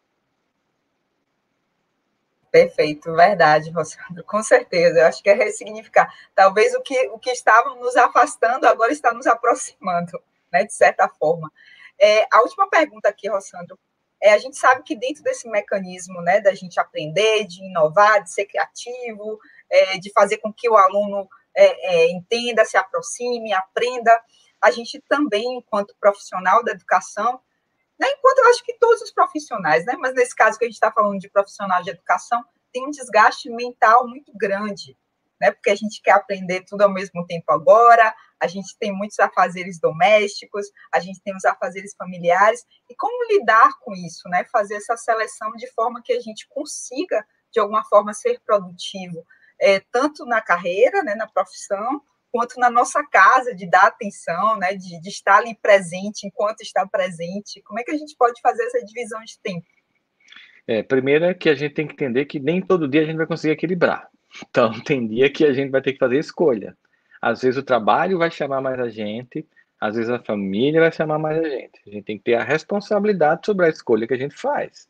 Perfeito, verdade, Rossandro, com certeza. Eu acho que é ressignificar. Talvez o que estava nos afastando agora está nos aproximando, né, de certa forma. A última pergunta aqui, Rossandro, a gente sabe que dentro desse mecanismo, né, da gente aprender, de inovar, de ser criativo, de fazer com que o aluno entenda, se aproxime, aprenda, a gente também, enquanto profissional da educação, né, enquanto eu acho que todos os profissionais, né, mas nesse caso que a gente está falando de profissional de educação, tem um desgaste mental muito grande, né, porque a gente quer aprender tudo ao mesmo tempo agora, a gente tem muitos afazeres domésticos, a gente tem os afazeres familiares, e como lidar com isso, né, fazer essa seleção de forma que a gente consiga, de alguma forma, ser produtivo, tanto na carreira, né, na profissão, quanto na nossa casa, de dar atenção, né, de estar ali presente enquanto está presente. Como é que a gente pode fazer essa divisão de tempo? Primeiro é que a gente tem que entender que nem todo dia a gente vai conseguir equilibrar. Então, tem dia que a gente vai ter que fazer escolha. Às vezes o trabalho vai chamar mais a gente, às vezes a família vai chamar mais a gente. A gente tem que ter a responsabilidade sobre a escolha que a gente faz.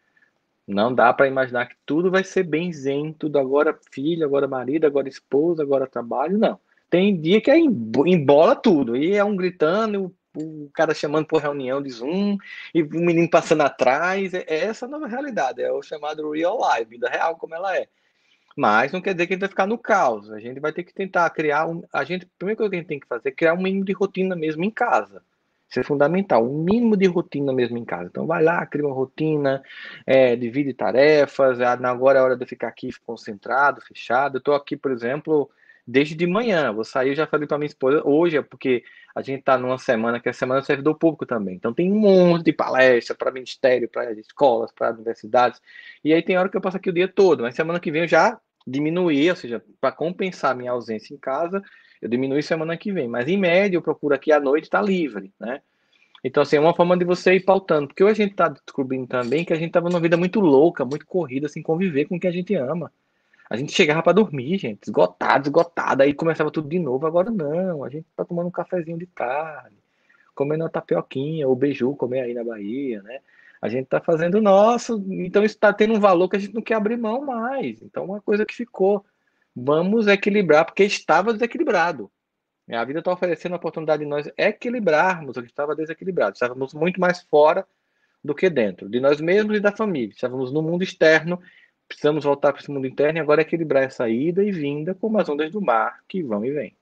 Não dá para imaginar que tudo vai ser benzen, tudo agora filho, agora marido, agora esposa, agora trabalho, não. Tem dia que embola tudo, e é um gritando, o cara chamando por reunião de Zoom, e o menino passando atrás, essa nova realidade, é o chamado real life, vida real como ela é. Mas não quer dizer que a gente vai ficar no caos, a gente vai ter que tentar criar, a primeira coisa que a gente tem que fazer é criar um mínimo de rotina mesmo em casa. Isso é fundamental, um mínimo de rotina mesmo em casa. Então vai lá, cria uma rotina, divide tarefas, agora é hora de eu ficar aqui concentrado, fechado. Eu estou aqui, por exemplo, desde de manhã, vou sair, eu já falei para minha esposa, hoje é porque a gente está numa semana que é a semana do servidor público também. Então tem um monte de palestra para ministério, para escolas, para universidades, e aí tem hora que eu passo aqui o dia todo, mas semana que vem eu já diminuí, ou seja, para compensar a minha ausência em casa, eu diminui semana que vem, mas em média eu procuro aqui à noite estar livre, né? Então, assim, é uma forma de você ir pautando, porque hoje a gente está descobrindo também que a gente estava numa vida muito louca, muito corrida, sem conviver com o que a gente ama. A gente chegava para dormir, gente, esgotada, aí começava tudo de novo. Agora não, a gente tá tomando um cafezinho de tarde, comendo uma tapioquinha, ou beiju, comer aí na Bahia, né? A gente tá fazendo o nosso, então isso está tendo um valor que a gente não quer abrir mão mais. Então, uma coisa que ficou, vamos equilibrar, porque estava desequilibrado. A vida está oferecendo a oportunidade de nós equilibrarmos o que estava desequilibrado. Estávamos muito mais fora do que dentro, de nós mesmos e da família. Estávamos no mundo externo, precisamos voltar para esse mundo interno e agora equilibrar essa ida e vinda como as ondas do mar que vão e vêm.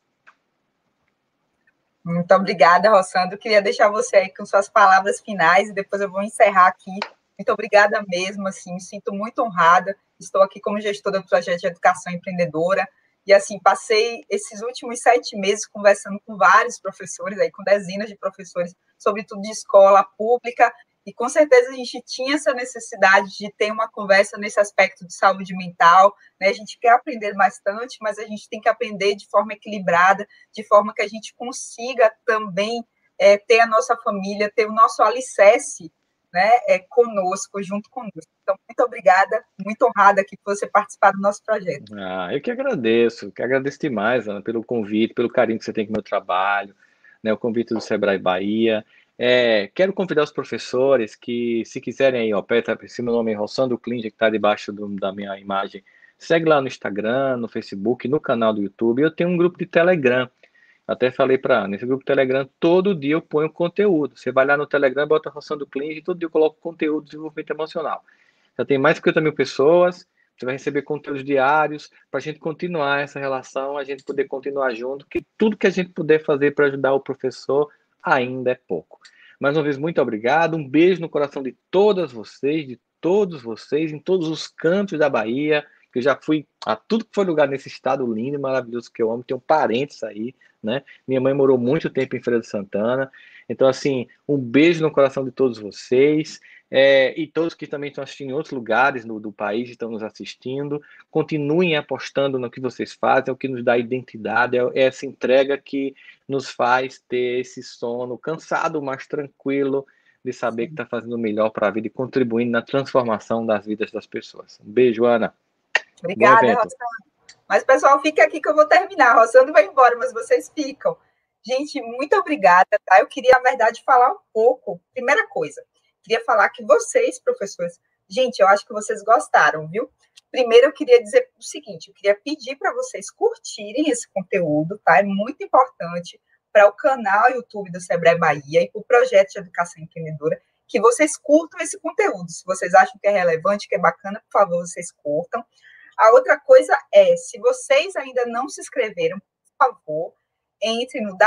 Muito obrigada, Rossandro. Queria deixar você aí com suas palavras finais e depois eu vou encerrar aqui. Muito obrigada mesmo, assim, me sinto muito honrada. Estou aqui como gestora do projeto de educação empreendedora e, assim, passei esses últimos 7 meses conversando com vários professores, aí, com dezenas de professores, sobretudo de escola pública, e com certeza a gente tinha essa necessidade de ter uma conversa nesse aspecto de saúde mental, né? A gente quer aprender bastante, mas a gente tem que aprender de forma equilibrada, de forma que a gente consiga também ter a nossa família, ter o nosso alicerce, né, conosco, junto conosco. Então, muito obrigada, muito honrada aqui por você participar do nosso projeto. Eu que agradeço demais, Ana, pelo convite, pelo carinho que você tem com o meu trabalho, né, o convite do Sebrae Bahia. Quero convidar os professores que, se quiserem aí, ó, aperta por cima o nome Roçando Clínica, que está debaixo da minha imagem. Segue lá no Instagram, no Facebook, no canal do YouTube. Eu tenho um grupo de Telegram. Até falei para Ana, nesse grupo Telegram, todo dia eu ponho conteúdo. Você vai lá no Telegram, bota Roçando Clínica e todo dia eu coloco conteúdo de desenvolvimento emocional. Já tem mais de 50 mil pessoas, você vai receber conteúdos diários para a gente continuar essa relação, a gente poder continuar junto, que tudo que a gente puder fazer para ajudar o professor ainda é pouco. Mais uma vez, muito obrigado, um beijo no coração de todas vocês, de todos vocês, em todos os cantos da Bahia, que eu já fui a tudo que foi lugar nesse estado lindo e maravilhoso que eu amo, tenho parentes aí, né? Minha mãe morou muito tempo em Feira de Santana, então, assim, um beijo no coração de todos vocês, e todos que também estão assistindo em outros lugares do país, estão nos assistindo, continuem apostando no que vocês fazem, é o que nos dá identidade, é essa entrega que nos faz ter esse sono cansado, mas tranquilo, de saber que está fazendo o melhor para a vida e contribuindo na transformação das vidas das pessoas. Um beijo, Ana. Obrigada, Rossano. Mas, pessoal, fica aqui que eu vou terminar. Rossano vai embora, mas vocês ficam. Gente, muito obrigada, tá? Eu queria, na verdade, falar um pouco. Primeira coisa, queria falar que vocês, professores, gente, eu acho que vocês gostaram, viu? Primeiro, eu queria dizer o seguinte, eu queria pedir para vocês curtirem esse conteúdo, tá? É muito importante para o canal YouTube do Sebrae Bahia e para o projeto de educação empreendedora, que vocês curtam esse conteúdo. Se vocês acham que é relevante, que é bacana, por favor, vocês curtam. A outra coisa é, se vocês ainda não se inscreveram, por favor, entre no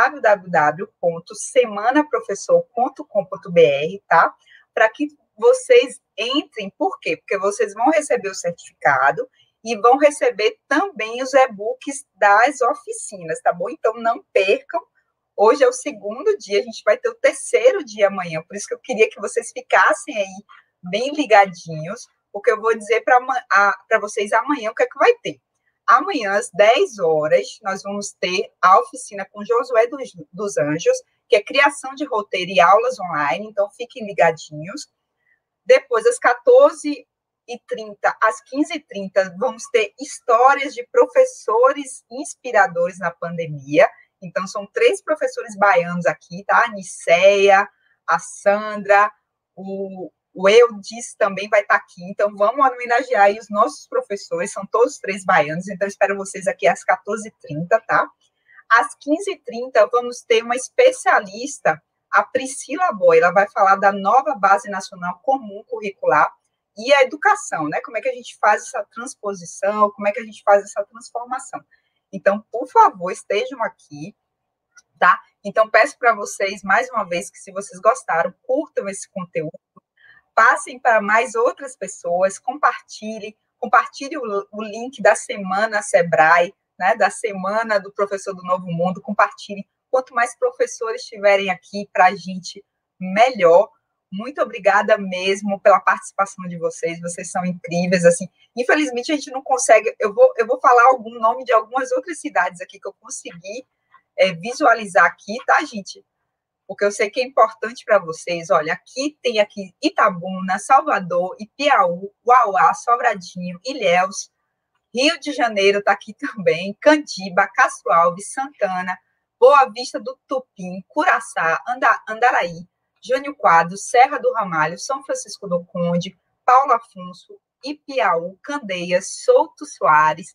www.semanaprofessor.com.br, tá? Para que vocês entrem, por quê? Porque vocês vão receber o certificado e vão receber também os e-books das oficinas, tá bom? Então, não percam. Hoje é o segundo dia, a gente vai ter o terceiro dia amanhã, por isso que eu queria que vocês ficassem aí bem ligadinhos, porque eu vou dizer para vocês amanhã o que é que vai ter. Amanhã, às 10 horas, nós vamos ter a oficina com Josué dos Anjos, que é criação de roteiro e aulas online, então fiquem ligadinhos. Depois, às 14h30, às 15h30, vamos ter histórias de professores inspiradores na pandemia. Então, são 3 professores baianos aqui, tá? A Niceia, a Sandra, o Eudes também vai estar aqui, então vamos homenagear aí os nossos professores, são todos 3 baianos, então espero vocês aqui às 14h30, tá? Às 15h30 vamos ter uma especialista, a Priscila Boy, ela vai falar da nova Base Nacional Comum Curricular e a educação, né? Como é que a gente faz essa transposição, como é que a gente faz essa transformação. Então, por favor, estejam aqui, tá? Então, peço para vocês, mais uma vez, que se vocês gostaram, curtam esse conteúdo, passem para mais outras pessoas, compartilhe o link da Semana Sebrae, né, da Semana do Professor do Novo Mundo, compartilhe. Quanto mais professores estiverem aqui para a gente, melhor. Muito obrigada mesmo pela participação de vocês são incríveis, assim. Infelizmente, a gente não consegue, eu vou falar algum nome de algumas outras cidades aqui que eu consegui visualizar aqui, tá, gente? Porque eu sei que é importante para vocês. Olha, tem aqui Itabuna, Salvador, Ipiaú, Uauá, Sobradinho, Ilhéus, Rio de Janeiro está aqui também, Candiba, Castro Alves, Santana, Boa Vista do Tupim, Curaçá, Andaraí, Jânio Quadro, Serra do Ramalho, São Francisco do Conde, Paulo Afonso, Ipiaú, Candeias, Souto Soares,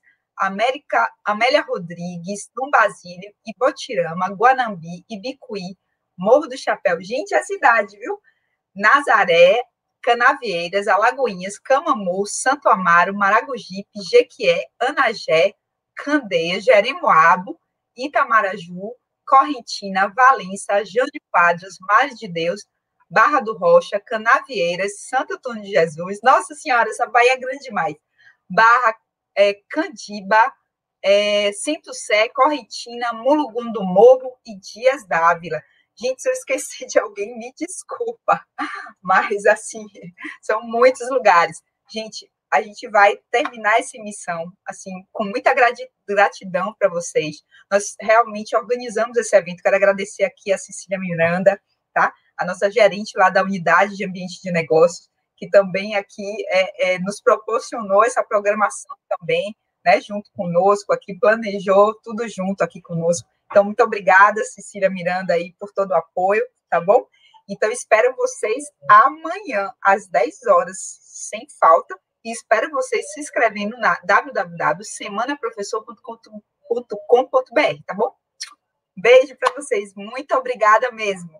Amélia Rodrigues, Dom Basílio, Ibotirama, Guanambi, Ibicuí, Morro do Chapéu, gente, é a cidade, viu? Nazaré, Canavieiras, Alagoinhas, Camamu, Santo Amaro, Maragogipe, Jequié, Anagé, Candeias, Jeremoabo, Itamaraju, Correntina, Valença, Jânio de Quadros, Mares de Deus, Barra do Rocha, Canavieiras, Santo Antônio de Jesus, Nossa Senhora, essa Bahia é grande demais, Barra, Candiba, Sinto Sé, Correntina, Mulugum do Morro e Dias Dávila. Gente, se eu esqueci de alguém, me desculpa, mas, assim, são muitos lugares. Gente, a gente vai terminar essa emissão, assim, com muita gratidão para vocês. Nós realmente organizamos esse evento, quero agradecer aqui a Cecília Miranda, tá? A nossa gerente lá da Unidade de Ambiente de Negócios, que também aqui nos proporcionou essa programação também, né, junto conosco aqui, planejou tudo junto aqui conosco. Então, muito obrigada, Cecília Miranda, aí, por todo o apoio, tá bom? Então, espero vocês amanhã, às 10 horas, sem falta, e espero vocês se inscrevendo na www.semanaprofessor.com.br, tá bom? Beijo para vocês, muito obrigada mesmo.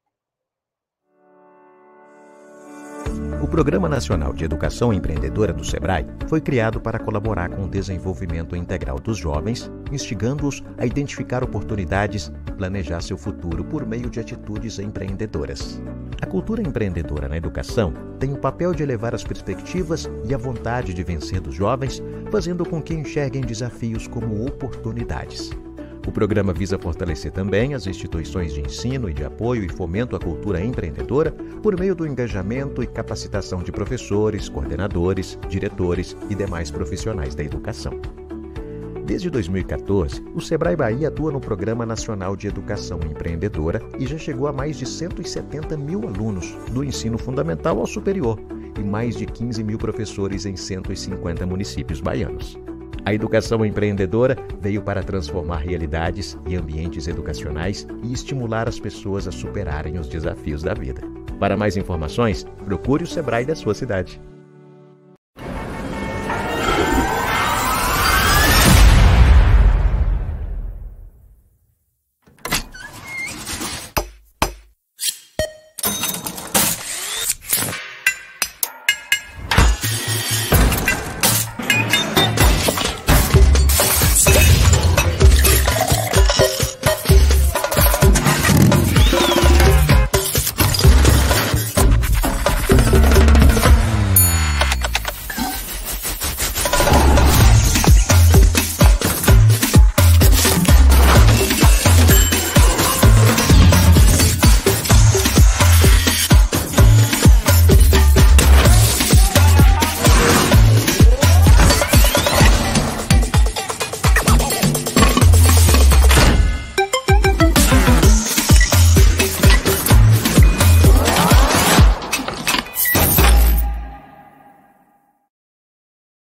O Programa Nacional de Educação Empreendedora do SEBRAE foi criado para colaborar com o desenvolvimento integral dos jovens, instigando-os a identificar oportunidades e planejar seu futuro por meio de atitudes empreendedoras. A cultura empreendedora na educação tem o papel de elevar as perspectivas e a vontade de vencer dos jovens, fazendo com que enxerguem desafios como oportunidades. O programa visa fortalecer também as instituições de ensino e de apoio e fomento à cultura empreendedora por meio do engajamento e capacitação de professores, coordenadores, diretores e demais profissionais da educação. Desde 2014, o SEBRAE Bahia atua no Programa Nacional de Educação Empreendedora e já chegou a mais de 170 mil alunos, do ensino fundamental ao superior, e mais de 15 mil professores em 150 municípios baianos. A educação empreendedora veio para transformar realidades e ambientes educacionais e estimular as pessoas a superarem os desafios da vida. Para mais informações, procure o SEBRAE da sua cidade.